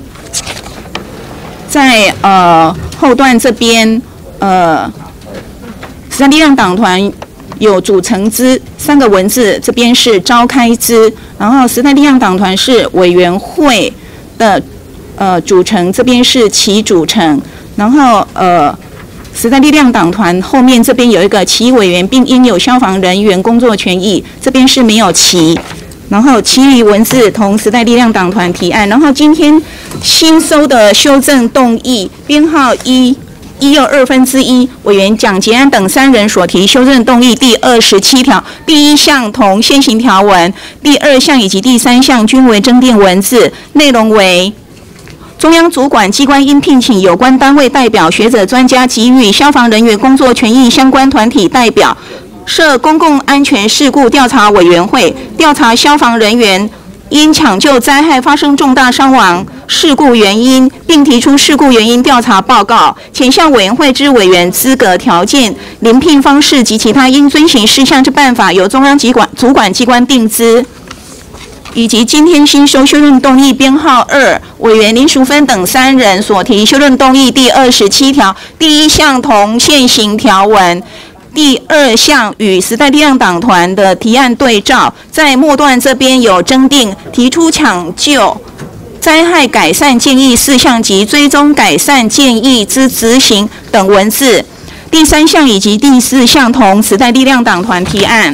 在呃后段这边，呃时代力量党团有组成之三个文字，这边是召开之，然后时代力量党团是委员会的呃组成，这边是其组成，然后呃时代力量党团后面这边有一个其委员并应有消防人员工作权益，这边是没有其，然后其余文字同时代力量党团提案，然后今天新收的修正动议编号一。一又二分之一，委员蒋捷安等三人所提修正动议第二十七条，第一项同现行条文，第二项以及第三项均为增订文字，内容为中央主管机关应聘请有关单位代表、学者、专家及与消防人员工作权益相关团体代表，设公共安全事故调查委员会，调查消防人员因抢救灾害发生重大伤亡事故原因，并提出事故原因调查报告，前项委员会之委员资格条件、遴聘方式及其他应遵循事项之办法，由中央机关主管机关定之。以及今天新修修正动议编号二，委员林淑芬等三人所提修正动议第二十七条第一项同现行条文。第二项与时代力量党团的提案对照，在末段这边有增订提出抢救灾害改善建议事项及追踪改善建议之执行等文字。第三项以及第四项同时代力量党团提案。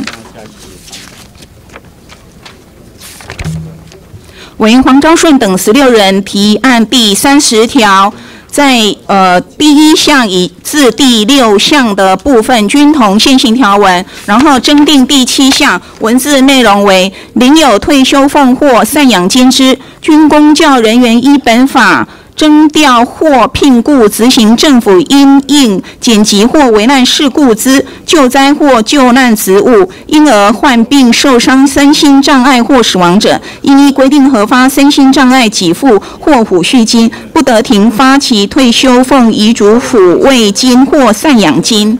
委员黄昭顺等十六人提案第三十条。在呃第一项以至第六项的部分均同现行条文，然后增订第七项文字内容为：领有退休俸或赡养金之军公教人员依本法征调或聘雇执行政府因应紧急或危难事故之救灾或救难职务，因而患病受伤身心障碍或死亡者，应依规定核发身心障碍给付或抚恤金，不得停发其退休俸、遗嘱抚慰金或赡养金。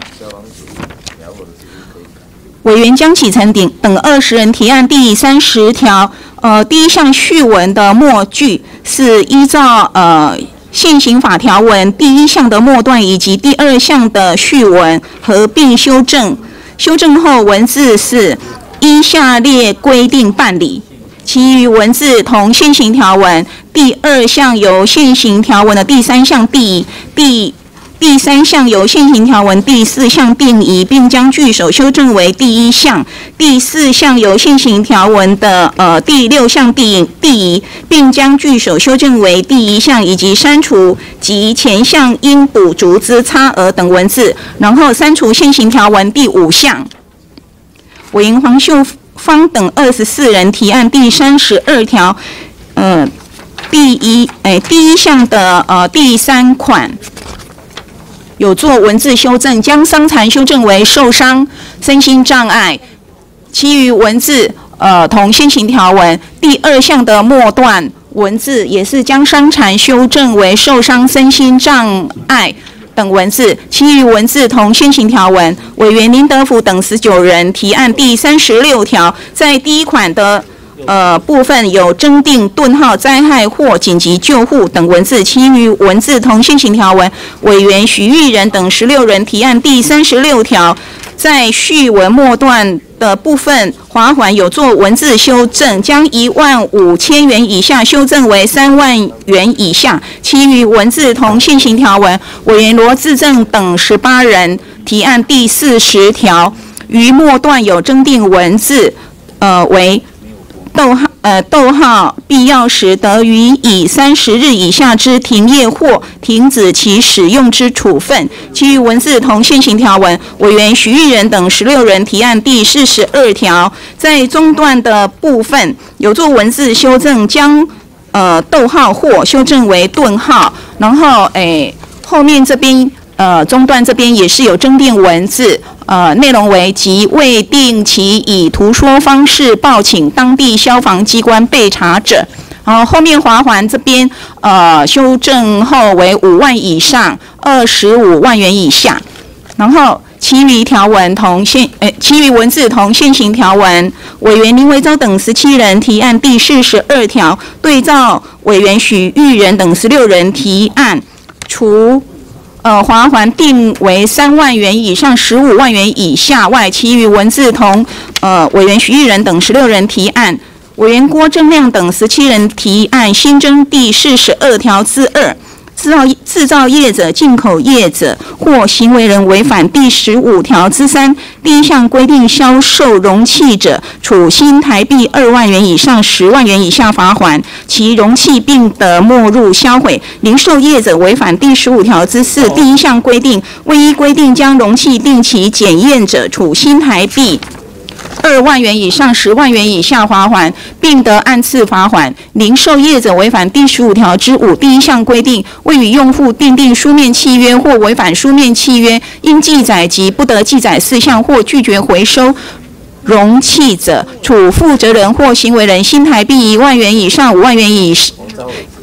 委员江启臣等二十人提案第三十条，呃，第一项序文的末句是依照呃现行法条文第一项的末段以及第二项的序文合并修正，修正后文字是依下列规定办理，其余文字同现行条文。第二项由现行条文的第三项第第第三项由现行条文第四项定义，并将句首修正为第一项；第四项由现行条文的呃第六项定义，并将句首修正为第一项，以及删除及前项应补足之差额等文字，然后删除现行条文第五项。委员黄秀芳等二十四人提案第三十二条，呃，第一诶第一项的呃第三款。有做文字修正，将伤残修正为受伤、身心障碍，其余文字呃同现行条文。第二项的末段文字也是将伤残修正为受伤、身心障碍等文字，其余文字同现行条文。委员林德福等十九人提案第三十六条，在第一款的呃部分有增订顿号灾害或紧急救护等文字，其余文字同现行条文。委员许玉仁等十六人提案第三十六条，在序文末段的部分罚款有做文字修正，将一万五千元以下修正为三万元以下，其余文字同现行条文。委员罗志正等十八人提案第四十条，于末段有增订文字，呃为。逗号呃逗号必要时得予以三十日以下之停业或停止其使用之处分，其余文字同现行条文。委员徐玉仁等十六人提案第四十二条，在中段的部分有做文字修正，将呃逗号或修正为顿号，然后诶后面这边呃中段这边也是有增订文字。呃，内容为即未定期以图说方式报请当地消防机关备查者，然后后面罚款这边呃修正后为五万以上二十五万元以下，然后其余条文同现呃其余文字同现行条文。委员林维洲等十七人提案第四十二条，对照委员许玉仁等十六人提案，除呃，罚款定为三万元以上十五万元以下外，其余文字同呃委员徐玉仁等十六人提案。委员郭正亮等十七人提案新增第四十二条之二，制造制造业者、进口业者或行为人违反第十五条之三第一项规定销售容器者，处新台币二万元以上十万元以下罚款，其容器并得没入销毁。零售业者违反第十五条之四第一项规定，未依规定将容器定期检验者，处新台币二万元以上十万元以下罚款，并得按次罚款。零售业者违反第十五条之五第一项规定，未与用户订定书面契约或违反书面契约，应记载及不得记载事项或拒绝回收容器者，处负责人或行为人新台币一万元以上五万元以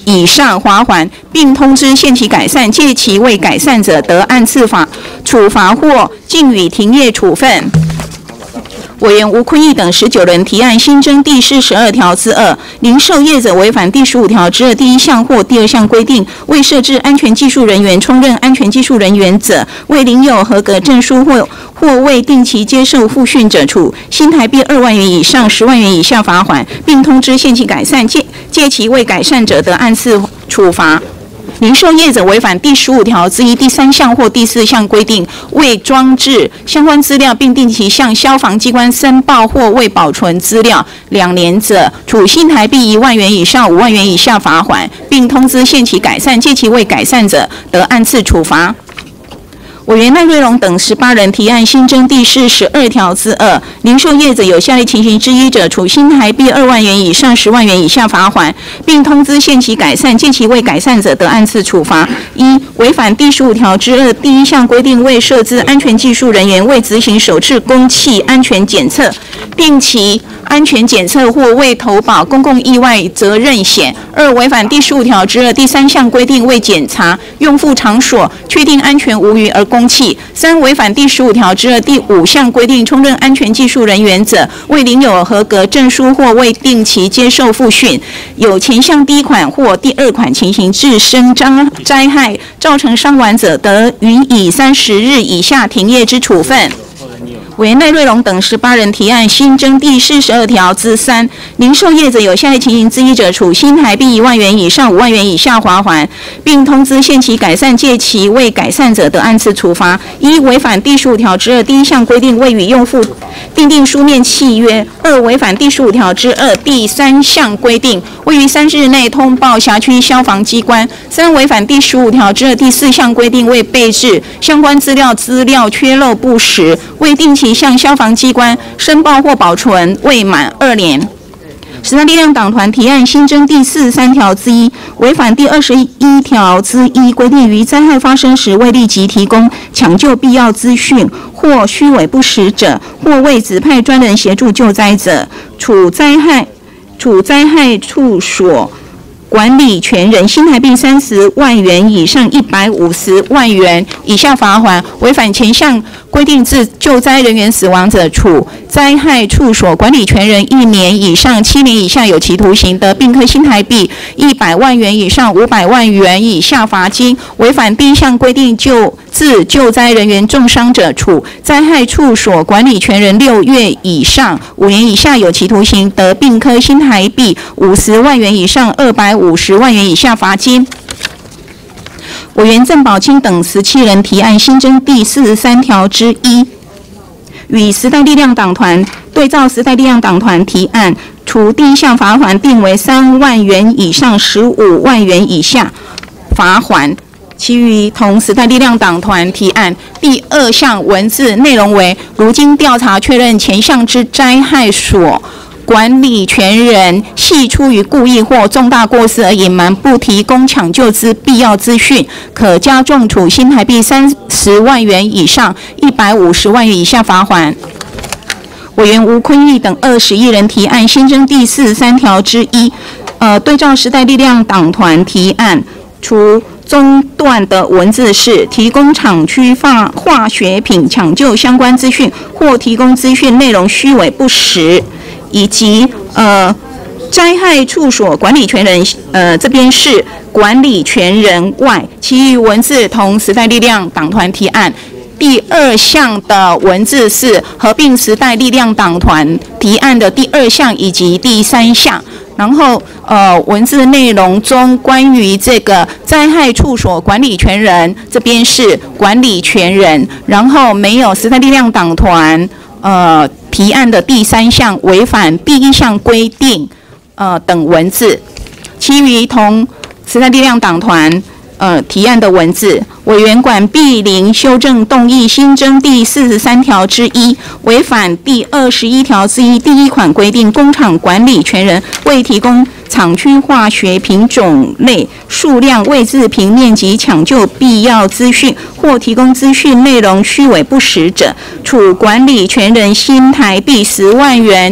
以上罚款，并通知限期改善，届期未改善者，得按次罚处罚或逕予停业处分。委员吴坤义等十九人提案新增第四十二条之二，零售业者违反第十五条之二第一项或第二项规定，未设置安全技术人员充任安全技术人员者，未领有合格证书或或未定期接受复训者，处新台币二万元以上十万元以下罚款，并通知限期改善，届届期未改善者，得按次处罚。零售业者违反第十五条之一第三项或第四项规定，未装置相关资料并定期向消防机关申报或未保存资料两年者，处新台币一万元以上五万元以下罚款，并通知限期改善，届期未改善者，得按次处罚。委员赖瑞龙等十八人提案新增第四十二条之二，零售业者有下列情形之一者，处新台币二万元以上十万元以下罚款，并通知限期改善，届期未改善者，得按次处罚。一、违反第十五条之二第一项规定，未设置安全技术人员，未执行首次公器安全检测、定期安全检测或未投保公共意外责任险。二、违反第十五条之二第三项规定，未检查用户场所，确定安全无虞而公器。三、违反第十五条之二第五项规定，充任安全技术人员者，未领有合格证书或未定期接受复训，有前项第一款或第二款情形致生灾害，造成伤亡者，得予以三十日以下停业之处分。委员赖瑞龙等十八人提案新增第四十二条之三，零售业者有下列情形之一者，处新台币一万元以上五万元以下罚款，并通知限期改善，届期未改善者，得按次处罚。一、违反第十五条之二第一项规定，未与用户订定书面契约；二、违反第十五条之二第三项规定，未于三日内通报辖区消防机关；三、违反第十五条之二第四项规定，未备置相关资料资料缺漏不实，未定期向消防机关申报或保存未满二年。时代力量党团提案新增第四十三条之一，违反第二十一条之一规定，于灾害发生时未立即提供抢救必要资讯或虚伪不实者，或未指派专人协助救灾者，处灾害处灾害处所管理权人新台币三十万元以上一百五十万元以下罚款；违反前项规定致救灾人员死亡者，处灾害处所管理权人一年以上七年以下有期徒刑，得并科新台币一百万元以上五百万元以下罚金；违反第一项规定救致救灾人员重伤者，处灾害处所管理权人六月以上五年以下有期徒刑，得并科新台币五十万元以上二百五十万元以下罚金。委员郑宝清等十七人提案新增第四十三条之一，与时代力量党团对照时代力量党团提案，除第一项罚款定为三万元以上十五万元以下罚款，其余同时代力量党团提案。第二项文字内容为：如经调查确认前项之灾害所管理权人系出于故意或重大过失而隐瞒不提供抢救之必要资讯，可加重处新台币三十万元以上一百五十万元以下罚款。委员吴坤义等二十一人提案新增第四十三条之一，呃，对照时代力量党团提案，除中段的文字是提供厂区化化学品抢救相关资讯，或提供资讯内容虚伪不实，以及呃灾害处所管理权人呃这边是管理权人外，其余文字同时代力量党团提案。第二项的文字是合并时代力量党团提案的第二项以及第三项。然后，呃，文字内容中关于这个灾害处所管理权人这边是管理权人，然后没有时代力量党团呃提案的第三项违反第一项规定呃等文字，其余同时代力量党团呃提案的文字。委员管碧玲修正动议新增第四十三条之一，违反第二十一条之一第一款规定，工厂管理权人未提供厂区化学品种类、数量、位置、平面及抢救必要资讯，或提供资讯内容虚伪不实者，处管理权人新台币十万元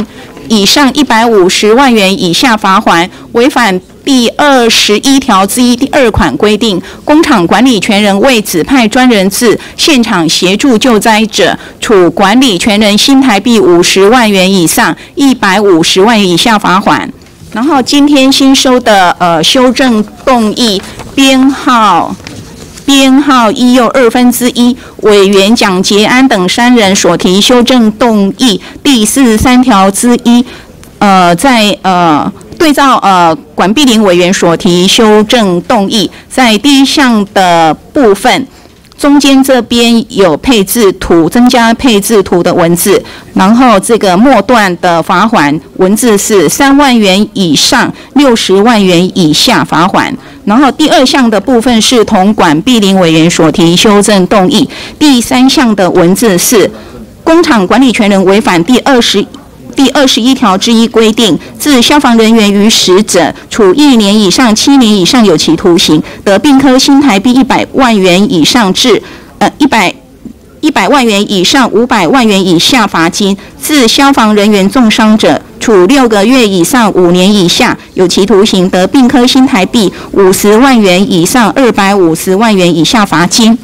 以上一百五十万元以下罚锾，违反第二十一条之一第二款规定，工厂管理权人未指派专人至现场协助救灾者，处管理权人新台币五十万元以上一百五十万元以下罚锾。然后今天新收的呃修正动议编号。编号一又二分之一，委员蒋捷安等三人所提修正动议第四十三条之一，呃，在呃对照呃管碧玲委员所提修正动议，在第一项的部分。中间这边有配置图，增加配置图的文字，然后这个末段的罚锾文字是三万元以上六十万元以下罚锾。然后第二项的部分是同管碧玲委员所提修正动议，第三项的文字是工厂管理权人违反第二十。第二十一条之一规定，自消防人员于实者，处一年以上七年以上有期徒刑，得并科新台币一百万元以上至呃一百一百万元以上五百万元以下罚金；自消防人员重伤者，处六个月以上五年以下有期徒刑，得并科新台币五十万元以上二百五十万元以下罚金。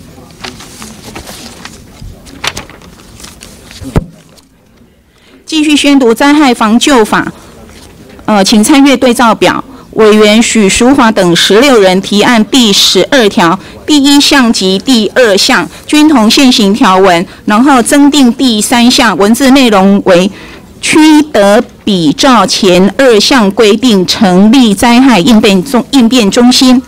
继续宣读灾害防救法，呃，请参阅对照表。委员许淑华等十六人提案第十二条第一项及第二项均同现行条文，然后增订第三项，文字内容为：区得比照前二项规定成立灾害应变中应变中心。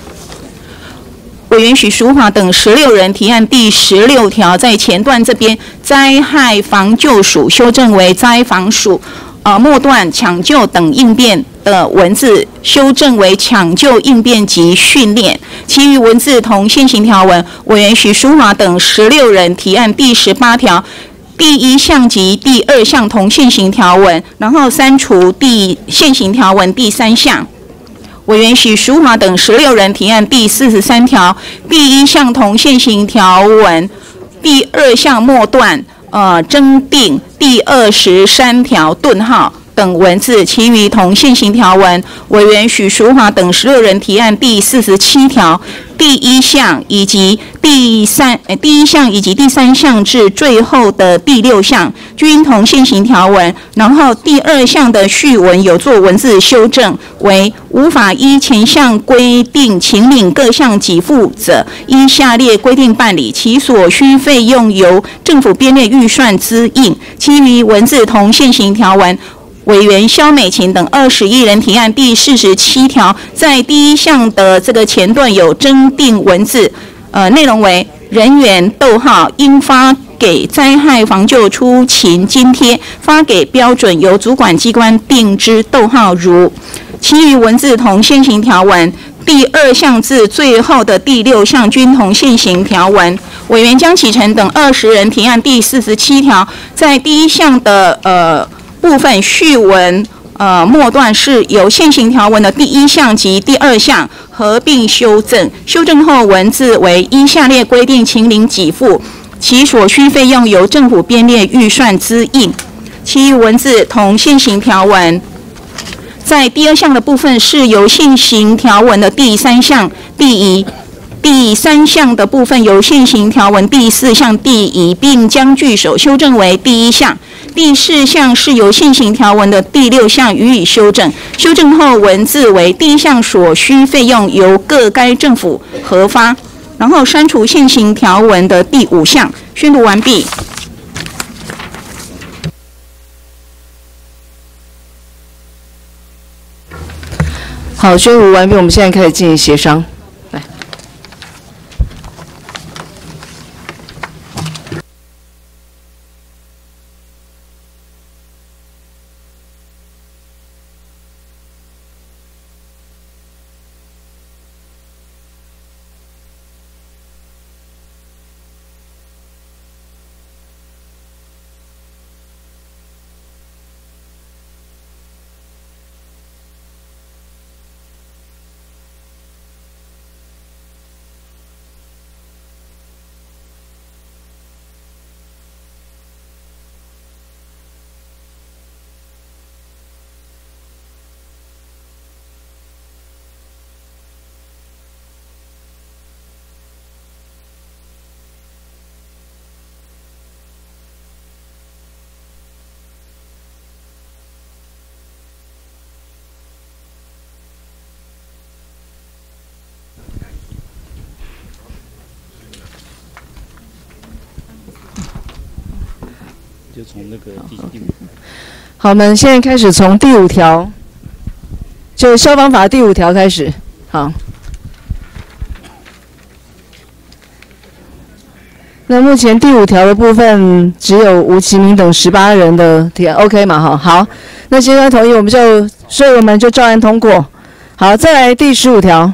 委员许淑华等十六人提案第十六条，在前段这边灾害防救署修正为灾防署，呃末段抢救等应变的文字修正为抢救应变及训练，其余文字同现行条文。委员许淑华等十六人提案第十八条。第一项及第二项同现行条文，然后删除第现行条文第三项。委员许淑华等十六人提案第四十三条，第一项同现行条文，第二项末段呃增订第二十三条顿号等文字，其余同现行条文。委员许淑华等十六人提案第四十七条，第一项以及第三呃第一项以及第三项至最后的第六项均同现行条文。然后第二项的序文有做文字修正，为无法依前项规定请领各项给付者，依下列规定办理，其所需费用由政府编列预算支应。其余文字同现行条文。委员萧美琴等二十一人提案第四十七条，在第一项的这个前段有增订文字，呃，内容为人员逗号应发给灾害防救出勤津贴，发给标准由主管机关定之逗号如。其余文字同现行条文。第二项至最后的第六项均同现行条文。委员江启臣等二十人提案第四十七条，在第一项的呃。部分序文呃末段是由现行条文的第一项及第二项合并修正，修正后文字为依下列规定请领给付，其所需费用由政府编列预算支应。其余文字同现行条文。在第二项的部分是由现行条文的第三项第一。第三项的部分由现行条文第四项第一，并将句首修正为第一项。第四项是由现行条文的第六项予以修正，修正后文字为第一项所需费用由各该政府核发，然后删除现行条文的第五项。宣读完毕。 好，宣读完毕，我们现在开始进行协商。来。 就从那个第第五。 好，我们现在开始从第五条，就消防法第五条开始。好。那目前第五条的部分只有吴其明等十八人的提案 ，OK 嘛？哈，好，那先生同意，我们就，所以我们就照案通过。好，再来第十五条。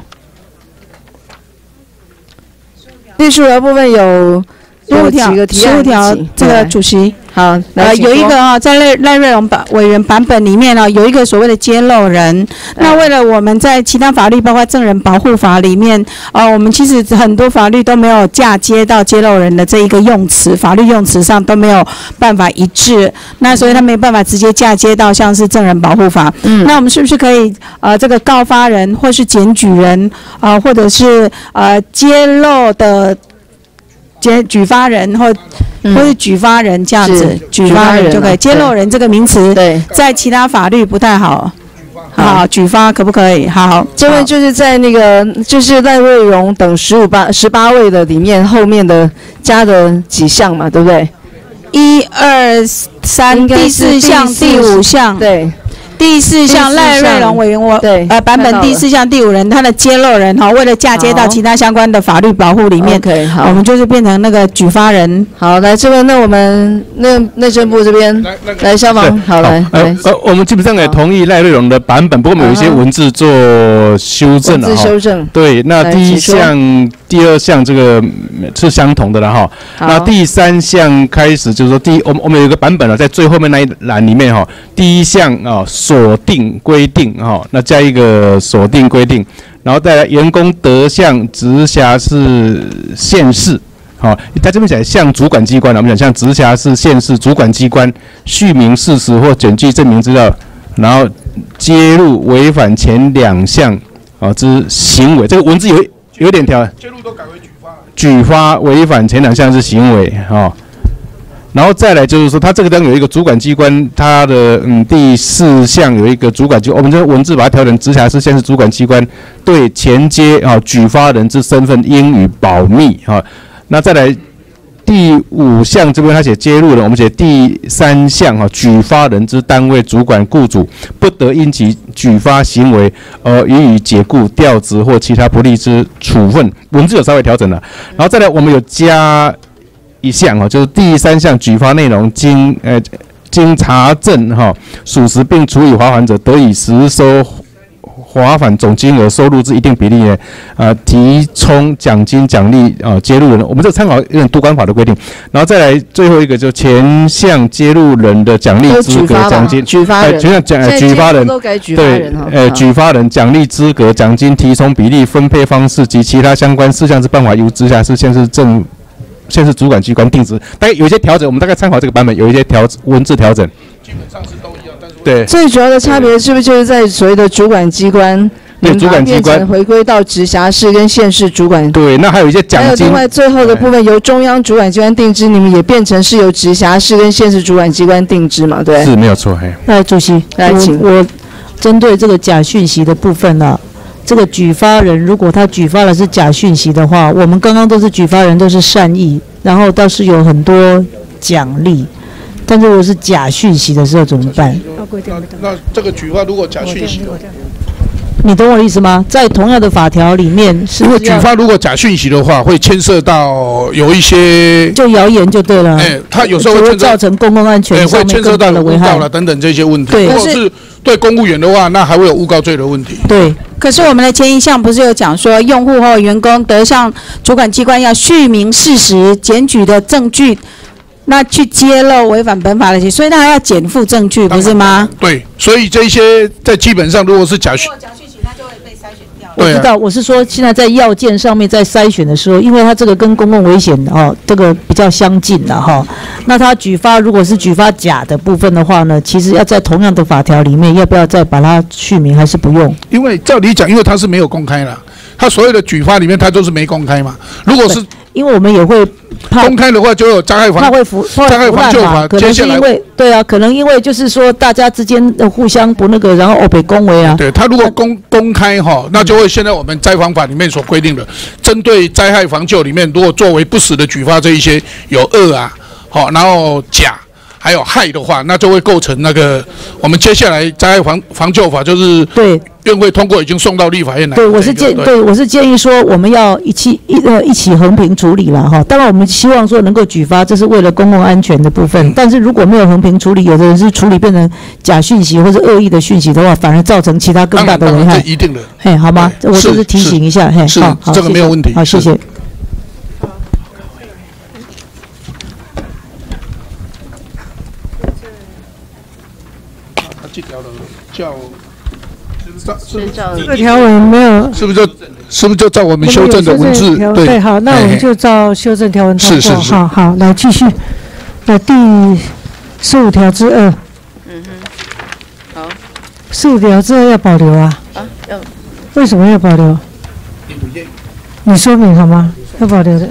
第十五条部分有有几个提案， 十五条，这个主席。 好， 呃，有一个啊、哦，在赖赖瑞荣版委员版本里面呢、哦，有一个所谓的揭露人。那为了我们在其他法律，包括证人保护法里面，呃，我们其实很多法律都没有嫁接到揭露人的这一个用词，法律用词上都没有办法一致。那所以他没办法直接嫁接到像是证人保护法。嗯。那我们是不是可以呃，这个告发人或是检举人啊、呃，或者是呃揭露的检举发人或或是举发人这样子，举发人就可以。揭露人这个名词，对，在其他法律不太好。好，举发可不可以？好， 这位就是在那个就是赖瑞荣等十五八十八位的里面后面的加的几项嘛，对不对？ 一二三，第四项、第五项， 对。 第四项赖瑞荣委员，我对呃版本第四项第五人，他的揭露人哈，为了嫁接到其他相关的法律保护里面，我们就是变成那个举发人。 好，来这边，那我们那内政部这边来消防，好来来， 呃，我们基本上也同意赖瑞荣的版本，不过我们有一些文字做修正了哈。 文字修正。 对，那第一项、第二项这个是相同的了哈。那第三项开始就是说，第一，我们我们有一个版本了，在最后面那一栏里面哈，第一项啊。锁定规定哈，那加一个锁定规定，然后再来员工得向直辖市、县市，好，他这边写向主管机关，我们讲向直辖市、县市主管机关续明事实或检具证明资料，然后揭露违反前两项啊之行为，这个文字有有点调，揭露都改为举发，举发违反前两项之行为哈。然后再来就是说，它这个当中有一个主管机关，它的嗯第四项有一个主管机，我们这个文字把它调成直辖市、县市主管机关对前接啊举发人之身份应予保密哈、啊。那再来第五项这边他写揭露人，我们写第三项哈、啊、举发人之单位主管雇主不得因其举发行为而予以解雇、调职或其他不利之处分，文字有稍微调整了。然后再来我们有加。一项哈，就是第三项举发内容经呃经查证哈属实并处以罚款者，得以实收罚款总金额收入之一定比例呢，呃提充奖金奖励啊揭露人。我们这个参考有点督管法的规定，然后再来最后一个就前项揭露人的奖励资格奖金， 举发人， 前项奖举发人都改举发人哈， 呃举发人奖励资格奖金提充比例分配方式及其他相关事项之办法由直辖市、县市政县市主管机关定制，大概有一些调整，我们大概参考这个版本有一些调文字调整，基本上是都一样，但是对最主要的差别是不是就是在所谓的主管机关， 对主管机关回归到直辖市跟县市主管， 对，那还有一些奖金，还有另外最后的部分由中央主管机关定制，你们也变成是由直辖市跟县市主管机关定制嘛？对， 是没有错。嘿， 那主席， 来请我针对这个假讯息的部分呢、啊。这个举发人如果他举发的是假讯息的话，我们刚刚都是举发人都是善意，然后倒是有很多奖励，但如果是假讯息的时候怎么办？ 那那这个举发如果假讯息， 你懂我的意思吗？在同样的法条里面，是如果举发如果假讯息的话，会牵涉到有一些就谣言就对了。 哎，他有时候会造成公共安全， 会牵涉到了诬告了等等这些问题。 对， 如果是对公务员的话，那还会有诬告罪的问题。 对。 可是我们的前一项不是有讲说，用户或员工得向主管机关要续明事实、检举的证据，那去揭露违反本法的，所以他还要减负证据，不是吗？ 对，所以这些在基本上如果是假讯。 我知道，我是说，现在在要件上面在筛选的时候，因为它这个跟公共危险哦，这个比较相近的哈、哦。那他举发如果是举发假的部分的话呢，其实要在同样的法条里面，要不要再把它续名，还是不用？ 因为照理讲，因为它是没有公开了，它所有的举发里面它都是没公开嘛。如果是因为我们也会公开的话，就有灾害防他会服灾害防救法， 可能是因为对啊，可能因为就是说大家之间互相不那个，然后欧北恭维啊。 对他如果公公开哈，那就会现在我们灾防法里面所规定的，针对灾害防救里面，如果作为不实的举发这一些有恶啊，好，然后假。 还有害的话，那就会构成那个我们接下来灾害防防救法，就是对院会通过已经送到立法院来。 对，我是建对我是建议说我们要一起一呃一起横平处理了哈。当然我们希望说能够举发，这是为了公共安全的部分。但是如果没有横平处理，有的人是处理变成假讯息或者恶意的讯息的话，反而造成其他更大的危害。 这一定的。 嘿，好吗？我就是提醒一下，嘿，好，好， 这个没有问题。 好，谢谢。 这条的叫， 这个条文没有， 是不是就是不是就照我们修正的文字？对对，好，那我们就照修正条文通过。 是是是， 好好，来继续，来第十五条之二。 嗯哼，好。 十五条之二要保留啊？ 啊，要。 为什么要保留？你说明好吗？要保留的。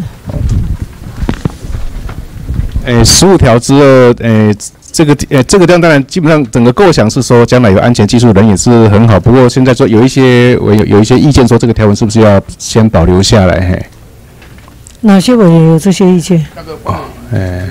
诶，十五条之二，诶。这个呃，这个地方当然基本上整个构想是说，将来有安全技术人也是很好。不过现在说有一些我有有一些意见说，这个条文是不是要先保留下来？嘿， 哪些委员有这些意见？ 那个哦，哎，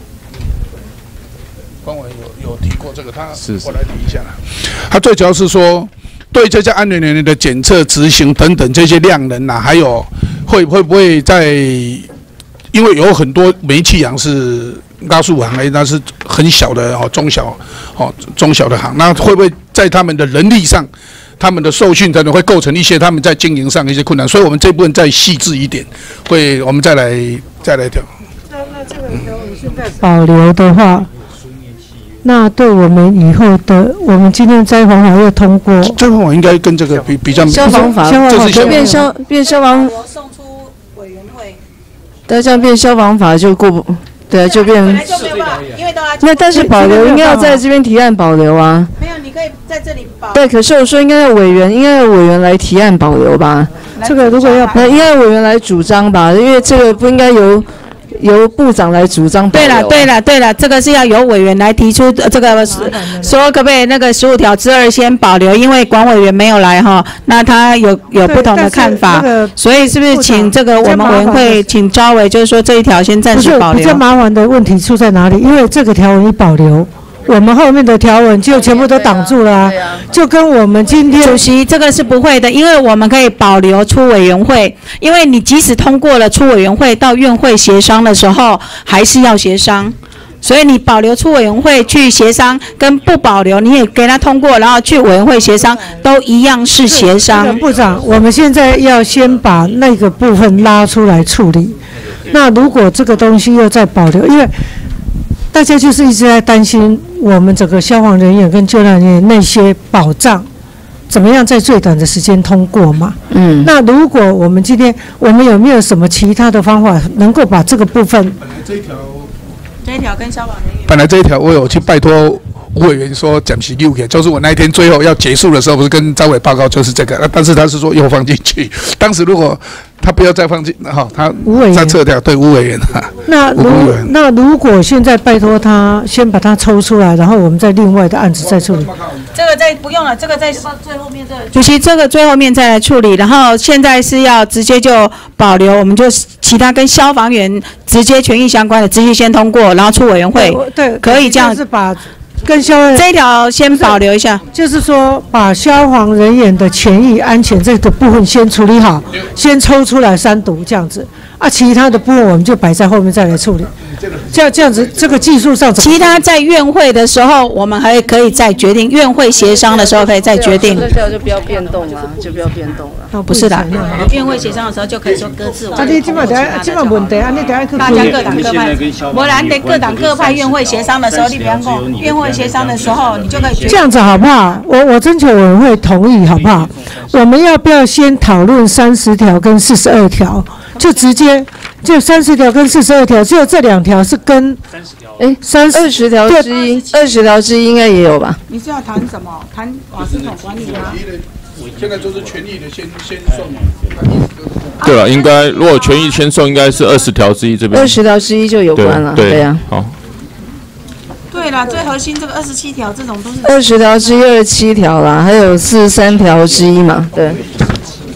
官委有有提过这个，他是我来提一下啦。他最主要是说，对这些安全人员的检测、执行等等这些量能呐、啊，还有会会不会在，因为有很多煤气行是。拉树行哎，那是很小的哦，中小哦，中小的行，那会不会在他们的人力上、他们的受训等等，会构成一些他们在经营上的一些困难？所以我们这部分再细致一点，会我们再来再来调。 那那这个条文现在保留的话，那对我们以后的，我们今天灾防法要通过， 灾防法应该跟这个比比较消防法，这是变消变消防， 送出委员会， 但这样变消防法就过不。对，就变。 本来就没有办法，因为都要。 那但是保留应该要在这边提案保留啊。 没有，你可以在这里保。 对，可是我说应该要委员，应该要委员来提案保留吧。 这个如果要， 那应该委员来主张吧，因为这个不应该由由部长来主张保留。 对了，对了，对了，这个是要由委员来提出这个说可不可以那个十五条之二先保留，因为管委员没有来哈，那他有有不同的看法，所以是不是请这个我们委员会请招委，就是说这一条先暂时保留。 比较麻烦的问题出在哪里？因为这个条文一保留。我们后面的条文就全部都挡住了啊，就跟我们今天主席这个是不会的，因为我们可以保留出委员会，因为你即使通过了出委员会，到院会协商的时候还是要协商，所以你保留出委员会去协商，跟不保留你也给他通过，然后去委员会协商，都一样是协商。 部长，我们现在要先把那个部分拉出来处理。那如果这个东西又再保留，因为大家就是一直在担心我们整个消防人员跟救难人员那些保障怎么样在最短的时间通过嘛？嗯，那如果我们今天我们有没有什么其他的方法能够把这个部分？ 本来这一条， 这一条跟消防人员。 本来这一条我有去拜托吴委员说讲起六点，就是我那一天最后要结束的时候，不是跟张伟报告就是这个，但是他是说又放进去。当时如果他不要再放进，哈，他再撤掉，对吴委员哈。 那如那如果现在拜托他先把它抽出来，然后我们再另外的案子再处理。 这个再不用了，这个在最后面这个。主席，这个最后面再来处理，然后现在是要直接就保留，我们就其他跟消防员直接权益相关的直接先通过，然后出委员会。 对， 可以这样。 是把跟消防这一条先保留一下， 就是说把消防人员的权益安全这个部分先处理好，先抽出来三读这样子啊，其他的部分我们就摆在后面再来处理。这样这样子，这个技术上， 其他在院会的时候，我们还可以再决定；院会协商的时候可以再决定。 这条就不要变动了，就不要变动了。 哦，不是的，院会协商的时候就可以说搁置。 啊，你今晚等下，今晚问题啊，你等下去。 大家各党各派，不然得各党各派院会协商的时候，你比方说院会协商的时候，你就可以决定。 这样子好不好？我我征求委员会同意好不好？我们要不要先讨论三十条跟四十二条？就直接就三十条跟四十二条，只有这两条是跟哎三二十条之一，二十条之一应该也有吧？ 你是要谈什么？谈瓦斯桶管理吗？ 现在就是权益的先先送。 对了，应该如果权益先送，应该是二十条之一这边。 二十条之一就有关了，对呀。 好。 对啦，最核心这个二十七条，这种都是二十条之一、二十七条啦，还有四十三条之一嘛，对。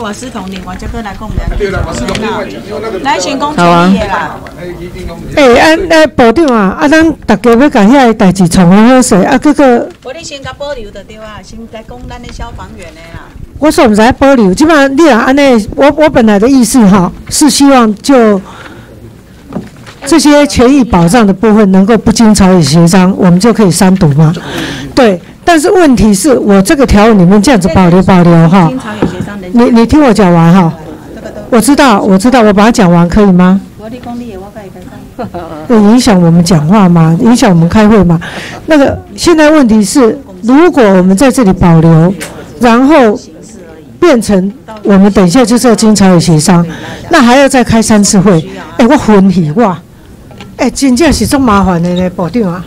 瓦斯桶，另外再过来讲两。 对了，瓦斯桶另外讲，因为那个。 来先讲权益的啦。 诶，啊，那部长啊，啊，咱大家要甲遐个代志从好好势，啊，搁个。 我你先甲保留就对啊，先来讲咱的消防员的啦。 我说唔使保留，基本上你若安尼，我我本来的意思哈，是希望就这些权益保障的部分能够不经朝野协商，我们就可以删读吗？对，但是问题是我这个条文里面这样子保留保留哈，你你听我讲完哈，我知道我知道，我把它讲完可以吗？会影响我们讲话吗？影响我们开会吗？那个现在问题是，如果我们在这里保留，然后变成我们等一下就是要经朝野协商，那还要再开三次会。哎、欸，我昏去哇！哎、欸，真正是这么麻烦的呢，部长啊。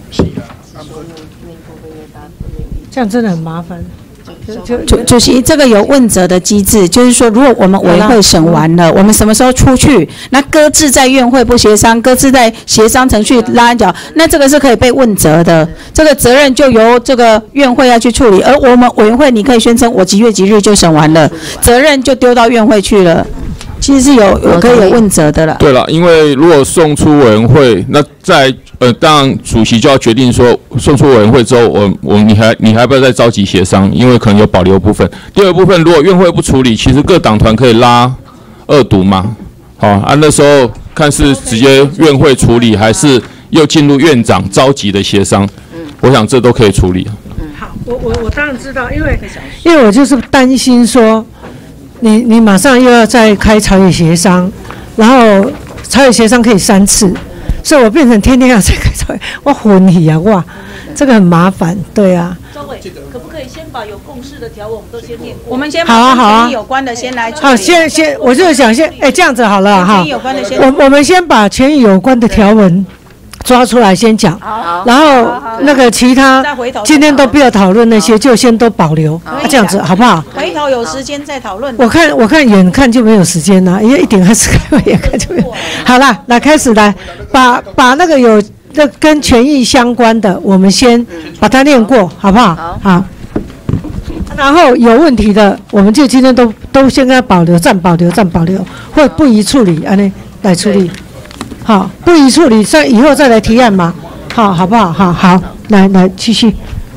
这样真的很麻烦。 主主席，这个有问责的机制，就是说，如果我们委会审完了，我们什么时候出去，那搁置在院会不协商，搁置在协商程序拉脚，那这个是可以被问责的，这个责任就由这个院会要去处理，而我们委员会你可以宣称我几月几日就审完了，责任就丢到院会去了。其实是有有可以有问责的了。 对了，因为如果送出委员会，那在呃，当然主席就要决定说，送出委员会之后，我我你还你还要不要再召集协商？因为可能有保留部分。第二部分，如果院会不处理，其实各党团可以拉二读嘛。好、哦、啊，那时候看是直接院会处理，还是又进入院长召集的协商。我想这都可以处理。 好，我我我当然知道，因为因为我就是担心说。你你马上又要再开朝野协商，然后朝野协商可以三次，所以我变成天天要再开朝野，我昏去啊！哇，这个很麻烦，对啊。 周伟，可不可以先把有共识的条文我们都先念过？我们先好啊好啊， 跟权益有关的先来处理。 好，先先，我就是想先，哎，这样子好了哈。 权益有关的先。 我我们先把权益有关的条文抓出来先讲，然后那个其他今天都不要讨论那些，就先都保留，这样子好不好？ 回头有时间再讨论。 我看我看眼看就没有时间了，因为一点开始开会，眼看就没有。好了，来开始来，把把那个有那跟权益相关的，我们先把它念过，好不好？好。然后有问题的，我们就今天都都先跟他保留，暂保留，暂保留，或不宜处理，安尼来处理。好，不宜处理，再以后再来提案嘛，好，好不好？好好，来来继续。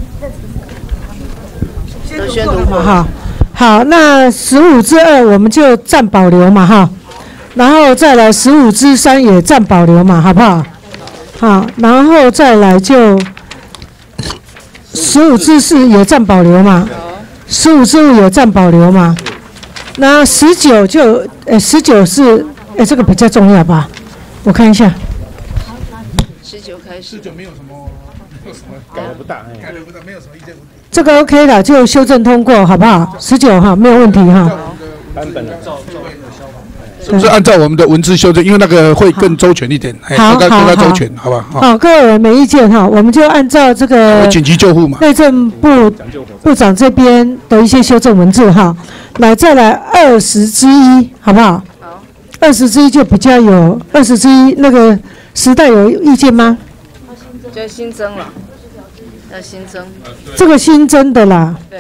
宣读嘛， 好，好，那十五之二我们就暂保留嘛，哈，然后再来十五之三也暂保留嘛，好不好？好，然后再来就十五之四也暂保留嘛，十五之五也暂保留嘛，那十九就，呃，十九是，呃，这个比较重要吧？我看一下， 十九开始， 十九没有什么，没有什么改的不大，改的不大，没有什么意见。 这个 OK 的，就修正通过，好不好？十九哈，没有问题哈。 版本的，是不是按照我们的文字修正？因为那个会更周全一点， 好， 更加周全，好吧？ 好，各位没意见哈，我们就按照这个紧急救护嘛， 内政部部长这边的一些修正文字哈，来再来二十之一，好不好？二十之一就比较有，二十之一那个时代有意见吗？ 就新增了，要新增。 这个新增的啦。 对。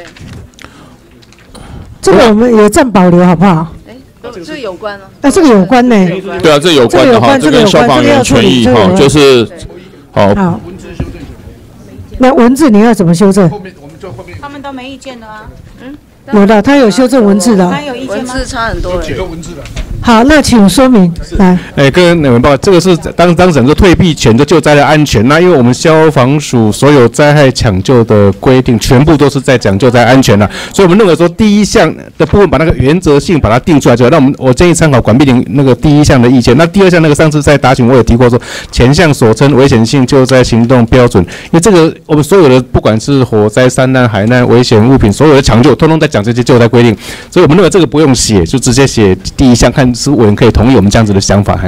这个我们也暂保留，好不好？ 哎，这有关哦。 哎，这个有关呢。 对啊，这有关的哈，这跟消防员权益哈，就是好。 好。那文字你要怎么修正？ 他们都没意见的啊。嗯。 有的，他有修正文字的。 他有意见吗？ 文字差很多。 几个文字的。 好，那请说明来。 哎，跟你们报告，这个是当当整个退避权的救灾的安全。那因为我们消防署所有灾害抢救的规定，全部都是在讲救灾安全的，所以我们认为说第一项的部分把那个原则性把它定出来之后，那我们我建议参考管碧玲那个第一项的意见。那第二项那个上次在答询我也提过说，前项所称危险性救灾行动标准，因为这个我们所有的不管是火灾、山难、海难、危险物品，所有的抢救，通通在讲这些救灾规定，所以我们认为这个不用写，就直接写第一项，看是委员可以同意我们这样子的想法。嘿，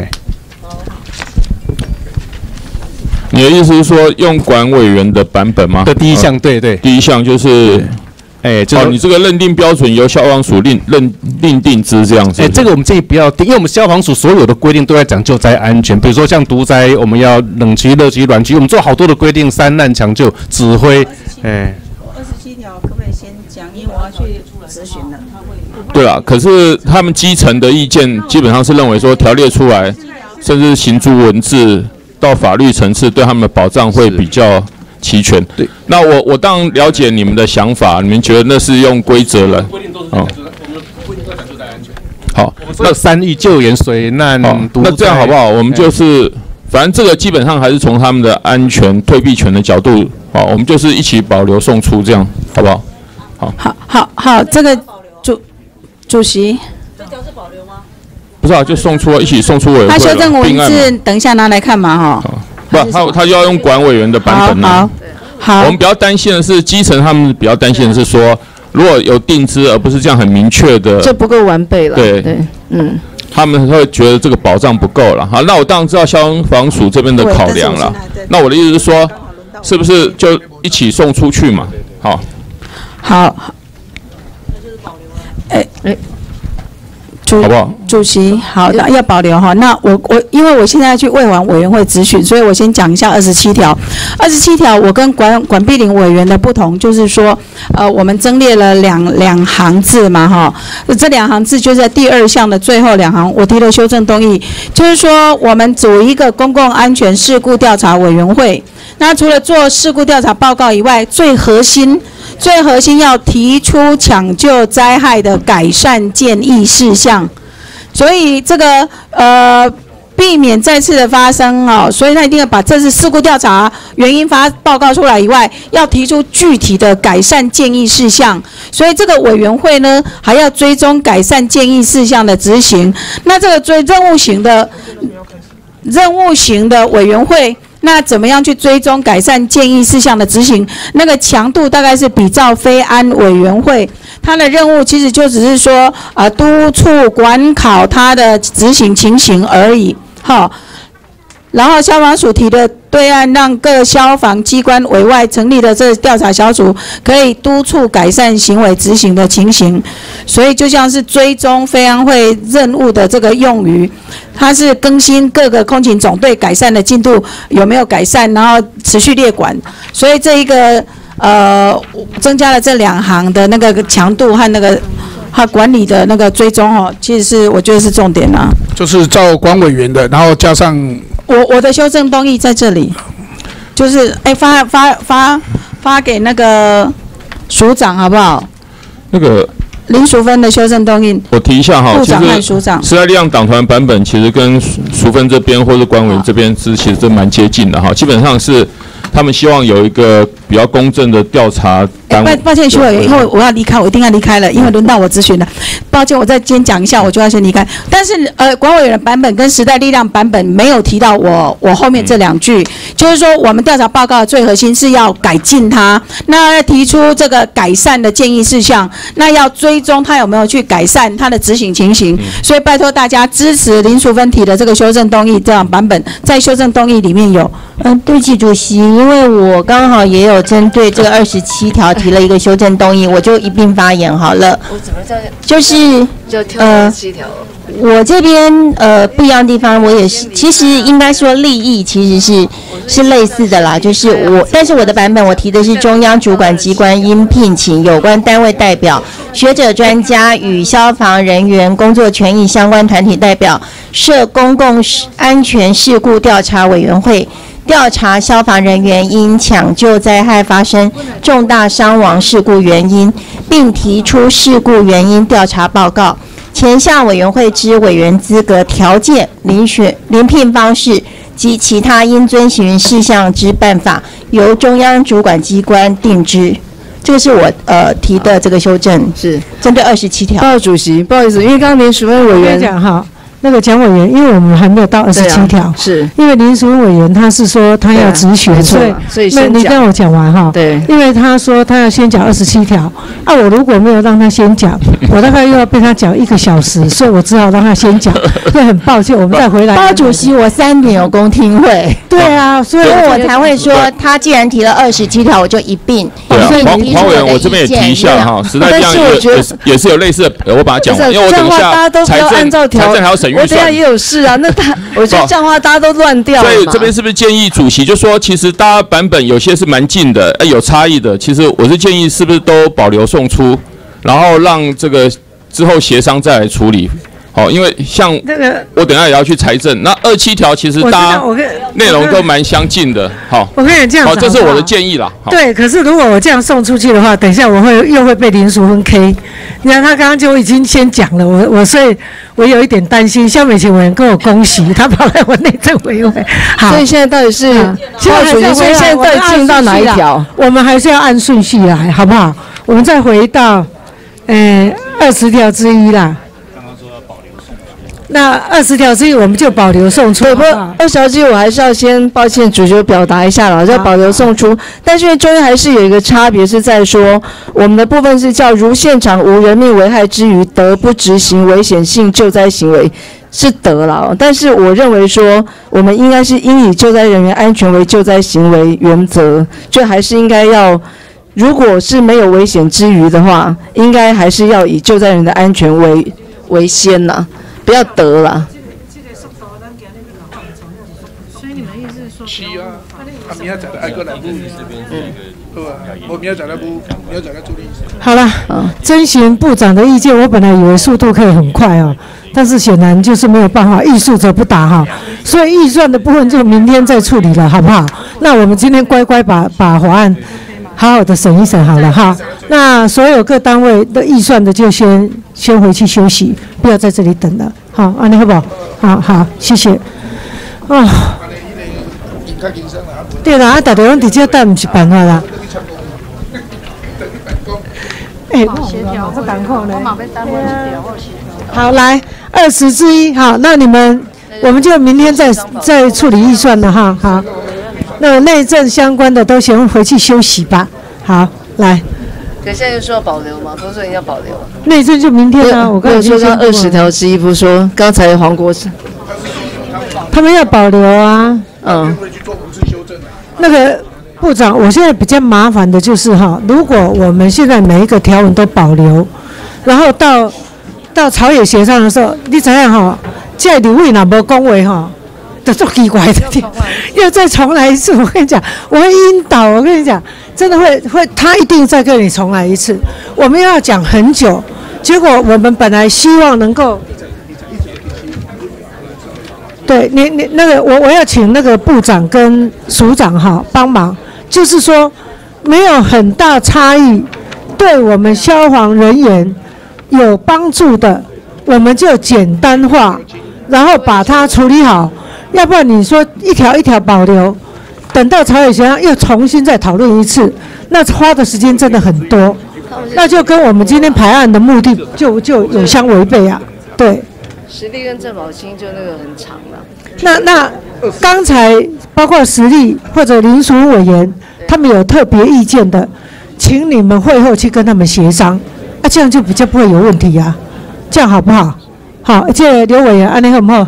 你的意思是说用管委员的版本吗？ 的第一项，呃、对对， 第一项就是， 哎，就是、 哦，你这个认定标准由消防署另认另定之这样子。 哎，这个我们建议不要定，因为我们消防署所有的规定都在讲救灾安全，比如说像毒灾，我们要冷区、热区、软区，我们做好多的规定，山难抢救、指挥，哎。 二十七条可不可以先讲？因为我要去咨询了。 对啦，可是他们基层的意见基本上是认为说条列出来，甚至行诸文字到法律层次，对他们的保障会比较齐全。对，那我我当然了解你们的想法，你们觉得那是用规则来，哦。好， 那三亿救援水难， 那这样好不好？我们就是，反正这个基本上还是从他们的安全、退避权的角度，好，我们就是一起保留送出，这样好不好？好， 好，好，好，这个主主席， 这条是保留吗？ 不是啊，就送出，一起送出委员会了。 他修正文字，等一下拿来看嘛，哈。 不，他他就要用管委员的版本好，好， 我们比较担心的是基层，他们比较担心的是说，如果有定资，而不是这样很明确的， 这不够完备了。 对对，嗯。 他们会觉得这个保障不够了。好，那我当然知道消防署这边的考量了。那我的意思是说，是不是就一起送出去嘛？好， 好，哎哎，主好不好？ 主席，好的，要保留哈。那我我因为我现在要去卫环委员会咨询，所以我先讲一下二十七条。二十七条我跟管管碧玲委员的不同，就是说，呃，我们增列了两两行字嘛哈。这两行字就在第二项的最后两行，我提了修正动议，就是说我们组一个公共安全事故调查委员会。那除了做事故调查报告以外，最核心。最核心要提出抢救灾害的改善建议事项，所以这个呃避免再次的发生哦，所以他一定要把这次事故调查原因发报告出来以外，要提出具体的改善建议事项，所以这个委员会呢还要追踪改善建议事项的执行。那这个追任务型的任务型的委员会。那怎么样去追踪改善建议事项的执行？那个强度大概是比照非安委员会，它的任务其实就只是说，呃，督促管考它的执行情形而已，哈。然后消防署提的对岸，让各消防机关委外成立的这调查小组，可以督促改善行为执行的情形。所以就像是追踪飞安会任务的这个用语，它是更新各个空勤总队改善的进度有没有改善，然后持续列管。所以这一个呃增加了这两行的那个强度和那个和管理的那个追踪哦，其实是我觉得是重点啊。 就是照管委员的，然后加上。 我我的修正动议在这里，就是哎发发发发给那个署长好不好？ 那个林淑芬的修正动议， 我提一下哈， 部长和署长， 时代力量党团版本其实跟淑芬这边或者管委这边是其实都蛮接近的哈，基本上是他们希望有一个比较公正的调查单位。 抱抱歉，徐委员，因为我要离开，我一定要离开了，因为轮到我咨询了。抱歉，我再先讲一下，我就要先离开。但是呃，管委员的版本跟时代力量版本没有提到我我后面这两句，就是说我们调查报告的最核心是要改进它，那要提出这个改善的建议事项，那要追踪它有没有去改善它的执行情形。所以拜托大家支持林淑芬提的这个修正动议，这样版本在修正动议里面有。 嗯，对不起，主席，因为我刚好也有针对这个二十七条提了一个修正动议，我就一并发言好了。 我怎么在？ 就是就挑二十七条。 我这边呃不一样的地方，我也是，其实应该说利益其实是是类似的啦，就是我，但是我的版本我提的是中央主管机关应聘请有关单位代表、学者专家与消防人员工作权益相关团体代表设公共安全事故调查委员会。调查消防人员因抢救灾害发生重大伤亡事故原因，并提出事故原因调查报告。前项委员会之委员资格条件、遴选、遴聘方式及其他应遵循事项之办法，由中央主管机关定之。这个是我呃提的这个修正，是针对二十七条。 报告主席，不好意思，因为刚刚林淑芬委员讲哈。那个蒋委员，因为我们还没有到二十七条，是因为林淑芬委员他是说他要质询，所以所以那你让我讲完哈。对，因为他说他要先讲二十七条，啊，我如果没有让他先讲，我大概又要被他讲一个小时，所以我只好让他先讲。所以很抱歉，我们再回来。 包主席，我三点有公听会。 对啊，所以我才会说他既然提了二十七条，我就一并。 对啊，黄黄委员，我这边也提一下哈，时代力量也也是有类似的，我把它讲完，因为我等一下财政财政还要审预算。 我等下也有事啊，那他我觉得这样的话大家都乱掉了。 所以这边是不是建议主席就说，其实大家版本有些是蛮近的，呃，有差异的。其实我是建议是不是都保留送出，然后让这个之后协商再来处理。好，因为像我等一下也要去财政，那二七条其实大家内容都蛮相近的。好， 我跟你这样子， 好，这是我的建议啦。 对，可是如果我这样送出去的话，等一下我会又会被林淑芬 K。你看他刚刚就已经先讲了，我我所以我有一点担心。萧美琴委员跟我恭喜，他跑来我内政委员会。好， 所以现在到底是， 现在所以现在到底进到哪一条？ 我们还是要按顺序来，好不好？我们再回到，呃，二十条之一啦。那二十条之一我们就保留送出。 对，不过二十条之一我还是要先抱歉主角表达一下了，要保留送出。但是因为中间还是有一个差别，是在说我们的部分是叫如现场无人命危害之余，得不执行危险性救灾行为。是得了，但是我认为说，我们应该是应以救灾人员安全为救灾行为原则，就还是应该要，如果是没有危险之余的话，应该还是要以救灾人的安全为为先呐。不要得了。 所以你们意思是说？是啊，啊，明仔载就爱过来补，嗯，好啊，我明仔载来补，明仔载来处理。 好了，征询部长的意见，我本来以为速度可以很快哦，但是显然就是没有办法，欲速则不达哈，所以预算的部分就明天再处理了，好不好？那我们今天乖乖把把法案好好的审一审好了哈。那所有各单位的预算的就先先回去休息，不要在这里等了。好，安尼好不好？好好，谢谢。哦，对啦，啊，大家拢直接等，不是办法啦。哎，协调不赶快呢。我马被单位协调，好，来二十之一，好，那你们我们就明天再再处理预算了哈。好，那内政相关的都先回去休息吧。好，来。 可现在又说要保留吗？不是说要保留。 内政就明天啊，我刚才说到二十条之一，不是说刚才黄国是， 他们要保留啊，嗯。那个部长，我现在比较麻烦的就是哈，如果我们现在每一个条文都保留，然后到到朝野协商的时候，你知影哈，这立委若无讲话哈，就做奇怪的，又再重来一次。我跟你讲，我会晕倒。我跟你讲，真的会会，他一定再跟你重来一次。我们要讲很久，结果我们本来希望能够。对你，你那个我我要请那个部长跟署长哈帮忙，就是说没有很大差异，对我们消防人员有帮助的，我们就简单化，然后把它处理好。要不然你说一条一条保留，等到朝野协商又重新再讨论一次，那花的时间真的很多，那就跟我们今天排案的目的就就有相违背啊，对。 实力跟郑宝清就那个很长了。 那那刚才包括实力或者林淑委员，他们有特别意见的，请你们会后去跟他们协商，啊，这样就比较不会有问题呀、啊，这样好不好？好，这刘委员安尼好不好？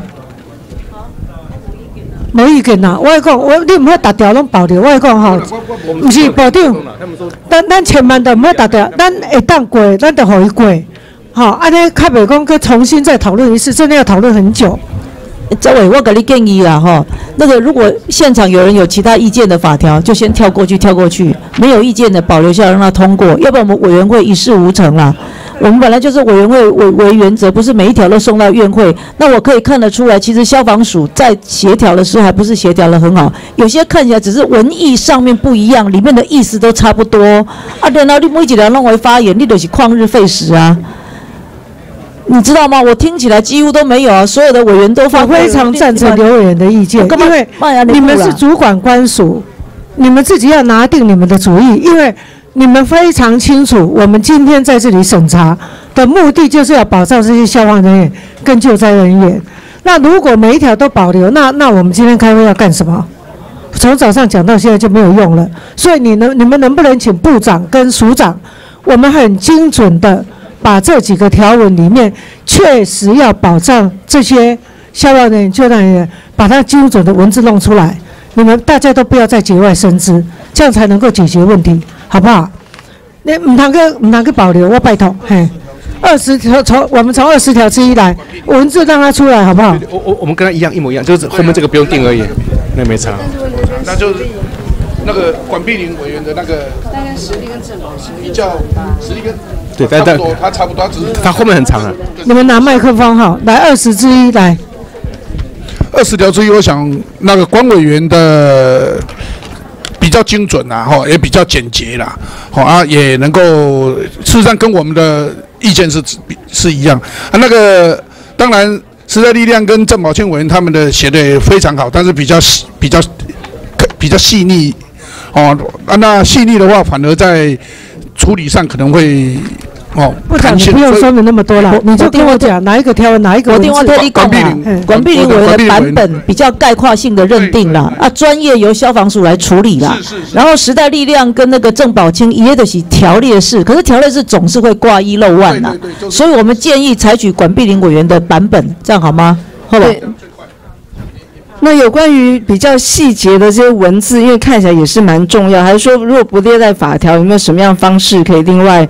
无意见呐，我会讲，我你唔好达条拢保留，我会讲吼，唔是部长，咱咱千万都唔好达条，咱会当过，咱就互伊过。好，安尼较袂讲，佮重新再讨论一次，真的要讨论很久。 这位，我给你建议啦，哈，那个如果现场有人有其他意见的法条，就先跳过去，跳过去；没有意见的保留下来让它通过，要不然我们委员会一事无成啦。我们本来就是委员会为为原则，不是每一条都送到院会。那我可以看得出来，其实消防署在协调的时候还不是协调得很好，有些看起来只是文意上面不一样，里面的意思都差不多。啊，然后你每一条弄为发言，你就是旷日费时啊。你知道吗？我听起来几乎都没有啊，所有的委员都发。 我非常赞成刘委员的意见，因为你们是主管官署，你们自己要拿定你们的主意，因为你们非常清楚，我们今天在这里审查的目的就是要保障这些消防人员跟救灾人员。那如果每一条都保留，那那我们今天开会要干什么？从早上讲到现在就没有用了。所以你能你们能不能请部长跟署长，我们很精准的。把这几个条文里面确实要保障这些消防人员、救灾人员，把它精准的文字弄出来。你们大家都不要再节外生枝，这样才能够解决问题，好不好？你唔通个唔通个保留，我拜托，嘿，二十条从我们从二十条之一来，文字让它出来，好不好？ 我我我们跟他一样一模一样，就是后面这个不用定而已，那没差。 那就是那个管碧玲委员的那个， 大概实力跟郑宝清比较实力跟。 对，但但它差不多，只是它后面很长啊。 你们拿麦克风哈，来二十之一来。 二十条之一，我想那个管委员的比较精准啦，哈，也比较简洁啦，好啊，也能够事实上跟我们的意见是是一样啊。那个当然，时代力量跟郑宝庆委员他们的写的也非常好，但是比较比较比较细腻，哦，啊，那细腻的话，反而在处理上可能会。哦， 部长，你不用说明那么多了，你就跟我讲哪一个条文，哪一个文字。 我另外特地讲啊，管碧玲委员的版本比较概括性的认定啦，啊，专业由消防署来处理啦。是是是。然后时代力量跟那个郑宝清一样的是条列式，可是条列式总是会挂一漏万啦，所以我们建议采取管碧玲委员的版本，这样好吗？好吧。 那有关于比较细节的这些文字，因为看起来也是蛮重要，还是说如果不列在法条，有没有什么样的方式可以另外？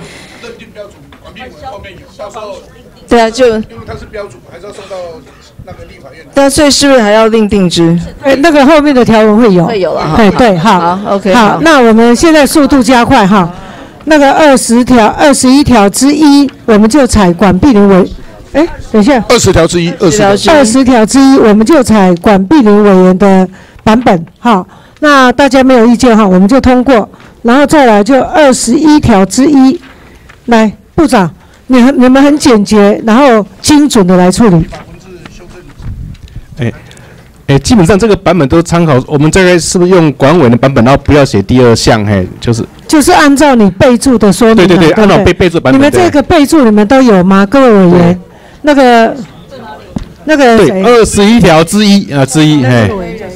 对啊，就因为它是标准，还是要送到那个立法院。 对啊，所以是不是还要另定之？ 哎，那个后面的条文会有， 会有了哈。 哎，对，好， 好 ，OK， 好，那我们现在速度加快哈。那个二十条、二十一条之一，我们就采管碧玲委，哎，等一下， 二十条之一，二十条之一， 二十条之一，我们就采管碧玲委员的版本，好，那大家没有意见哈，我们就通过，然后再来就二十一条之一，来，部长。你很你们很简洁，然后精准的来处理。 哎，哎，基本上这个版本都参考，我们这个是不是用管委的版本，然后不要写第二项，嘿，就是。 就是按照你备注的说明。 对对对，按照备备注版本。 你们这个备注你们都有吗？各位委员，那个那个对，二十一条之一啊之一，嘿。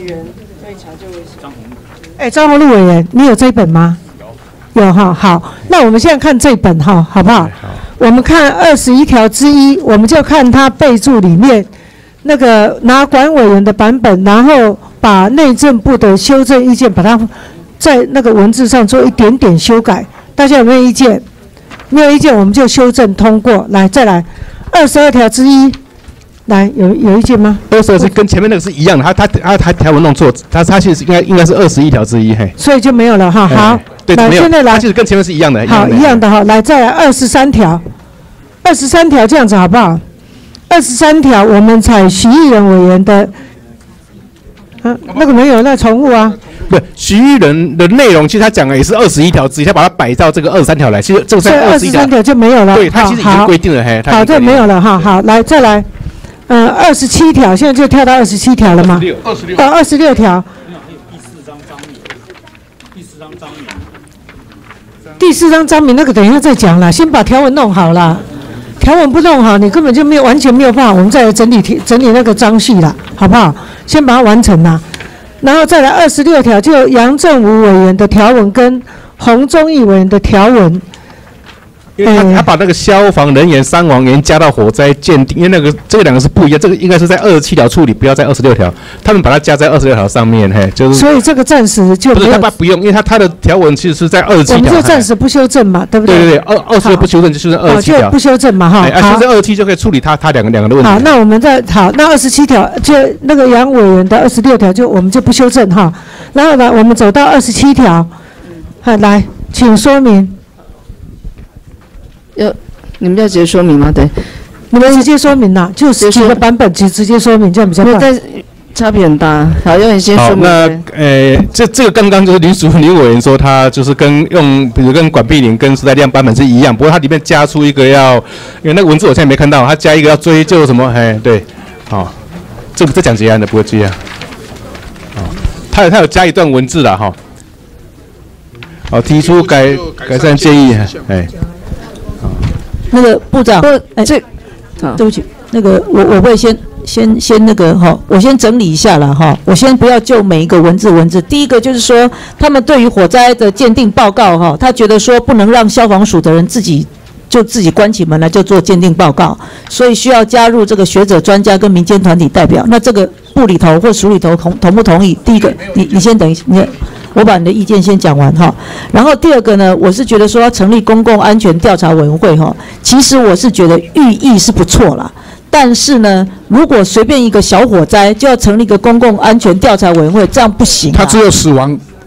哎，张宏禄委员，你有这一本吗？有哈，好，那我们现在看这本哈，好不好？我们看二十一条之一，我们就看它备注里面那个拿管委员的版本，然后把内政部的修正意见，把它在那个文字上做一点点修改。大家有没有意见？没有意见，我们就修正通过。来，再来二十二条之一，来有有意见吗？ 二十二是跟前面那个是一样的，他他他他条文弄错，他他其实应该应该是二十一条之一，嘿。 所以就没有了哈。好。 对，没有， 现在来， 它其实跟前面是一样的。 好，一样的哈，来再来二十三条，二十三条这样子好不好？二十三条我们采徐艺人委员的，啊，那个没有，那宠物啊。 不，徐艺人的内容其实他讲的也是二十一条之一，他把它摆到这个二十三条来，其实这个在二十一条就没有了。 对，他其实已经规定了，嘿。 好，这没有了哈，好，来再来，呃，二十七条，现在就跳到二十七条了吗？ 二十六， 到二十六条。第四章章名那个等一下再讲啦，先把条文弄好啦。条文不弄好，你根本就没有完全没有办法，我们再来整理整理那个章序啦，好不好？先把它完成啦，然后再来二十六条，就杨正武委员的条文跟洪忠义委员的条文。 因为他他把那个消防人员伤亡原加到火灾鉴定，因为那个这两个是不一样，这个应该是在二十七条处理，不要在二十六条。他们把它加在二十六条上面，嘿，就是。 所以这个暂时就不是他把不用，因为他他的条文其实是在二十七条。 我们就暂时不修正嘛，对不对？ 对对对，二二十六不修正就是二十七条。 不修正嘛，哈。 哎，修正二十七就可以处理他他两个两个的问题。 好，那我们再好，那二十七条就那个杨委员的二十六条就我们就不修正哈。然后呢，我们走到二十七条，好，来，请说明。 要你们要直接说明吗？对， 你们直接说明啦，就是几个版本直直接说明，这样比较快。 但差别很大，好，要你先说明。 好，那呃，这这个刚刚就是林淑林委员说，他就是跟用，比如跟管碧玲跟时代力量版本是一样，不过它里面加出一个要，因为那个文字我现在没看到，他加一个要追究什么？哎，对，好，这个这讲结案的不会这样。好，他有他有加一段文字了哈。好，提出改改善建议，哎。 那个部长，哎，这，对不起，那个我我会先先先那个哈，我先整理一下了哈，我先不要就每一个文字文字。第一个就是说，他们对于火灾的鉴定报告哈，他觉得说不能让消防署的人自己就自己关起门来就做鉴定报告，所以需要加入这个学者专家跟民间团体代表。那这个部里头或署里头同同不同意？第一个，你你先等一下，你。我把你的意见先讲完哈，然后第二个呢，我是觉得说要成立公共安全调查委员会哈，其实我是觉得寓意是不错啦，但是呢，如果随便一个小火灾就要成立一个公共安全调查委员会，这样不行。 它只有死亡，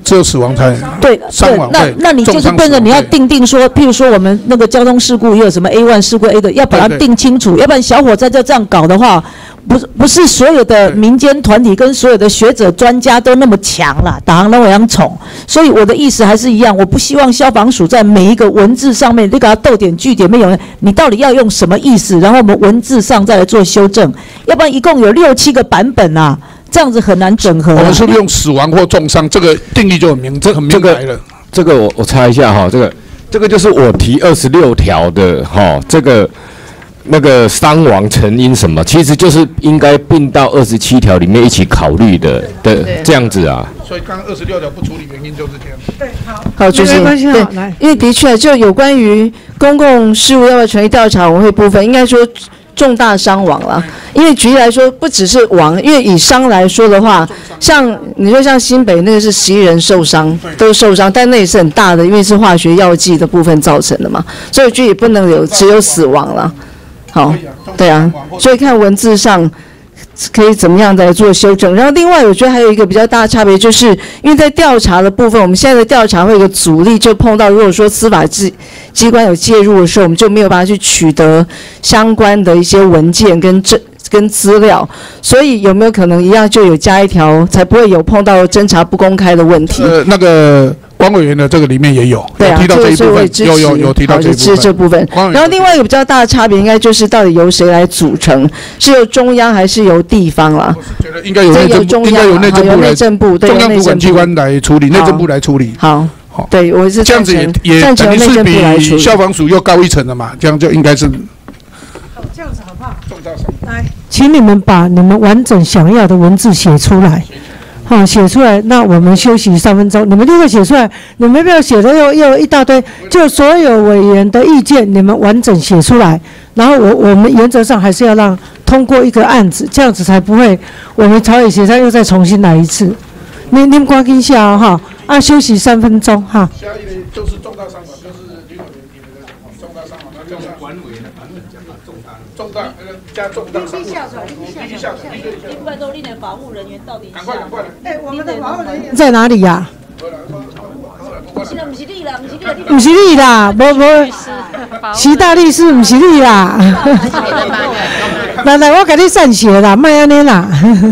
只有死亡才对对，那伤亡会那你就是重伤变成你要死亡会定定说，譬如说我们那个交通事故也有什么 A 一 事故 A 的，要把它对对定清楚，要不然小火灾就这样搞的话，不是不是所有的民间团体跟所有的学者专家都那么强啦，打行那么样宠。所以我的意思还是一样，我不希望消防署在每一个文字上面你给它逗点句点没有，你到底要用什么意思，然后我们文字上再来做修正，要不然一共有六七个版本啊。这样子很难整合、啊。 我们是不是用死亡或重伤这个定义就很明很明白了？ 这个我我查一下哈，这个这个就是我提二十六条的哈，这个那个伤亡成因什么，其实就是应该并到二十七条里面一起考虑的的这样子啊。 所以刚刚二十六条不处理原因就是这样。对，好。 好，主席， 没关系对好来， 因为的确就有关于公共事务要不要成立调查委员会部分，应该说重大伤亡了。因为举例来说，不只是亡，因为以伤来说的话，像你说像新北那个是十一人受伤，都受伤，但那也是很大的，因为是化学药剂的部分造成的嘛，所以就也不能有只有死亡了。好，对啊，所以看文字上可以怎么样来做修正。然后另外我觉得还有一个比较大的差别，就是因为在调查的部分，我们现在的调查会有个阻力，就碰到如果说司法机机关有介入的时候，我们就没有办法去取得相关的一些文件跟证跟资料，所以有没有可能一样就有加一条，才不会有碰到侦查不公开的问题？ 呃，那个汪委员的这个里面也有， 对啊， 有提到这一部分，有有有提到这一部分。 支持这部分。然后另外一个比较大的差别，应该就是到底由谁来组成，是由中央还是由地方啦？ 觉得应该由内政部，应该由内政部来， 内政部对中央主管机关来处理，内政部来处理。 好，对我是这样子也也等于是比消防署又高一层了嘛，这样就应该是。 这样子好不好？来，请你们把你们完整想要的文字写出来，好，写出来。那我们休息三分钟，你们立刻写出来。你们不要写的又又一大堆，就所有委员的意见，你们完整写出来。然后我我们原则上还是要让通过一个案子，这样子才不会我们朝野协商又再重新来一次。你你们赶紧下哦哈，啊，休息三分钟哈。 下一类就是重大伤亡，就是林委员提的重大伤亡，那叫管委员的版本加重大重大那个加重大伤亡，必须下水，必须下水，必须下水。 一般都你的保护人员到底赶快赶快！ 哎，我们的保护人员在哪里呀？ 现在不是你啦，不是你啦， 不是你啦，无无，徐大律师不是你啦。来来，我给你散血啦，卖安尼啦。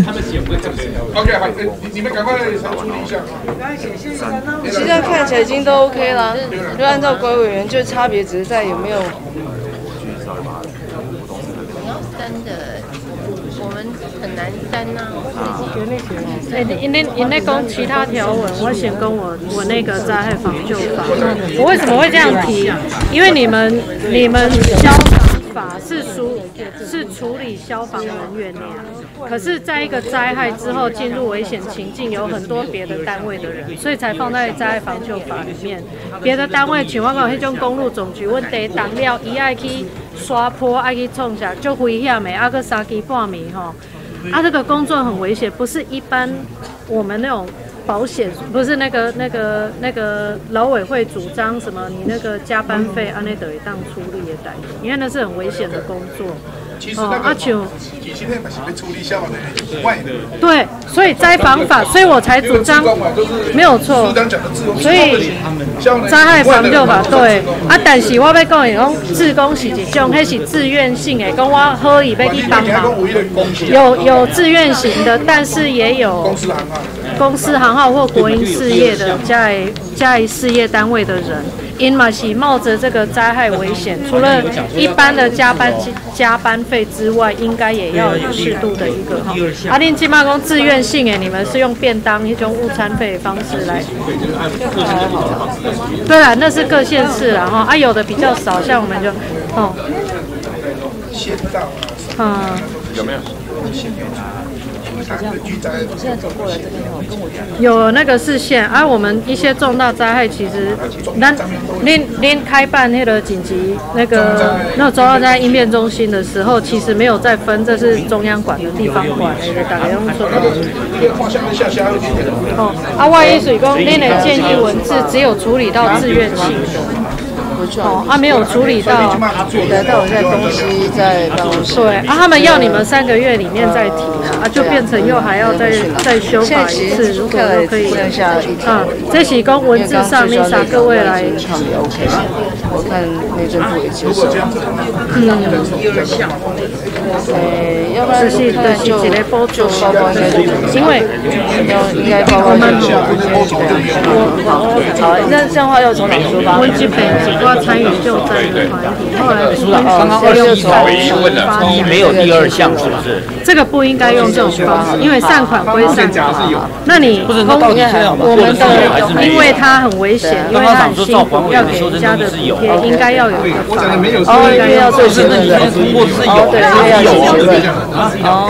OK， 好，你们赶快处理一下。 现在看起来已经都 OK 了，就按照管委员，就差别只是在有没有。 你要删的，我们很难删呐。 哎，因为因为讲其他条文，我先跟我我那个灾害防救法，我为什么会这样提？因为你们你们消防法是属是处理消防人员的呀，可是在一个灾害之后进入危险情境，有很多别的单位的人，所以才放在灾害防救法里面。别的单位像我讲迄种公路总局，阮地动了，伊爱去刷坡，爱去创啥，就危险的，啊个三更半暝吼。啊，这个工作很危险，不是一般我们那种保险，不是那个那个那个劳委会主张什么，你那个加班费按那等于当出力的代志，因为那是很危险的工作。 哦，啊像， 对，所以灾防法，所以我才主张没有错，所以灾害防救法对啊，但是我要讲的讲，志工是一种，迄是自愿性的，讲我好意要去帮忙，有有自愿型的，但是也有公司行号或国营事业的加以加以事业单位的人。因嘛是冒着这个灾害危险，除了一般的加班加班费之外，应该也要有适度的一个哈。啊，恁起码讲自愿性诶，你们是用便当一种午餐费的方式来。对啦，那是各县市啦哈，啊有的比较少，像我们就哦。嗯。有没有？我现在走过来这边哦，跟我有那个视线，而、啊、我们一些重大灾害，其实咱恁恁开办那个紧急那个那个重大灾害应变中心的时候，其实没有再分，这是中央管的、地方管的，大概用说。哦，啊，万一水工恁的建议文字只有处理到自愿性的。 哦，啊没有处理到， 对，但我现在东西在办公室。 对，啊他们要你们三个月里面再提啊，啊就变成又还要再再修法一次，如果都可以，啊，这是讲文字上面啥各位来。 我看内政部也接受。 嗯。 呃，要不然是看就就包包应该就因为要应该包包就好，那这样的话要从哪出发？ 我基本要参与救灾的团体，后来刚刚二十一条一没有第二项是不是？ 这个不应该用这种方式，因为善款归善款。那你不是那到底现在我们的，因为它很危险，因为它很辛苦，要给人家的补贴，应该要有一个法。 哦，应该要最新的。哦，对，应该要有结论。哦。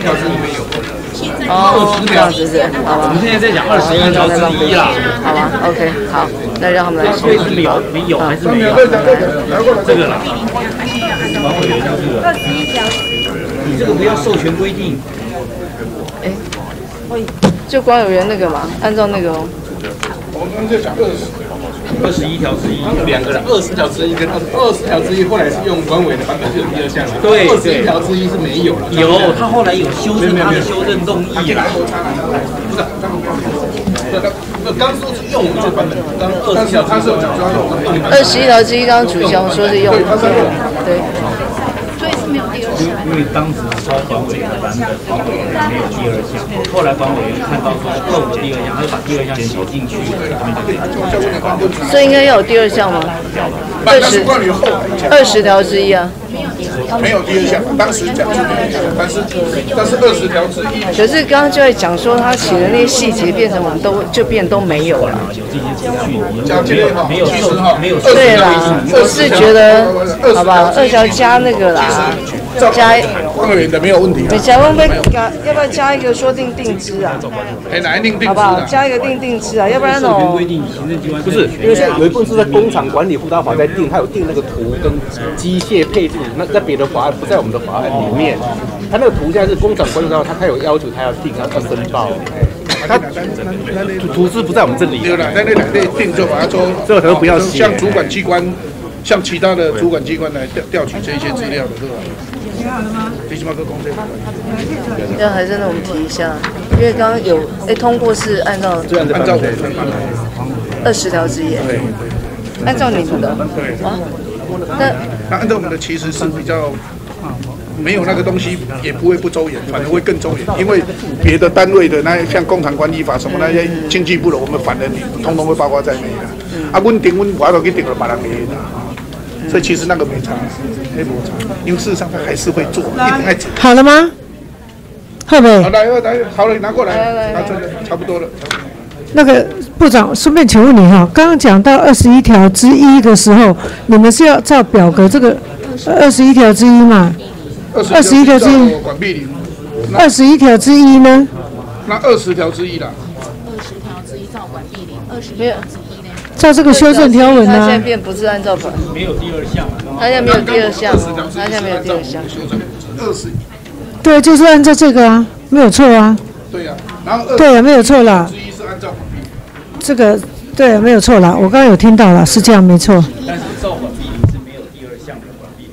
哦，这样子是，好吧。 我们现在在讲二十一条之一啦。 好吧 ，OK， 好，那让他们来说。 是有没有还是没有？这个啦。管委员就是二十一条，你这个不要授权规定。 哎，就管委员那个嘛，按照那个哦。 我们就讲二十。 二十一条之一， 两个人，二十条之一跟二二十条之一，后来是用管委的版本就有第二项了。 对， 二十一条之一是没有了。 有，他后来有修正他的修正动议啦。 不是，刚刚说是用我们这版本，刚二十条他是有讲说用我们二十一条之一，刚刚主项说是用，对。 所以是没有第二项。因为当时抄管委的版本，管委员没有第二项，后来管委员看到说要有第二项，他就把第二项写进去。 所以应该要有第二项吗？二十二十条之一啊。 没有第二项，当时讲是没有，但是但是二十条之一。 可是刚刚就在讲说他写的那些细节变成我们都就变都没有了。 没有其实哈，没有。 对啦，我是觉得，好吧，二条加那个啦，加管委员的没有问题。 你假如被加，要不要加一个说定定制啊？ 哎，哪一定定制？ 好不好？加一个定定制啊，要不然哦。 不是，因为现在有一部分是在工厂管理辅导法在定，它有定那个图跟机械配置，那在别的法案不在我们的法案里面。它那个图现在是工厂管理辅导，它它有要求，它要定，它要申报。它图资不在我们这里。 对了，在那两类定就把它说， 这个可能不要写。 像主管机关，像其他的主管机关来调调取这一些资料的，对吧？最起码跟公司。 这样还是让我们提一下，因为刚刚有哎通过是按照按照我们二十条之一， 对， 按照你们的啊，那那按照我们的其实是比较。没有那个东西也不会不周延，反而会更周延，因为别的单位的那像工厂管理法什么那些经济部的，我们反正通通会包括在内的。啊，阮定阮我都去定了别人的啦，所以其实那个没差，没没差，因为事实上他还是会做，一直在好了吗？后面。 好来来，好了，拿过来，拿这个差不多了。 那个部长，顺便请问你哈，刚刚讲到二十一条之一的时候，你们是要照表格这个二十一条之一嘛？二十一条之一， 管闭零。 二十一条之一呢？ 那二十条之一啦。 二十条之一照管闭零，二十条之一呢？ 照这个修正条文啊。 他现在变不是按照本。 没有第二项。 他现在没有第二项，他现在没有第二项。 二十。 对，就是按照这个啊，没有错啊。 对呀，然后对呀，没有错啦。 之一是按照这个对，没有错啦，我刚刚有听到了，是这样，没错。 但是照管闭零是没有第二项的管闭零。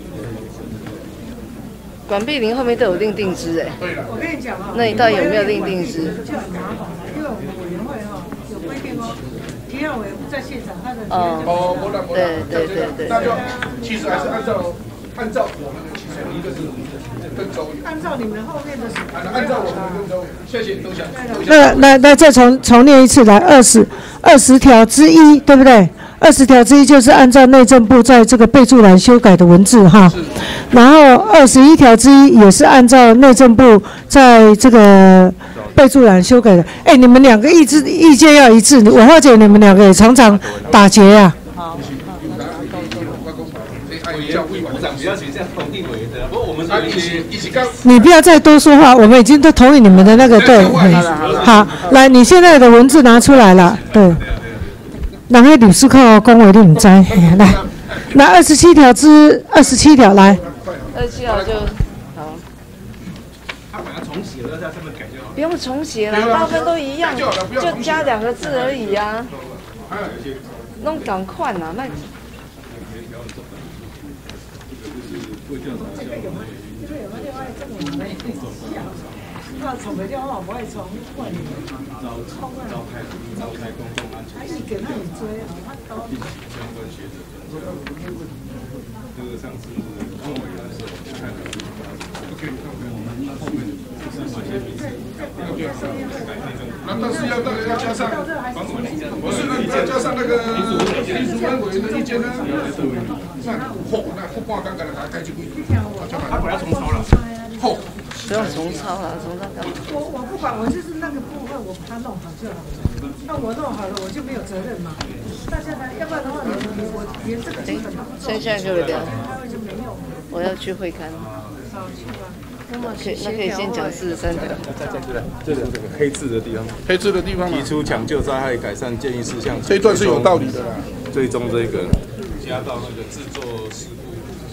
管闭零后面都有定定制哎。 对了， 我跟你讲啊。那你到底有没有定定制？ 就很麻烦，因为我们委员会哈有规定哦，提案委员不在现场，他的哦，不然不然， 对对对对。 那就其实还是按照按照我们的其实一个是更周延， 按照你们后面的。 按照我们的更周延，谢谢都想。 那来来再重重念一次，来二十二十条之一，对不对？二十条之一就是按照内政部在这个备注栏修改的文字哈，然后二十一条之一也是按照内政部在这个备注栏修改的。哎，你们两个意志意见要一致，我化解你们两个也常常打结呀。好。你不要再多说话，我们已经都同意你们的那个对。好，来，你现在的文字拿出来了，对。人迄律师课讲话你唔知，来，那二十七条之二十七条来。 二十七条就好。 他把它重写了，再这么改就好。 不用重写了，大部分都一样，就加两个字而已啊。弄赶快呐，那。 从没电话，我会从问你。召召开召开公共安全。还是给他们追啊，他都。相关学者专家。这个上次公委员的时候看到。OK， 我们后面是哪些名字？那但是要要加上房主意见，不是那要加上那个林主任委员的意见呢？那后那后半刚刚他开几会，他本来重抄了，后。 不要重抄了，重抄干嘛？ 我我不管，我就是那个部分，我把它弄好就好了。那我弄好了，我就没有责任嘛。大家呢，要不然的话，你我连这个基本都不做， 剩下就聊。 就没用。 我要去会刊。 好，去吧。 那么可以，那可以先讲四十三条。 在这里，这里这个黑字的地方， 黑字的地方提出抢救灾害改善建议事项。 这一段是有道理的啦。 最终这个加到那个制作事故。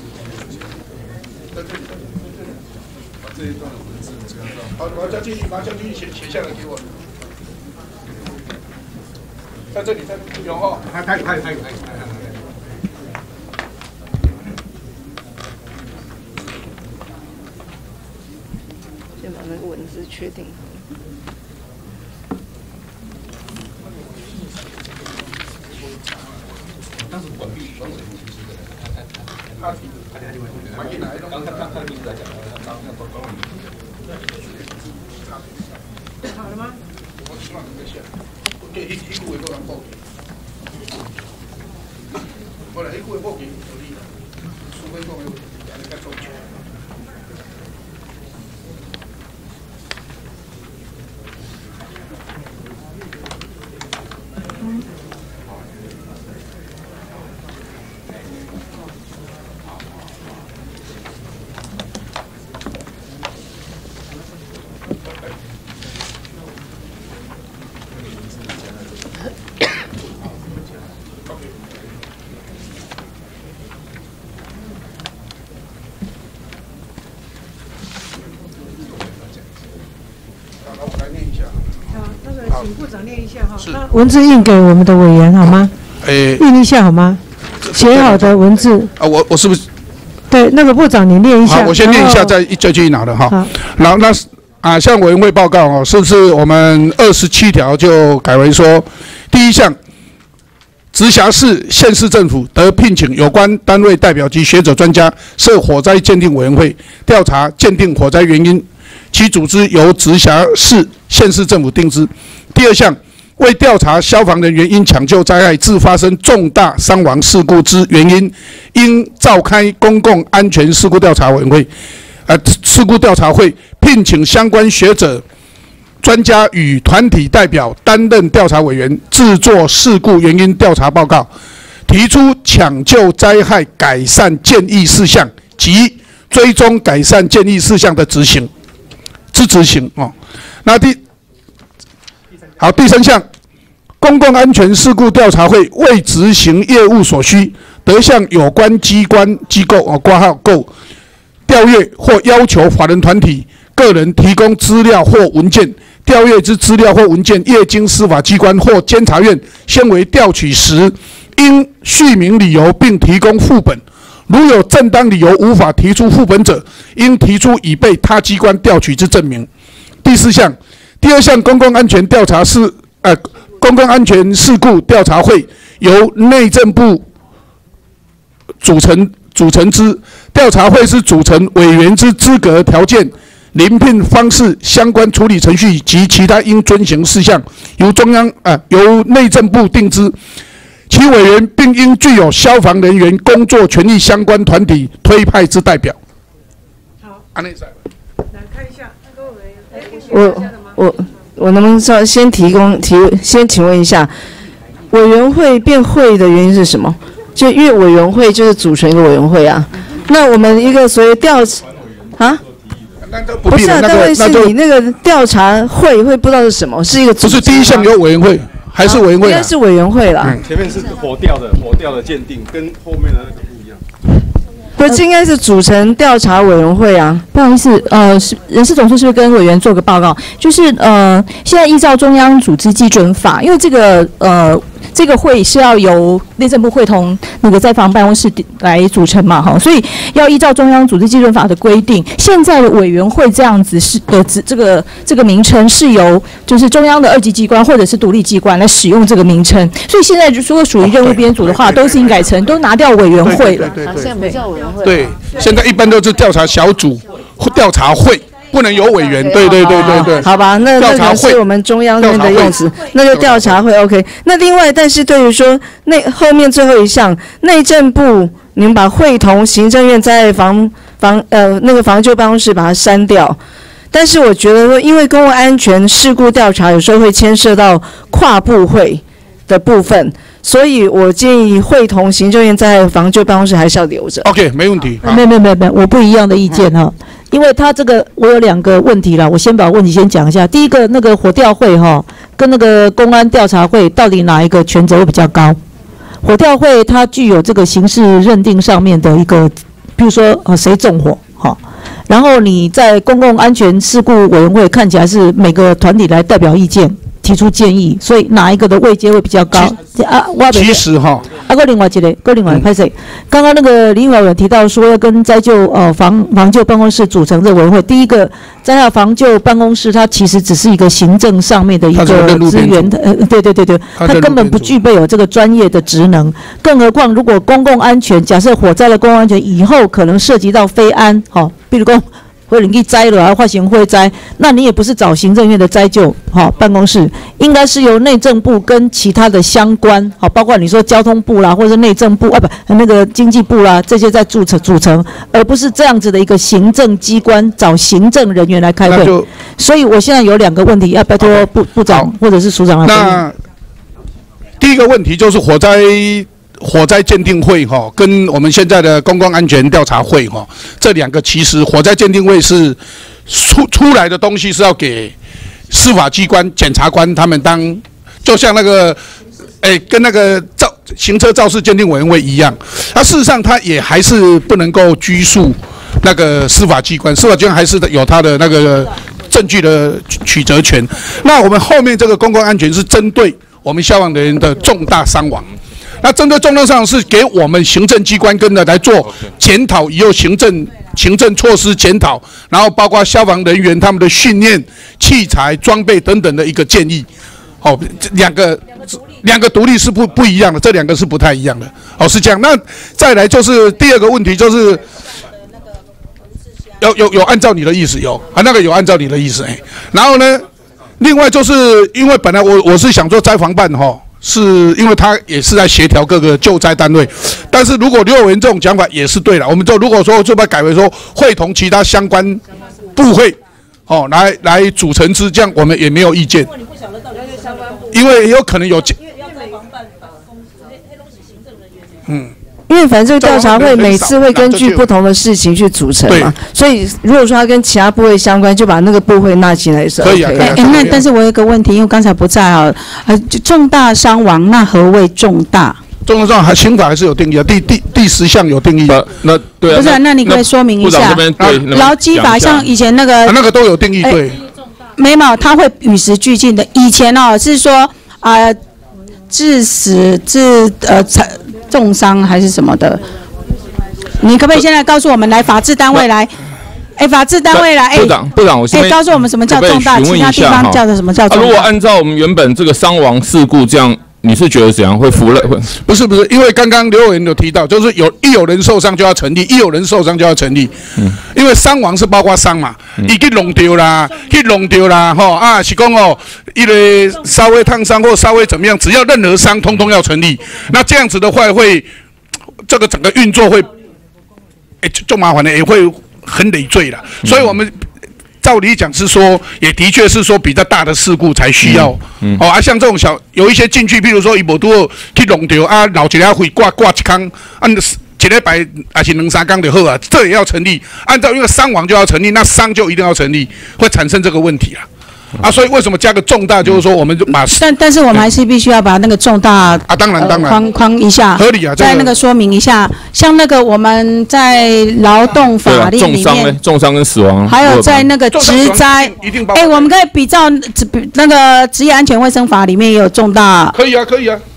这一段的文字加上，好，把它继续，把它继续写写下来给我。在这里，在有哈，还还还还还还。 先把那个文字确定。 当时管理管理其实的，他他他他进来，刚他他他名字来讲，当那管管理。 好了吗？ 我希望你们写，给一一股一个人报给，后来一股一报给有利，除非说没有，让你看周全。 请部长念一下哈。那文字印给我们的委员好吗？ 诶， 印一下好吗？写好的文字。 啊，我我是不是？ 对，那个部长你念一下。 好，我先念一下，再再去拿的哈。然后那啊，向委员会报告哦，是不是我们二十七条就改为说，第一项，直辖市、县市政府得聘请有关单位代表及学者专家设火灾鉴定委员会，调查鉴定火灾原因，其组织由直辖市、县市政府定之。第二项，为调查消防人员因抢救灾害致发生重大伤亡事故之原因，应召开公共安全事故调查委员会，呃，事故调查会，聘请相关学者、专家与团体代表担任调查委员，制作事故原因调查报告，提出抢救灾害改善建议事项及追踪改善建议事项的执行之执行哦。那第好，第三项，公共安全事故调查会为执行业务所需，得向有关机关机构哦挂号购调阅或要求法人团体个人提供资料或文件，调阅之资料或文件，业经司法机关或监察院先为调取时，应续明理由并提供副本。如有正当理由无法提出副本者，应提出已被他机关调取之证明。第四项。第二项公共安全调查是呃公共安全事故调查会由内政部组成组成之，调查会是组成委员之资格条件、遴聘方式、相关处理程序及其他应遵行事项，由中央呃由内政部定之。其委员并应具有消防人员工作权益相关团体推派之代表。 好， 安内在， 来看一下，各位委员， 我我我能不能稍先提供提先请问一下，委员会变会的原因是什么？就因为委员会就是组成一个委员会啊，那我们一个所谓调查啊，不是啊，但会是你那个调查会会不知道是什么，是一个不是第一项有委员会还是委员会、啊？ 应该是委员会啦。 嗯、前面是火调的火调的鉴定，跟后面的那个不一样。 不，这应该是组成调查委员会啊。 不好意思，呃，是人事总处是不是跟委员做个报告？就是呃，现在依照中央组织基准法，因为这个呃这个会是要由内政部会同那个灾防办公室来组成嘛，哈，所以要依照中央组织基准法的规定，现在的委员会这样子是呃这个这个名称是由就是中央的二级机关或者是独立机关来使用这个名称，所以现在如果属于任务编组的话，都是应改成都拿掉委员会了。 现在不叫委员会。 对，现在一般都是调查小组、调查会。不能有委员，对对对对对。 好吧，那那个是我们中央那边的用词，那就调查会 OK。那另外，但是对于说内后面最后一项，内政部你们把会同行政院灾害防防呃那个防救办公室把它删掉。但是我觉得说，因为公共安全事故调查有时候会牵涉到跨部会的部分，所以我建议会同行政院灾害防救办公室还是要留着。 OK， 没问题。 没没没没，我不一样的意见哈。因为他这个我有两个问题啦，我先把问题先讲一下。第一个，那个火调会哈，跟那个公安调查会到底哪一个权责会比较高？火调会它具有这个刑事认定上面的一个，比如说呃谁纵火哈，然后你在公共安全事故委员会看起来是每个团体来代表意见。提出建议，所以哪一个的位阶会比较高？啊，我其实哈， 啊，个另外一个，个另外拍谁？刚刚那个林委员提到说要跟灾救呃防防救办公室组成这个委员会。第一个，灾害防救办公室它其实只是一个行政上面的一个资源的，呃，对对对对，它根本不具备有这个专业的职能。更何况，如果公共安全，假设火灾的公共安全以后可能涉及到非安，好、哦，比如说。会引起灾了，还化型会灾，那你也不是找行政院的灾救好、哦、办公室，应该是由内政部跟其他的相关好、哦，包括你说交通部啦，或者是内政部啊不那个经济部啦，这些在组成组成，而不是这样子的一个行政机关找行政人员来开会。所以我现在有两个问题，要拜托部部长或者是署长来回应。 那第一个问题就是火灾。火灾鉴定会哈，跟我们现在的公共安全调查会哈，这两个其实火灾鉴定会是出出来的东西是要给司法机关、检察官他们当，就像那个，哎，跟那个肇行车肇事鉴定委员会一样，那事实上它也还是不能够拘束那个司法机关，司法机关还是有它的那个证据的取得权。那我们后面这个公共安全是针对我们消防人员的重大伤亡。那针对重大伤亡是给我们行政机关跟着来做检讨，以后行政行政措施检讨，然后包括消防人员他们的训练、器材、装备等等的一个建议。哦，两个两个独立是不不一样的，这两个是不太一样的。哦，是这样。那再来就是第二个问题，就是有有有按照你的意思有啊，那个有按照你的意思哎。然后呢，另外就是因为本来我我是想做灾防办哈。哦是因为他也是在协调各个救灾单位，但是如果刘委员这种讲法也是对的，我们就如果说就把改为说会同其他相关部会，哦，来来组成之，这样我们也没有意见。因为有可能有，嗯。 因为反正这个调查会每次会根据不同的事情去组成嘛，所以如果说它跟其他部会相关，就把那个部会纳进来是 OK 的。 哎、啊，那但是我有一个问题，因为刚才不在啊，呃，重大伤亡，那何谓重大？ 重大伤亡，刑法还是有定义的，第第第十项有定义。 呃、那对、啊， 不是、啊，那你可以说明一下。劳基法像以前那个、 啊，那个都有定义，对。 没有，它会与时俱进的。以前哦是说啊、呃，致死、致呃重伤还是什么的，你可不可以现在告诉我们来法制单位来？哎，法制单位来，哎， 部长，部长，我先告诉我们什么叫重大，其他地方叫做什么叫重大？ 如果按照我们原本这个伤亡事故这样，你是觉得怎样会服了？ 不是不是，因为刚刚刘委员有提到，就是有一有人受伤就要成立，一有人受伤就要成立。嗯，因为伤亡是包括伤嘛，你去弄掉啦，去弄掉啦，吼啊，是讲哦，一个稍微烫伤或稍微怎么样，只要任何伤，通通要成立。那这样子的话，会这个整个运作会，哎，就麻烦的，也会很累赘了。所以我们。照理讲是说，也的确是说比较大的事故才需要，嗯嗯、哦啊，像这种小有一些进去，譬如说伊无拄去弄掉啊，老一条会挂挂一缸，按一礼拜还是两三缸就好啊，这也要成立。按照因为伤亡就要成立，那伤就一定要成立，会产生这个问题啊。啊，所以为什么加个重大，就是说我们就把， 但但是我们还是必须要把那个重大啊，当然当然框框一下， 合理啊， 再那个说明一下，像那个我们在劳动法令里面， 重伤跟死亡， 还有在那个职灾，哎，我们可以比照那个职业安全卫生法里面也有重大， 可以啊，可以啊。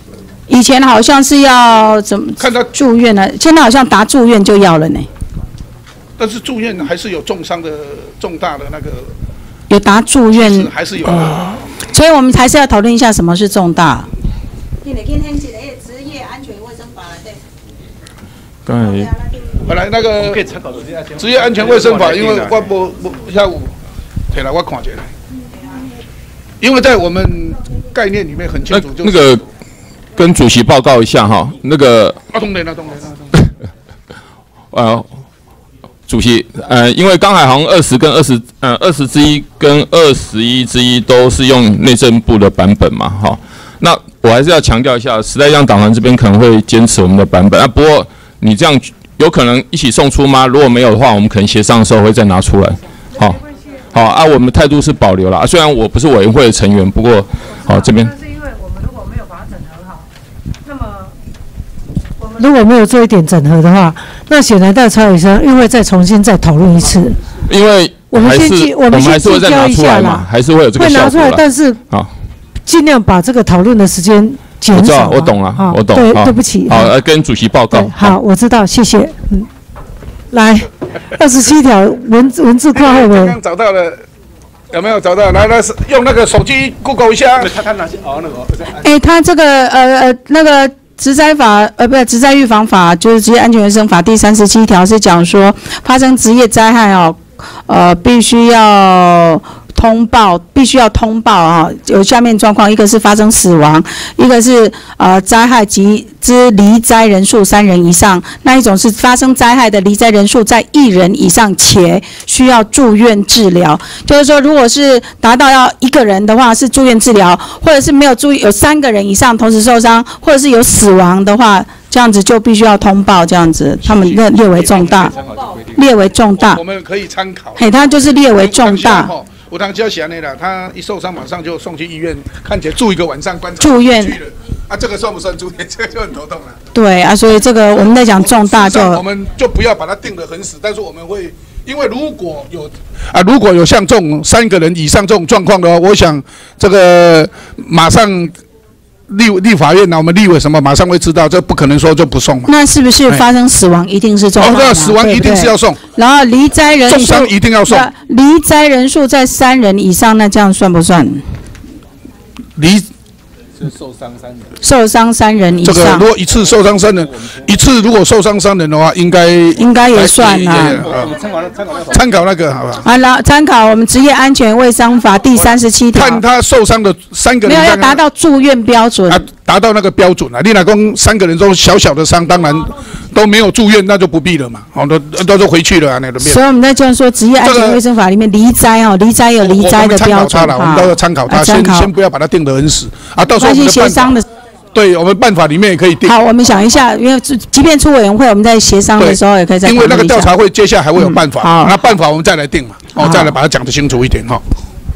以前好像是要怎么看他住院呢？现在好像答住院就要了呢。 但是住院还是有重伤的重大的那个， 有答住院， 还是有的。哦、 所以我们还是要讨论一下什么是重大。 你来今天一个职业安全卫生法对。 刚才本来那个职业安全卫生法，因为我不不下午，提来我看一下。因为在我们概念里面很清楚，就是那个跟主席报告一下哈，那个啊，当然了，当然了， 呃，主席，呃，因为刚才好像二十跟二十，呃，二十之一跟二十一之一都是用内政部的版本嘛，哈，那我还是要强调一下，时代力量党团这边可能会坚持我们的版本啊，不过你这样有可能一起送出吗？如果没有的话，我们可能协商的时候会再拿出来，好。好啊，我们态度是保留了、啊。虽然我不是委员会的成员，不过，好这边。 是因为我们如果没有把它整合好，那么我们如果没有做一点整合的话，那显然在超医生又会再重新再讨论一次。 因为我们先记，我们先还是会再拿出来嘛，还是会有这个效果。会拿出来， 但是好， 尽量把这个讨论的时间减少。 我知道，我懂了，我懂。 对，对不起。 好，来跟主席报告。 好，我知道，谢谢。嗯，来。二十七条文字文字括号刚刚找到了，有没有找到？来，来，用那个手机 Google 一下。他他拿去熬那个。 哎，他这个呃呃那个职灾法呃不是职灾预防法，就是职业安全卫生法第三十七条是讲说，发生职业灾害哦，呃必须要。通报必须要通报啊，有下面状况，一个是发生死亡，一个是呃灾害及之离灾人数三人以上，那一种是发生灾害的离灾人数在一人以上且需要住院治疗。就是说，如果是达到要一个人的话是住院治疗，或者是没有注意有三个人以上同时受伤，或者是有死亡的话，这样子就必须要通报，这样子他们列列为重大，列为重大。 我们可以参考。 嘿，他就是列为重大。 我当家想的啦，他一受伤马上就送去医院，看起来住一个晚上观察。 住院啊，这个算不算住院？这个就很头痛了。 对啊，所以这个我们在讲重大就， 我们就不要把它定得很死，但是我们会，因为如果有啊，如果有像这种三个人以上这种状况的话，我想这个马上。立立法院呢，我们立委什么马上会知道，这不可能说就不送嘛。 那是不是发生死亡一定是重大？ 哦，对，死亡一定是要送。 然后离灾人数， 重伤一定要送。 离灾人数在三人以上，那这样算不算？ 离。 是受伤三人， 受伤三人以上。 这个如果一次受伤三人，一次如果受伤三人的话，应该应该也算啦。 参考参考参考那个好吧？ 啊，然后参考我们职业安全卫生法第三十七条。 看他受伤的三个人， 没有要达到住院标准。 啊，达到那个标准啊！你老公三个人都小小的伤，当然都没有住院，那就不必了嘛。哦，都都都回去了啊，那个。 所以我们在这样说，职业安全卫生法里面离灾哦，离灾有离灾的标准。 我们都要参考他，先先不要把它定得很死啊。到时候我们的协商的， 对我们办法里面也可以定。 好，我们想一下，因为即便出委员会，我们在协商的时候也可以再。 因为那个调查会接下来还会有办法，那办法我们再来定嘛。哦，再来把它讲得清楚一点哈。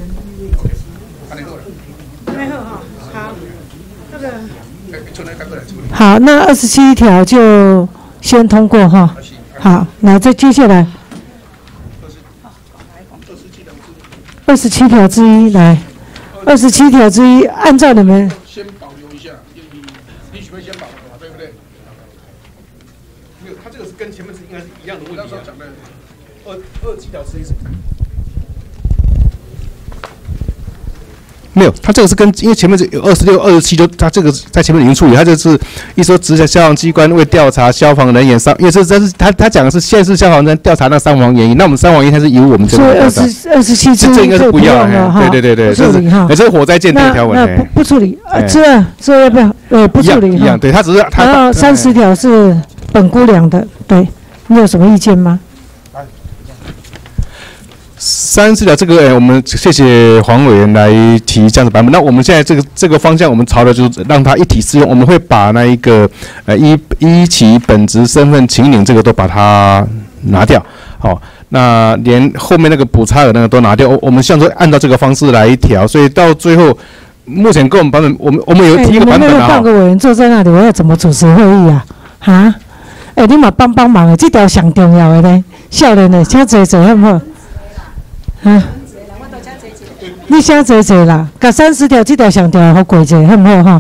好，那二十七条就先通过哈。好，那再接下来二十七条之一来，二十七条之一，按照你们先保留一下，你你许会先保留嘛，对不对？ 没有，他这个是跟前面是应该是一样的问题啊。二二七条之一是。没有，他这个是跟因为前面是有二十六、二十七，就他这个在前面已经处理，他这是一说直辖消防机关为调查消防人员伤，因为这这是他他讲的是县市消防员调查那伤亡原因，那我们伤亡原因它是由我们这边。 所以二十二十七这应该是不要了哈。对对对对，这是这是火灾鉴定条文。 那不不处理，这这要不要？呃，不处理一样，对他只是他。 然后三十条是本估量的，对，你有什么意见吗？ 三十条这个，欸，我们谢谢黄委员来提这样的版本。那我们现在这个这个方向，我们朝的就是让它一体适用。我们会把那一个呃依依其本职身份请领这个都把它拿掉。好，那连后面那个补差额那个都拿掉。我我们像说按照这个方式来调，所以到最后，目前跟我们版本，我们我们有提一个版本啊。你们那半个委员坐在那里，我要怎么主持会议啊？哈？哎，你嘛帮帮忙的，这条上重要的呢，少年的，请坐坐好不好？啊！你先坐坐啦，甲三十条这条上条好过者，好唔好哈？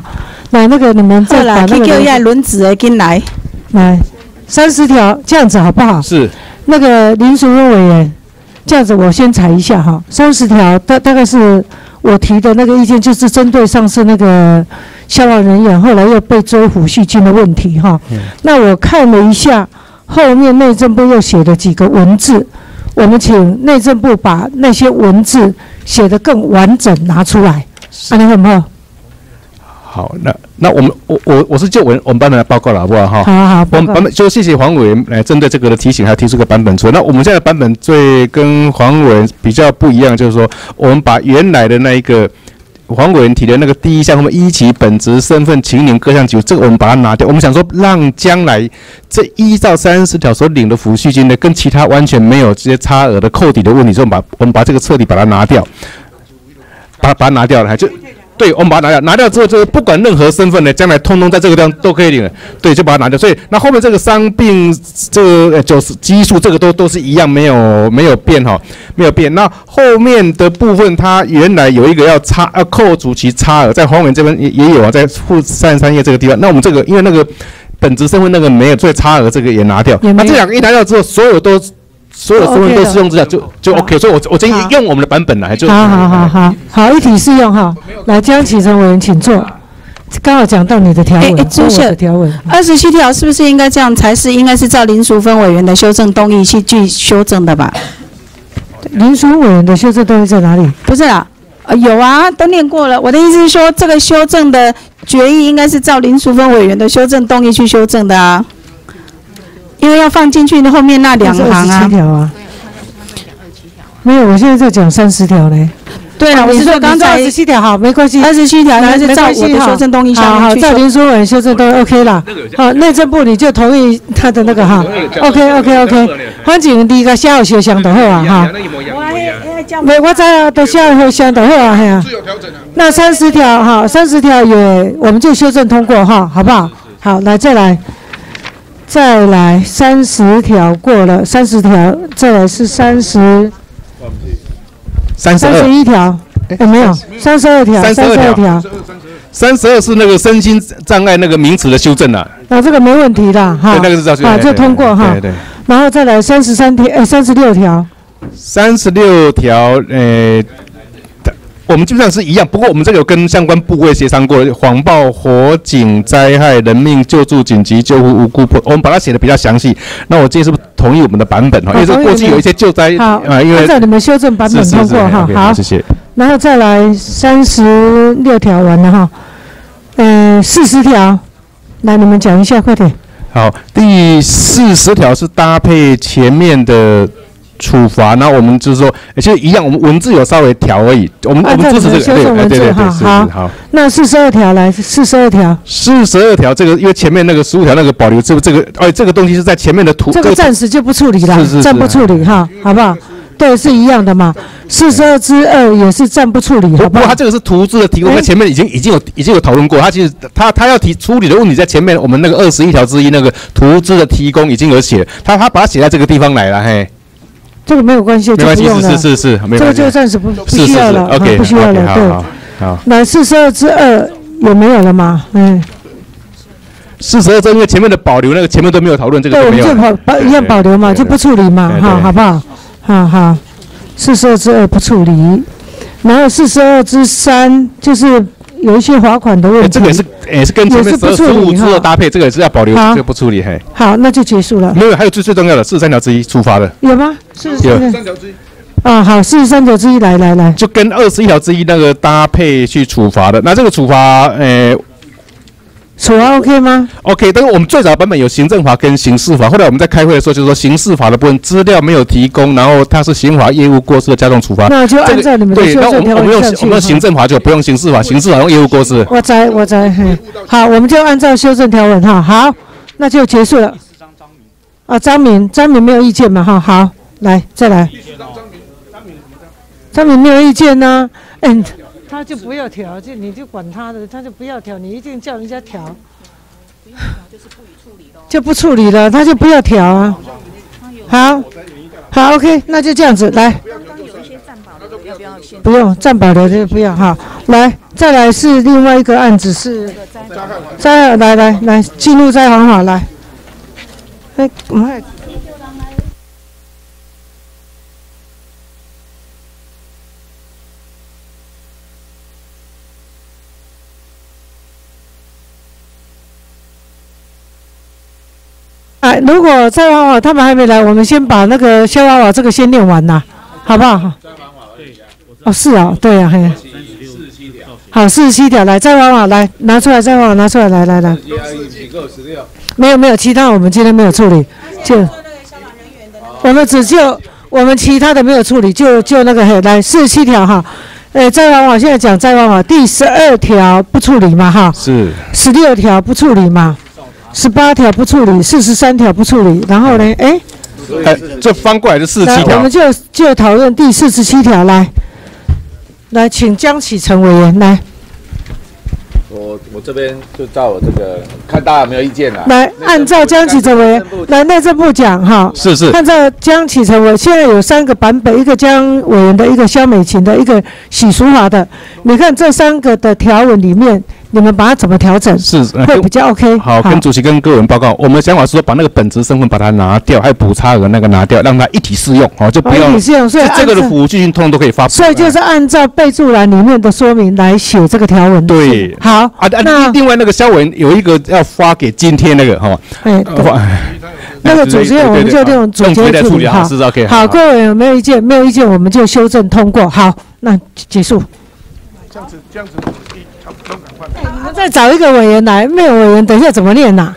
来，那个你们再把那个去叫一下轮子的进来。 来，三十条这样子好不好？ 是。 那个林淑芬委员，这样子我先裁一下哈。三十条大大概是我提的那个意见，就是针对上次那个消防人员后来又被追抚恤金的问题哈。嗯、那我看了一下，后面内政部又写了几个文字，我们请内政部把那些文字写得更完整拿出来，安尼好不好？ 好，那那我们我我我是就我我们版本来报告了，好不好哈？ 好好， 我们版本就谢谢黄委员来针对这个的提醒，还提出个版本出来。那我们现在的版本最跟黄委员比较不一样，就是说我们把原来的那一个黄委员提的那个第一项，我们依其本职身份请领各项给付，这个我们把它拿掉。我们想说，让将来这依照三十条所领的抚恤金呢，跟其他完全没有这些差额的扣抵的问题，所以我们把我们把这个彻底把它拿掉，把把它拿掉了，就。对，我们把它拿掉，拿掉之后，就是不管任何身份呢，将来通通在这个地方都可以领了。对，就把它拿掉。所以，那后面这个伤病这个九十基数，这个都都是一样，没有没有变哈，没有变。那后面的部分，它原来有一个要差要扣除其差额，在黄委这边也也有啊，在负三十三页这个地方。那我们这个因为那个本职身份那个没有，所以差额这个也拿掉。那这两个一拿掉之后，所有都。所有身份都适用之下就就 OK， 所以我我建议用我们的版本来就。 好好好好好，一体适用哈。来，江启臣委员请坐。刚好讲到你的条文，哎，朱的条文。 二十七条是不是应该这样才是？应该是照林淑芬委员的修正动议去去修正的吧？ 林淑芬委员的修正动议在哪里？ 不是啊，呃，有啊，都念过了。我的意思是说，这个修正的决议应该是照林淑芬委员的修正动议去修正的啊。因为要放进去后面那两行啊。二十七条啊。 没有，我现在在讲三十条嘞。 对了，我是说刚才二十七条好，没关系。 二十七条应该是照我的修正动议下面去。 好，照林淑芬修正动议 OK 啦。好，内政部你就同意他的那个哈。OK OK OK。反正你个写好学相就好啊哈。没，我知啊，都写好学相就好啊，嘿啊。那三十条哈，三十条也我们就修正通过哈，好不好？好，来再来。再来三十条过了，三十条再来是三十， 三十二一条，有没有？三十二条， 三十二条，三十二是那个身心障碍那个名词的修正啊。 啊，这个没问题的哈。 对，那个是照修正。 啊，就通过哈。 对对。 然后再来三十三条，呃，三十六条。 三十六条，呃。我们基本上是一样，不过我们这个有跟相关部位协商过，谎报火警灾害、人命救助、紧急救护、无辜破，我们把它写的比较详细。那我建议是不是同意我们的版本哈？因为这过去有一些救灾啊，因为按照你们修正版本通过哈。好， 谢谢。 然后再来三十六条完了哈，嗯，四十条，来你们讲一下，快点。 好，第四十条是搭配前面的。处罚，然后我们就是说，其实一样，我们文字有稍微调而已。我们我们支持这个， 修正文字哈。好， 好。 那四十二条来，四十二条。 四十二条这个，因为前面那个十五条那个保留，这个这个，哎，这个东西是在前面的图。 这个暂时就不处理了，暂不处理哈，好不好？对，是一样的嘛。四十二之二也是暂不处理，好不好？ 不过它这个是图资的提供，在前面已经已经有已经有讨论过。它其实它它要提处理的问题在前面，我们那个二十一条之一那个图资的提供已经有写，他他把它写在这个地方来了，嘿。 这个没有关系， 没关系，是是是是，没这个就暂时不不需要了 ，OK， 不需要了，对。 好， 那四十二之二有没有了吗？嗯， 四十二之因为前面的保留，那个前面都没有讨论，这个对，我们就保保一样保留嘛，就不处理嘛，哈，好不好？好好，四十二之二不处理，然后四十二之三就是有一些罚款的问题， 这个也是也是跟前面十五之二搭配，这个也是要保留，这个不处理，嘿。 好，那就结束了。 没有，还有最最重要的四十三条之一处罚的， 有吗？四十三条之一。啊，好，四十三条之一，来来来， 就跟二十一条之一那个搭配去处罚的。那这个处罚，呃， 处罚 OK 吗 ？OK，但是我们最早的版本有行政法跟刑事法，后来我们在开会的时候就是说刑事法的部分资料没有提供，然后它是刑法业务过失的加重处罚。 那就按照你们的修正条文下去。对，那我们用我们用行政法就不用刑事法，刑事法用业务过失。 我知我知，好，我们就按照修正条文哈，好，那就结束了。啊，张明，张明没有意见嘛哈，好，来再来。张明没有意见呢，嗯，他就不要调，就你就管他的，他就不要调，你一定叫人家调，就不处理了，他就不要调啊。好，好 ，OK， 那就这样子来。不用暂保留就不要哈，来。 再来是另外一个案子是灾来来来进入灾防法来，哎，我们还。哎，如果灾防法他们还没来，我们先把那个消防法这个先念完呐，好不好？哦，是啊，对啊，嘿。好，四十七条，来灾防法来拿出来，灾防法拿出来，来来来。没有没有，其他我们今天没有处理，就我们只就我们其他的没有处理，就就那个嘿，来四十七条哈。呃，灾防法现在讲灾防法第十二条不处理嘛哈。是。十六条不处理嘛。十八条不处理，四十三条不处理，然后呢？哎， 哎，这翻过来是四十七条。 我们就就讨论第四十七条，来，来，请江启臣委员来。 我我这边就照我这个，看大家有没有意见啦。 来，按照江启臣委员，来内政部讲哈。 是是。 按照江启臣委员，现在有三个版本，一个江委员的，一个萧美琴的，一个许淑华的。你看这三个的条文里面。你们把它怎么调整？是会比较 OK。 好，跟主席跟各位报告，我们的想法是说，把那个本职身份把它拿掉，还有补差额那个拿掉，让它一体适用，哦，就不要。一体适用，所以这个的服务进行通通都可以发布。 所以就是按照备注栏里面的说明来写这个条文。 对， 好啊，那另外那个消文有一个要发给今天那个，哈。哎， 那个主持人我们就用主持人处理好。好，各位有没有意见？没有意见，我们就修正通过。好，那结束。 这样子，这样子。 哎，你们再找一个委员来，没有委员，等一下怎么念呐？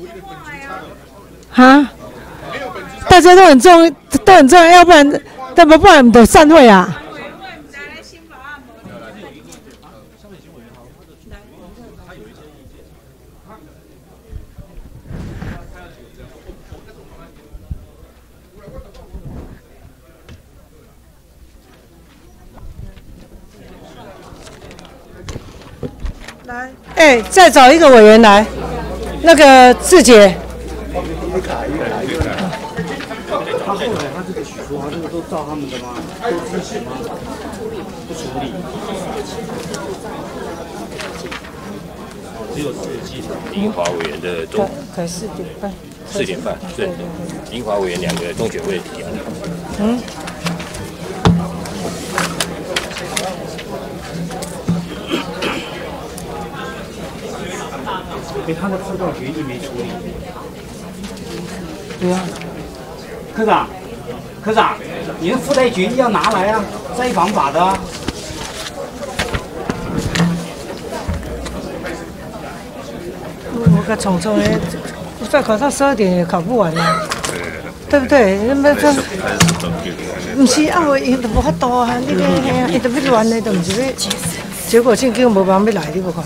哈？大家都很重，都很重要，要不然，要不然我们的散会啊。来，哎，再找一个委员来，那个志杰。 他后来他这个许淑华这个都照他们的吗？都支持吗？不处理。 只有四十七条。英华委员的中。 可四点半。 四点半，对。英华委员两个中选会提案。嗯。 哎，他的附带决议没处理。 对啊。 科长，科长，你的附带决议要拿来啊，灾防法的啊。 我个匆匆的，再考到十二点也考不完啊，对不对？那么这，不是啊，我因都无法度啊，那个嘿啊，伊都要乱的，都唔是要，结果正叫无办法要来，你无看。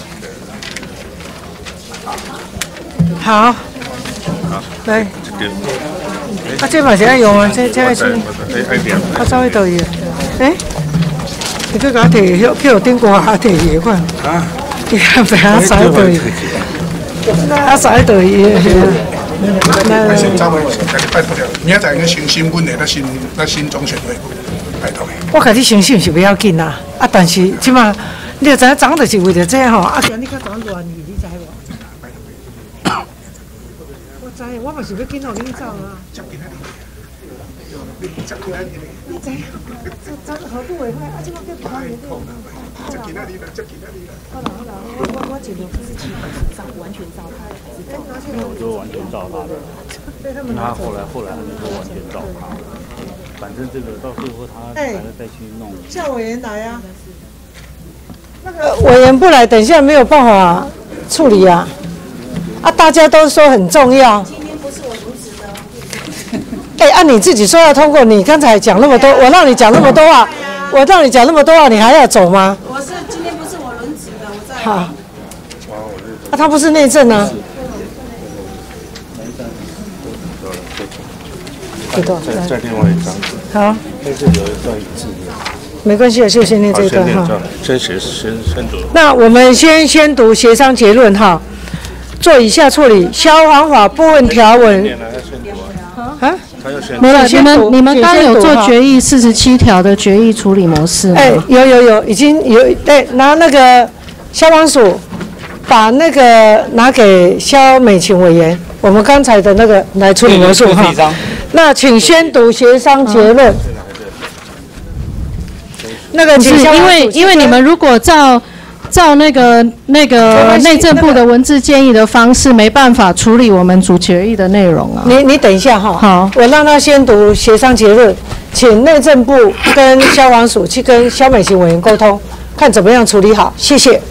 好，来，啊，这嘛是爱用啊，这这爱是，啊，稍微倒伊，诶，你去甲摕去去有顶挂啊摕伊款，啊，伊看白啊稍微倒伊，啊稍微倒伊， 那先走位，拜托了，明仔载个新新闻的那新那新总选会，拜托。 我甲你相信是不要紧啦，啊，但是即马你就知影长就是为着这吼，啊，今日较长乱去，你知无？知，我嘛是要紧互你走啊。你知？走走好久袂歹，啊，即个叫大年好啦，好啦，好啦，好啦，我我我尽量就是基本是照完全照他的， 没有，我就完全照他的。他后来后来他就说完全照他，反正这个到时候他还要再去弄。 叫委员来啊。那个委员不来，等一下没有办法处理啊。啊，大家都说很重要。今天不是我主持的。哎，按、啊、你自己说要通过，你刚才讲那么多，我让你讲那么多话，我让你讲那么多话，你还要走吗？ 我是今天不是我轮值的，我在。 好。啊，他不是内政啊。这段。再再另外一张。好。那这有一段一致的。没关系，就先念这一段哈。 先写先先读。 那我们先先读协商结论哈。做以下处理：消防法部分条文。啊？ 没了，你们你们刚有做决议四十七条的决议处理模式吗？ 哎，有有有，已经有哎，拿那个消防署把那个拿给萧美琴委员，我们刚才的那个来处理描述哈。那请宣读协商结论。那个是因为因为你们如果照照那个那个内政部的文字建议的方式，没办法处理我们主决议的内容啊。 你你等一下哈， 好， 我让他先读协商结论，请内政部跟消防署去跟萧美琴委员沟通，看怎么样处理好，谢谢。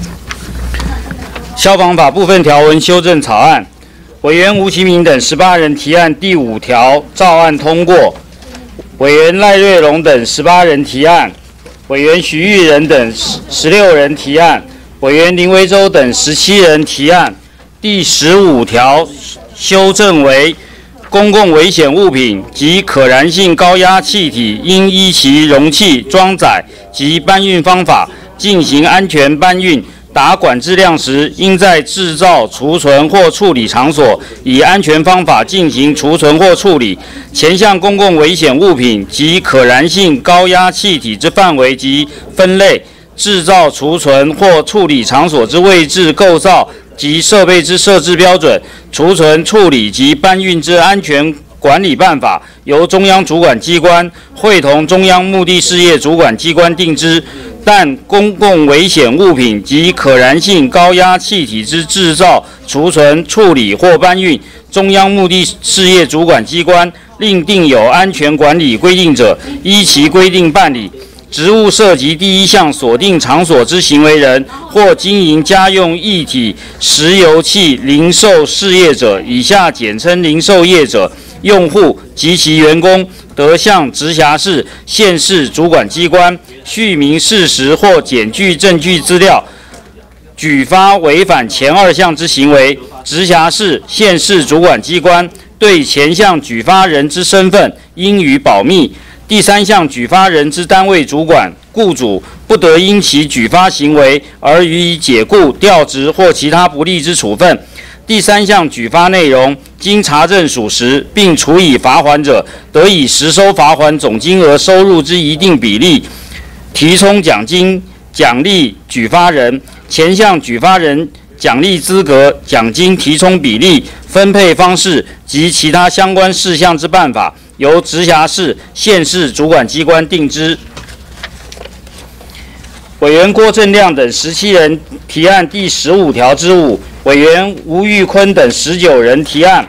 消防法部分条文修正草案，委员吴其明等十八人提案第五条照案通过，委员赖瑞龙等十八人提案。委员徐玉仁等十六人提案，委员林维洲等十七人提案。第十五条修正为：公共危险物品及可燃性高压气体，应依其容器、装载及搬运方法进行安全搬运。达管制量时，应在制造、储存或处理场所以安全方法进行储存或处理。前项公共危险物品及可燃性高压气体之范围及分类、制造、储存或处理场所之位置构造及设备之设置标准、储存、处理及搬运之安全管理办法，由中央主管机关会同中央目的事业主管机关定之。但公共危险物品及可燃性高压气体之制造、储存、处理或搬运，中央目的事业主管机关另定有安全管理规定者，依其规定办理。职务涉及第一项锁定场所之行为人或经营家用液体石油气零售事业者（以下简称零售业者）用户及其员工，得向直辖市、县市主管机关续明事实或检具证据资料，举发违反前二项之行为，直辖市、县市主管机关对前项举发人之身份应予保密。第三项举发人之单位主管、雇主不得因其举发行为而予以解雇、调职或其他不利之处分。第三项举发内容经查证属实，并处以罚锾者，得以实收罚锾总金额收入之一定比例，提充奖金奖励举发人。前项举发人奖励资格、奖金提充比例、分配方式及其他相关事项之办法，由直辖市、县市主管机关定之。委员郭正亮等十七人提案第十五条之五，委员吴玉坤等十九人提案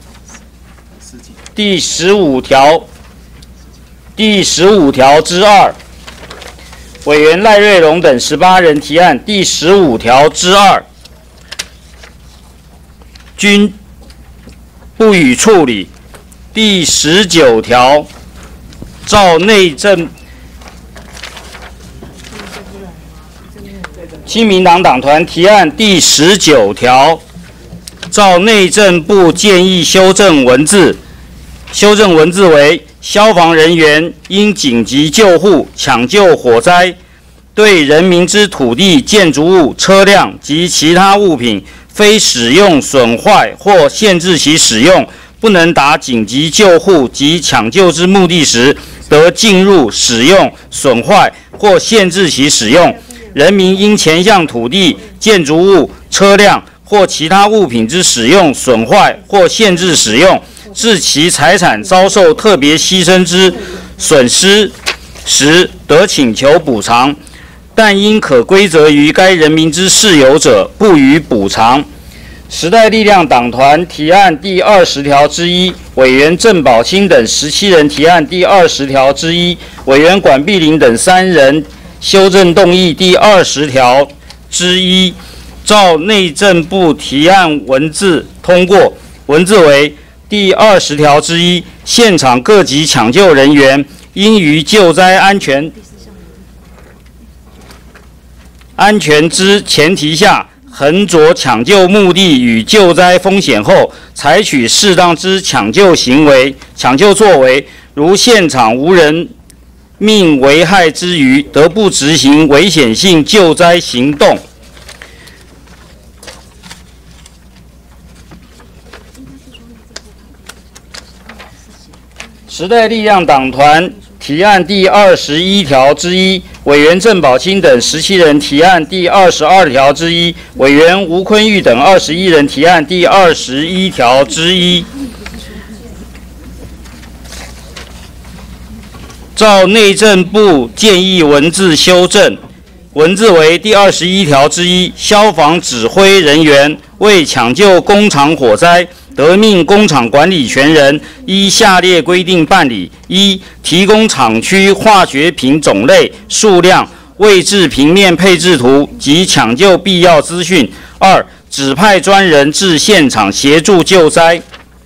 第十五条第十五条之二，委员赖瑞龙等十八人提案第十五条之二，均不予处理。第十九条，照内政亲民党党团提案第十九条，照内政部建议修正文字，修正文字为：消防人员因紧急救护、抢救火灾，对人民之土地、建筑物、车辆及其他物品非使用损坏或限制其使用，不能达紧急救护及抢救之目的时，得进入、使用、损坏或限制其使用。人民因前项土地、建筑物、车辆或其他物品之使用损坏或限制使用，致其财产遭受特别牺牲之损失时，得请求补偿，但因可归责于该人民之事由者，不予补偿。时代力量党团提案第二十条之一，委员郑宝清等十七人提案第二十条之一，委员管碧玲等三人修正动议第二十条之一，照内政部提案文字通过。文字为：第二十条之一，现场各级抢救人员应于救灾安全安全之前提下，衡酌抢救目的与救灾风险后，采取适当之抢救行为、抢救作为。如现场无人命危害之余，得不执行危险性救灾行动。时代力量党团提案第二十一条之一， 委员郑宝清等十七人提案第二十二条之一，委员吴坤玉等二十一人提案第二十一条之一。照内政部建议文字修正，文字为第二十一条之一，消防指挥人员为抢救工厂火灾，得命工厂管理权人依下列规定办理：一、提供厂区化学品种类、数量、位置平面配置图及抢救必要资讯；二、指派专人至现场协助救灾。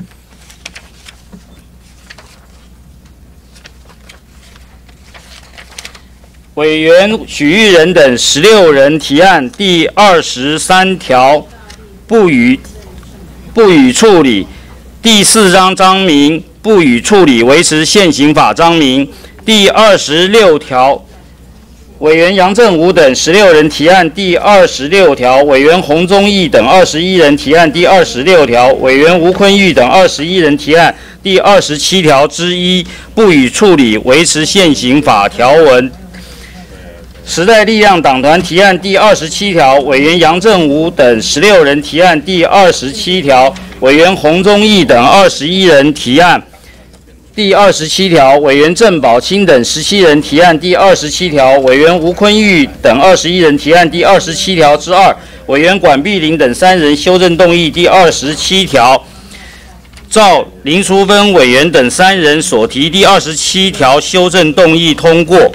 委员许玉仁等十六人提案第二十三条不予不予处理，第四章章名不予处理，维持现行法章名。第二十六条，委员杨正武等十六人提案第二十六条，委员洪宗义等二十一人提案第二十六条，委员吴坤玉等二十一人提案第二十七条之一，不予处理，维持现行法条文。时代力量党团提案第二十七条，委员杨正武等十六人提案第二十七条，委员洪宗义等二十一人提案第二十七条，委员郑宝清等十七人提案第二十七条，委员吴坤玉等二十一人提案第二十七条之二，委员管碧玲等三人修正动议第二十七条。照林淑芬委员等三人所提第二十七条修正动议通过。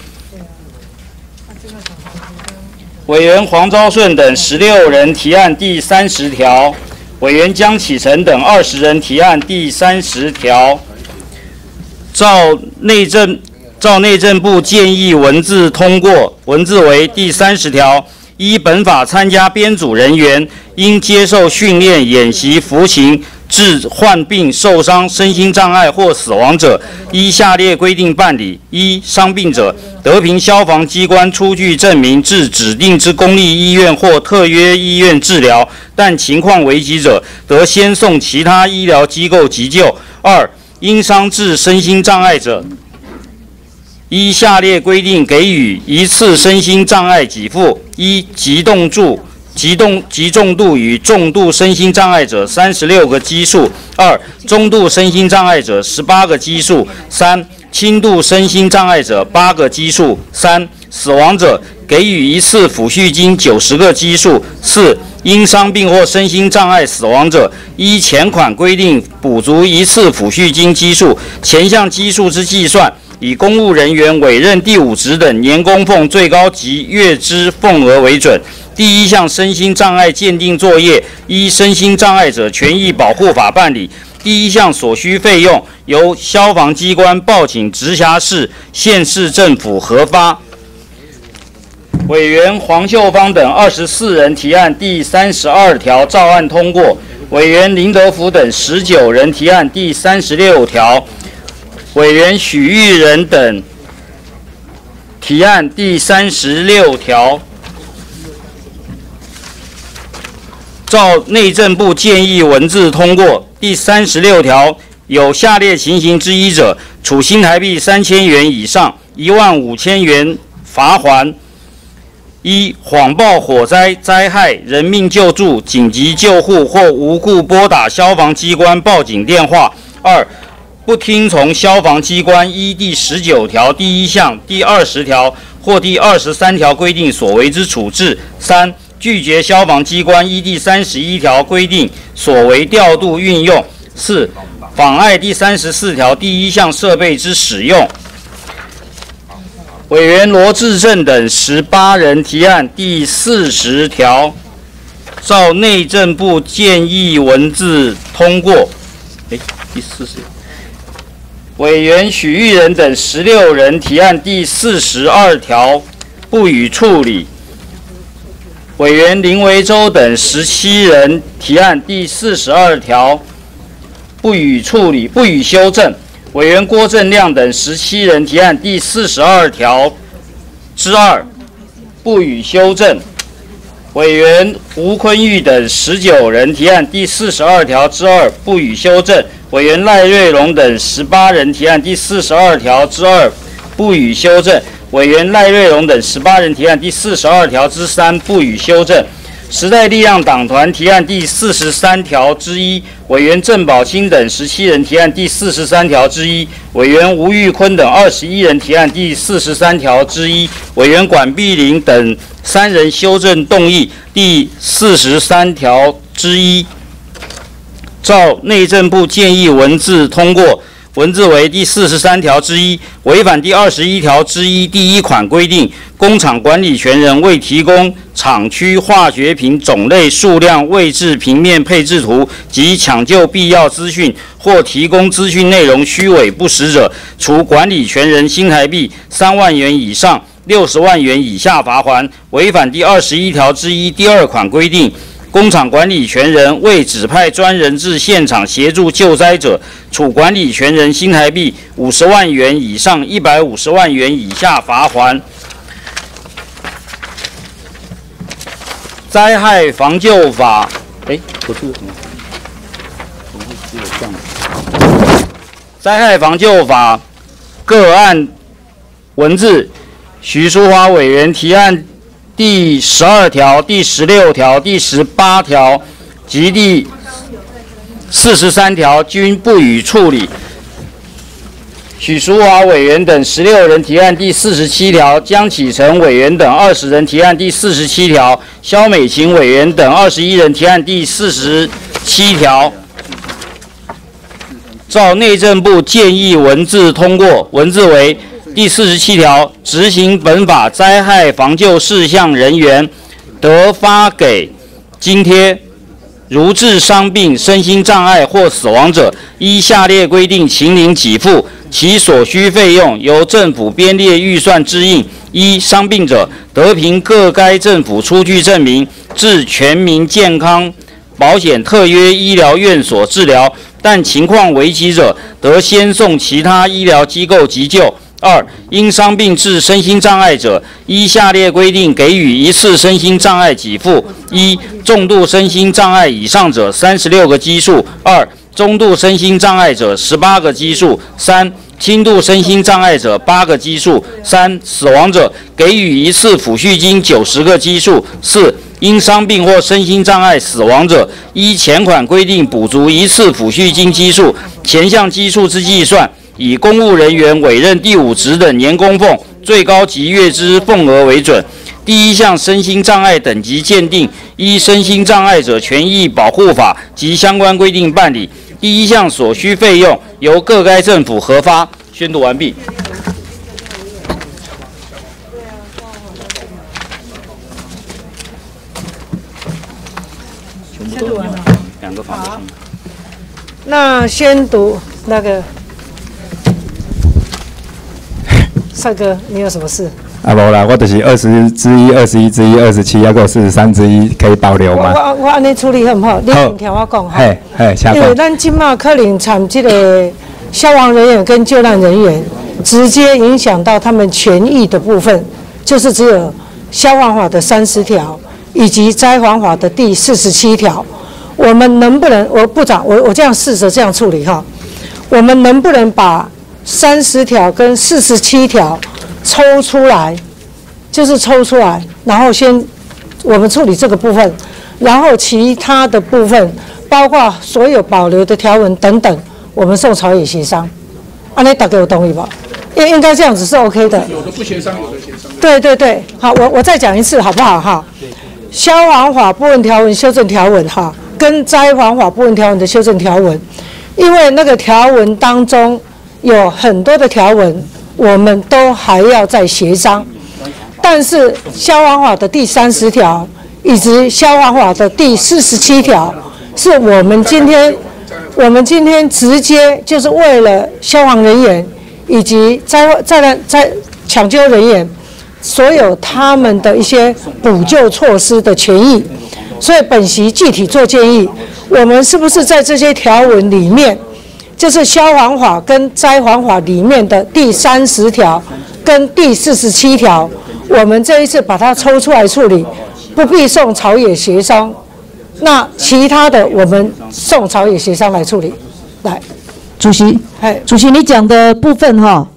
委员黄昭顺等十六人提案第三十条，委员江启臣等二十人提案第三十条。照内政照内政部建议文字通过，文字为第三十条：依本法参加编组人员应接受训练、演习、服刑致患病、受伤、身心障碍或死亡者，依下列规定办理：一、伤病者得凭消防机关出具证明至指定之公立医院或特约医院治疗，但情况危急者，得先送其他医疗机构急救。二、因伤致身心障碍者，依下列规定给予一次身心障碍给付：一、急动注。极重极重度与重度身心障碍者三十六个基数；二、中度身心障碍者十八个基数；三、轻度身心障碍者八个基数；三、死亡者给予一次抚恤金九十个基数；四、因伤病或身心障碍死亡者，依前款规定补足一次抚恤金基数，前项基数之计算，以公务人员委任第五职等年供俸最高及月支俸额为准。第一项身心障碍鉴定作业依身心障碍者权益保护法办理，第一项所需费用由消防机关报请直辖市、县市政府核发。委员黄秀芳等二十四人提案第三十二条照案通过，委员林德福等十九人提案第三十六条，委员许玉仁等提案第三十六条。照内政部建议文字通过。第三十六条，有下列情形之一者，处新台币三千元以上一万五千元罚锾：一、谎报火灾、灾害、人命救助、紧急救护或无故拨打消防机关报警电话；二、不听从消防机关依第十九条第一项、第二十条或第二十三条规定所为之处置；三、拒绝消防机关依第三十一条规定所为调度运用；四、妨碍第三十四条第一项设备之使用。委员罗志正等十八人提案第四十条，照内政部建议文字通过。哎，第四十。委员许玉仁等十六人提案第四十二条，不予处理。委员林维洲等十七人提案第四十二条，不予处理，不予修正。委员郭正亮等十七人提案第四十二条之二，不予修正。委员吴坤玉等十九人提案第四十二条之二，不予修正。委员赖瑞龙等十八人提案第四十二条之二，不予修正。 委员赖瑞隆等十八人提案第四十二条之三不予修正。时代力量党团提案第四十三条之一，委员郑宝清等十七人提案第四十三条之一，委员吴玉坤等二十一人提案第四十三条之一，委员管碧玲等三人修正动议第四十三条之一，照内政部建议文字通过。文字为第四十三条之一，违反第二十一条之一第一款规定，工厂管理权人未提供厂区化学品种类、数量、位置、平面配置图及抢救必要资讯，或提供资讯内容虚伪不实者，处管理权人新台币三万元以上六十万元以下罚锾；违反第二十一条之一第二款规定，工厂管理权人未指派专人至现场协助救灾者，处管理权人新台币五十万元以上一百五十万元以下罚锾。灾害防救法，哎，不是什么？只有这样。灾害防救法个案文字，徐淑华委员提案。第十二条、第十六条、第十八条及第四十三条均不予处理。许淑华委员等十六人提案第四十七条，江启臣委员等二十人提案第四十七条，萧美琴委员等二十一人提案第四十七条。照内政部建议文字通过，文字为。第四十七条，执行本法灾害防救事项人员，得发给津贴，如致伤病、身心障碍或死亡者，依下列规定请领给付，其所需费用由政府编列预算支应。一、伤病者，得凭各该政府出具证明，至全民健康保险特约医疗院所治疗，但情况危急者，得先送其他医疗机构急救。二、因伤病致身心障碍者，依下列规定给予一次身心障碍给付：一、重度身心障碍以上者三十六个基数；二、中度身心障碍者十八个基数；三、轻度身心障碍者八个基数；三、死亡者给予一次抚恤金九十个基数；四、因伤病或身心障碍死亡者，依前款规定补足一次抚恤金基数，前项基数之计算。以公务人员委任第五职等年供俸最高及月之俸额为准。第一项身心障碍等级鉴定，依身心障碍者权益保护法及相关规定办理。第一项所需费用由各该政府核发。宣读完毕。 宣读完了。 两个法律。 那先读那个。帅哥，你有什么事？ 啊，无啦，我就是二十之一、二十一之一、二十七，还有四十三之一，可以保留吗？ 我我安尼处理好唔好？你先听我讲哈。 嘿，嘿，请讲。 因为咱今嘛可能产这个消防人员跟救难人员，直接影响到他们权益的部分，就是只有消防法的三十条以及灾防法的第四十七条。我们能不能，我部长，我我这样试着这样处理哈，我们能不能把三十条跟四十七条抽出来，就是抽出来，然后先我们处理这个部分，然后其他的部分，包括所有保留的条文等等，我们送朝野协商。安尼大家有同意吧？应应该这样子是 OK 的。 有的不协商，有的协商。 对对对，好，我我再讲一次好不好哈？消防法部分条文修正条文哈，跟灾防法部分条文的修正条文，因为那个条文当中。有很多的条文，我们都还要再协商。但是消防法的第三十条以及消防法的第四十七条，是我们今天我们今天直接就是为了消防人员以及灾灾难灾抢救人员，所有他们的一些补救措施的权益。所以本席具体做建议，我们是不是在这些条文里面？就是消防法跟灾防法里面的第三十条跟第四十七条，我们这一次把它抽出来处理，不必送朝野协商。那其他的我们送朝野协商来处理。来， 主席，主席你讲的部分哈，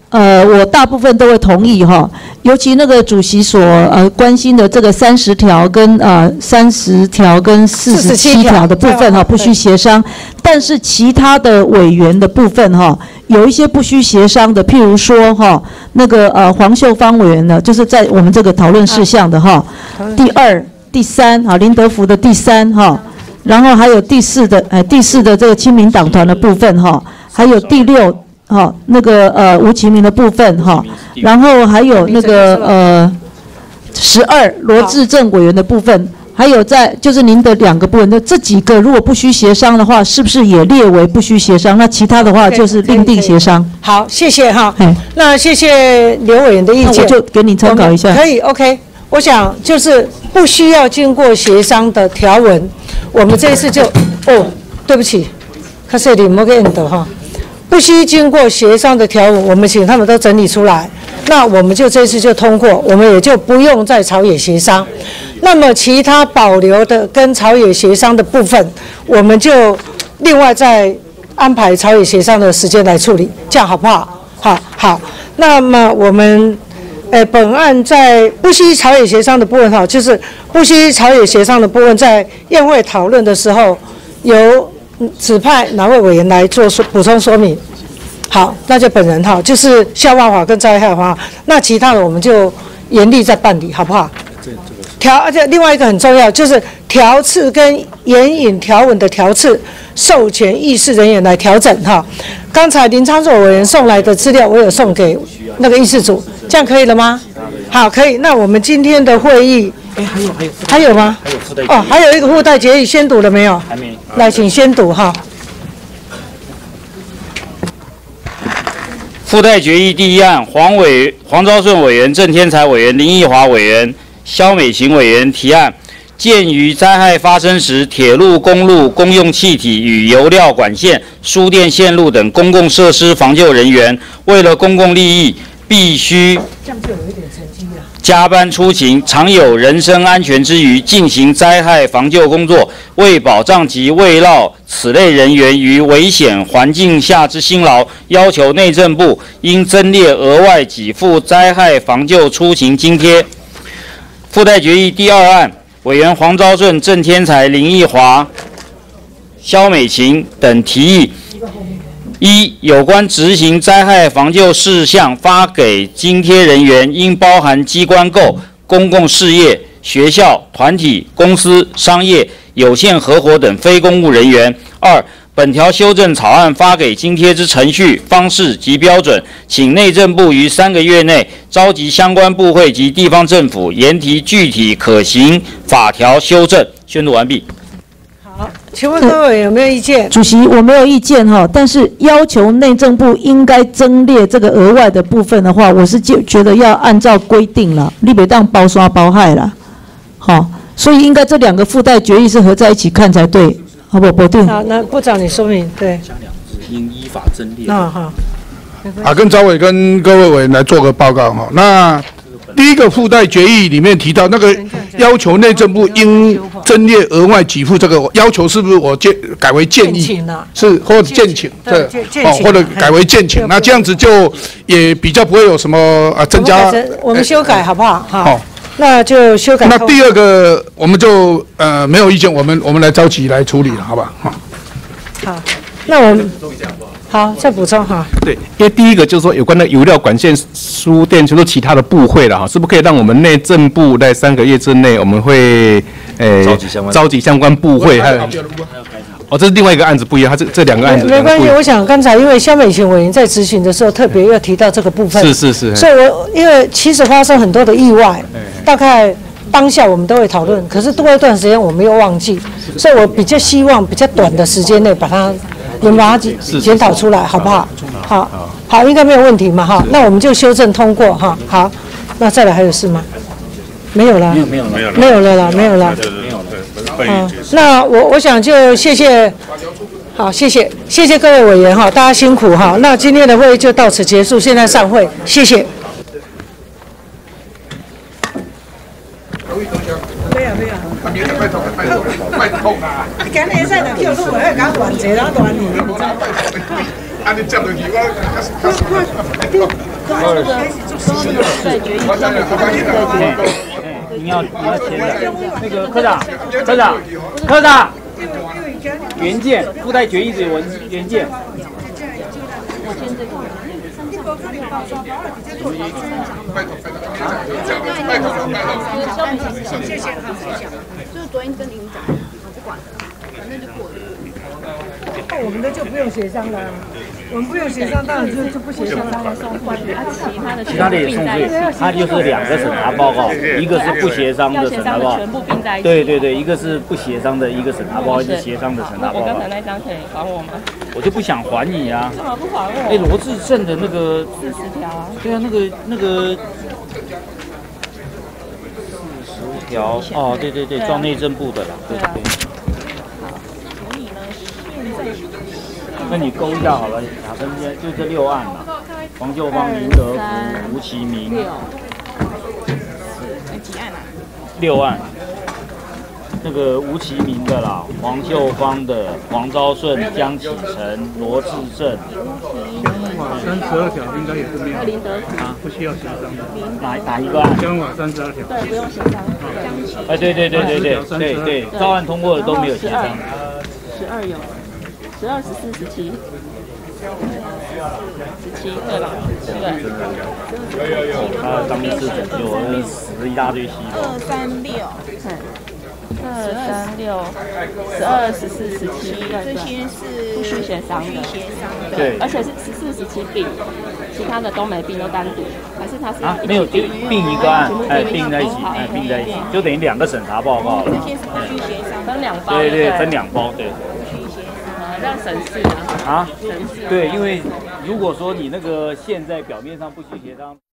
呃，我大部分都会同意哈，尤其那个主席所呃关心的这个三十条跟呃三十条跟四十七条的部分哈，不需协商。但是其他的委员的部分哈，有一些不需协商的，譬如说哈，那个呃黄秀芳委员呢，就是在我们这个讨论事项的哈，第二、第三哈，林德福的第三哈，然后还有第四的呃第四的这个亲民党团的部分哈，还有第六。好，那个呃吴其明的部分哈，然后还有那个呃十二罗志正委员的部分，还有在就是您的两个部分，那这几个如果不需协商的话，是不是也列为不需协商？那其他的话就是另定协商。 好，谢谢哈。那谢谢刘委员的意见， 那我就给你参考一下。 可以 ，OK。我想就是不需要经过协商的条文，我们这一次就哦，对不起，可是你没给你的哈。不需经过协商的条文，我们请他们都整理出来，那我们就这次就通过，我们也就不用再朝野协商。那么其他保留的跟朝野协商的部分，我们就另外再安排朝野协商的时间来处理，这样好不好？好，好。那么我们，呃，本案在不需朝野协商的部分哈，就是不需朝野协商的部分，在宴会讨论的时候由指派哪位委员来做说补充说明？好，那就本人哈，就是消防法跟灾害法，那其他的我们就严厉在办理，好不好？调，而且另外一个很重要，就是调次跟援引条文的调次，授权议事人员来调整哈。刚才林昌硕委员送来的资料，我有送给那个议事组，这样可以了吗？好，可以。那我们今天的会议。 哎，还有还有还有吗？ 还有附带哦，还有一个附带决议，宣读了没有？ 还没。 来，请宣读哈。 附带决议第一案，黄委黄昭顺委员、郑天才委员、林奕华委员、萧美琴委员提案，鉴于灾害发生时，铁路、公路、公用气体与油料管线、输电线路等公共设施防救人员，为了公共利益，必须加班出勤，常有人身安全之余，进行灾害防救工作，为保障及慰劳此类人员于危险环境下之辛劳，要求内政部应增列额外给付灾害防救出勤津贴。附带决议第二案，委员黄昭顺、郑天才、林奕华、萧美琴等提议。一、有关执行灾害防救事项发给津贴人员，应包含机关构、公共事业、学校、团体、公司、商业、有限合伙等非公务人员。二、本条修正草案发给津贴之程序、方式及标准，请内政部于三个月内召集相关部会及地方政府，研提具体可行法条修正。宣读完毕。 好，请问各位有没有意见？ 主席，我没有意见哈，但是要求内政部应该增列这个额外的部分的话，我是就觉得要按照规定了，你别当包刷包害了，好，所以应该这两个附带决议是合在一起看才对，好不？不对。 好，那部长你说明，对。 应依法增列。 那好。 啊，跟赵伟跟各位委员来做个报告哈。那第一个附带决议里面提到那个要求内政部应增列额外给付，这个要求是不是我建改为建议？是或者建请，对，哦，或者改为建请，那这样子就也比较不会有什么啊增加。 我们修改好不好？好，那就修改。 那第二个我们就呃没有意见，我们我们来召集来处理了，好吧？好。 好，那我们。好，再补充哈。 对，因为第一个就是说有关的油料管线、输电，就是其他的部会了哈，是不是可以让我们内政部在三个月之内，我们会呃召集相关部会，还有哦，这是另外一个案子不一样，它这这两个案子没关系。我想刚才因为萧美琴委员在咨询的时候特别要提到这个部分， 是是是， 所以我因为其实发生很多的意外，大概当下我们都会讨论，可是多一段时间我们又忘记，所以我比较希望比较短的时间内把它。我们把它检讨出来，好不好？好，好，应该没有问题嘛，哈。那我们就修正通过，哈。好，那再来还有事吗？没有了， 没有没有没有没有了啦，没有了。 没有了。 嗯，那我我想就谢谢，好，谢谢谢谢各位委员哈，大家辛苦哈。那今天的会议就到此结束，现在散会，谢谢。没有没有。拜托拜托拜托啊！啊，今日会使来叫你回去讲乱者，然后乱你。啊，你接落去我。 二十。你要你要签的，那个科长，科长，科长，原件附带决议的文原件。 谢谢，好，谢谢。就是昨天跟您讲，我不管，反正就过了。 那我们的就不用协商了，我们不用协商，当然就就不协商了。 其他的其他的也送对，它就是两个审查报告，一个是不协商的审查报告， 全部并在一起。 对对对，一个是不协商的一个审查报告，一个协商的审查报告。 我刚才那张可以还我吗？ 我就不想还你啊！ 干嘛不还我？ 哎，罗志胜的那个四十条啊。 对啊，那个那个四十条哦，对对对，撞内政部的啦，对对。那你勾一下好了，打分间就这六案嘛，黄秀芳、林德福、吴其明， 六，几案啊？ 六案。那个吴其明的啦，黄秀芳的，黄昭顺、江启臣、罗志正。 三十二条应该也是没有。 林德福啊，不需要协商的。 哪哪一个案？ 相法三十二条。 对，不用协商。江启。 哎，对对对对对对对，照案通过的都没有协商。 十二有。十二、十四、十七，十七对吧？对。 他当面试拯救，死一大堆细胞。 二三六，二三六，十二、十四、十七，这些是不需协商的。对，而且是十四、十七并，其他的都没并，都单独，还是他是啊？没有并并一个案，哎，并在一起，哎，并在一起，就等于两个审查报告了。 这些是不需协商，分两包。 对对，分两包，对。 让审视啊！ 啊，对，因为如果说你那个现在表面上不去协商。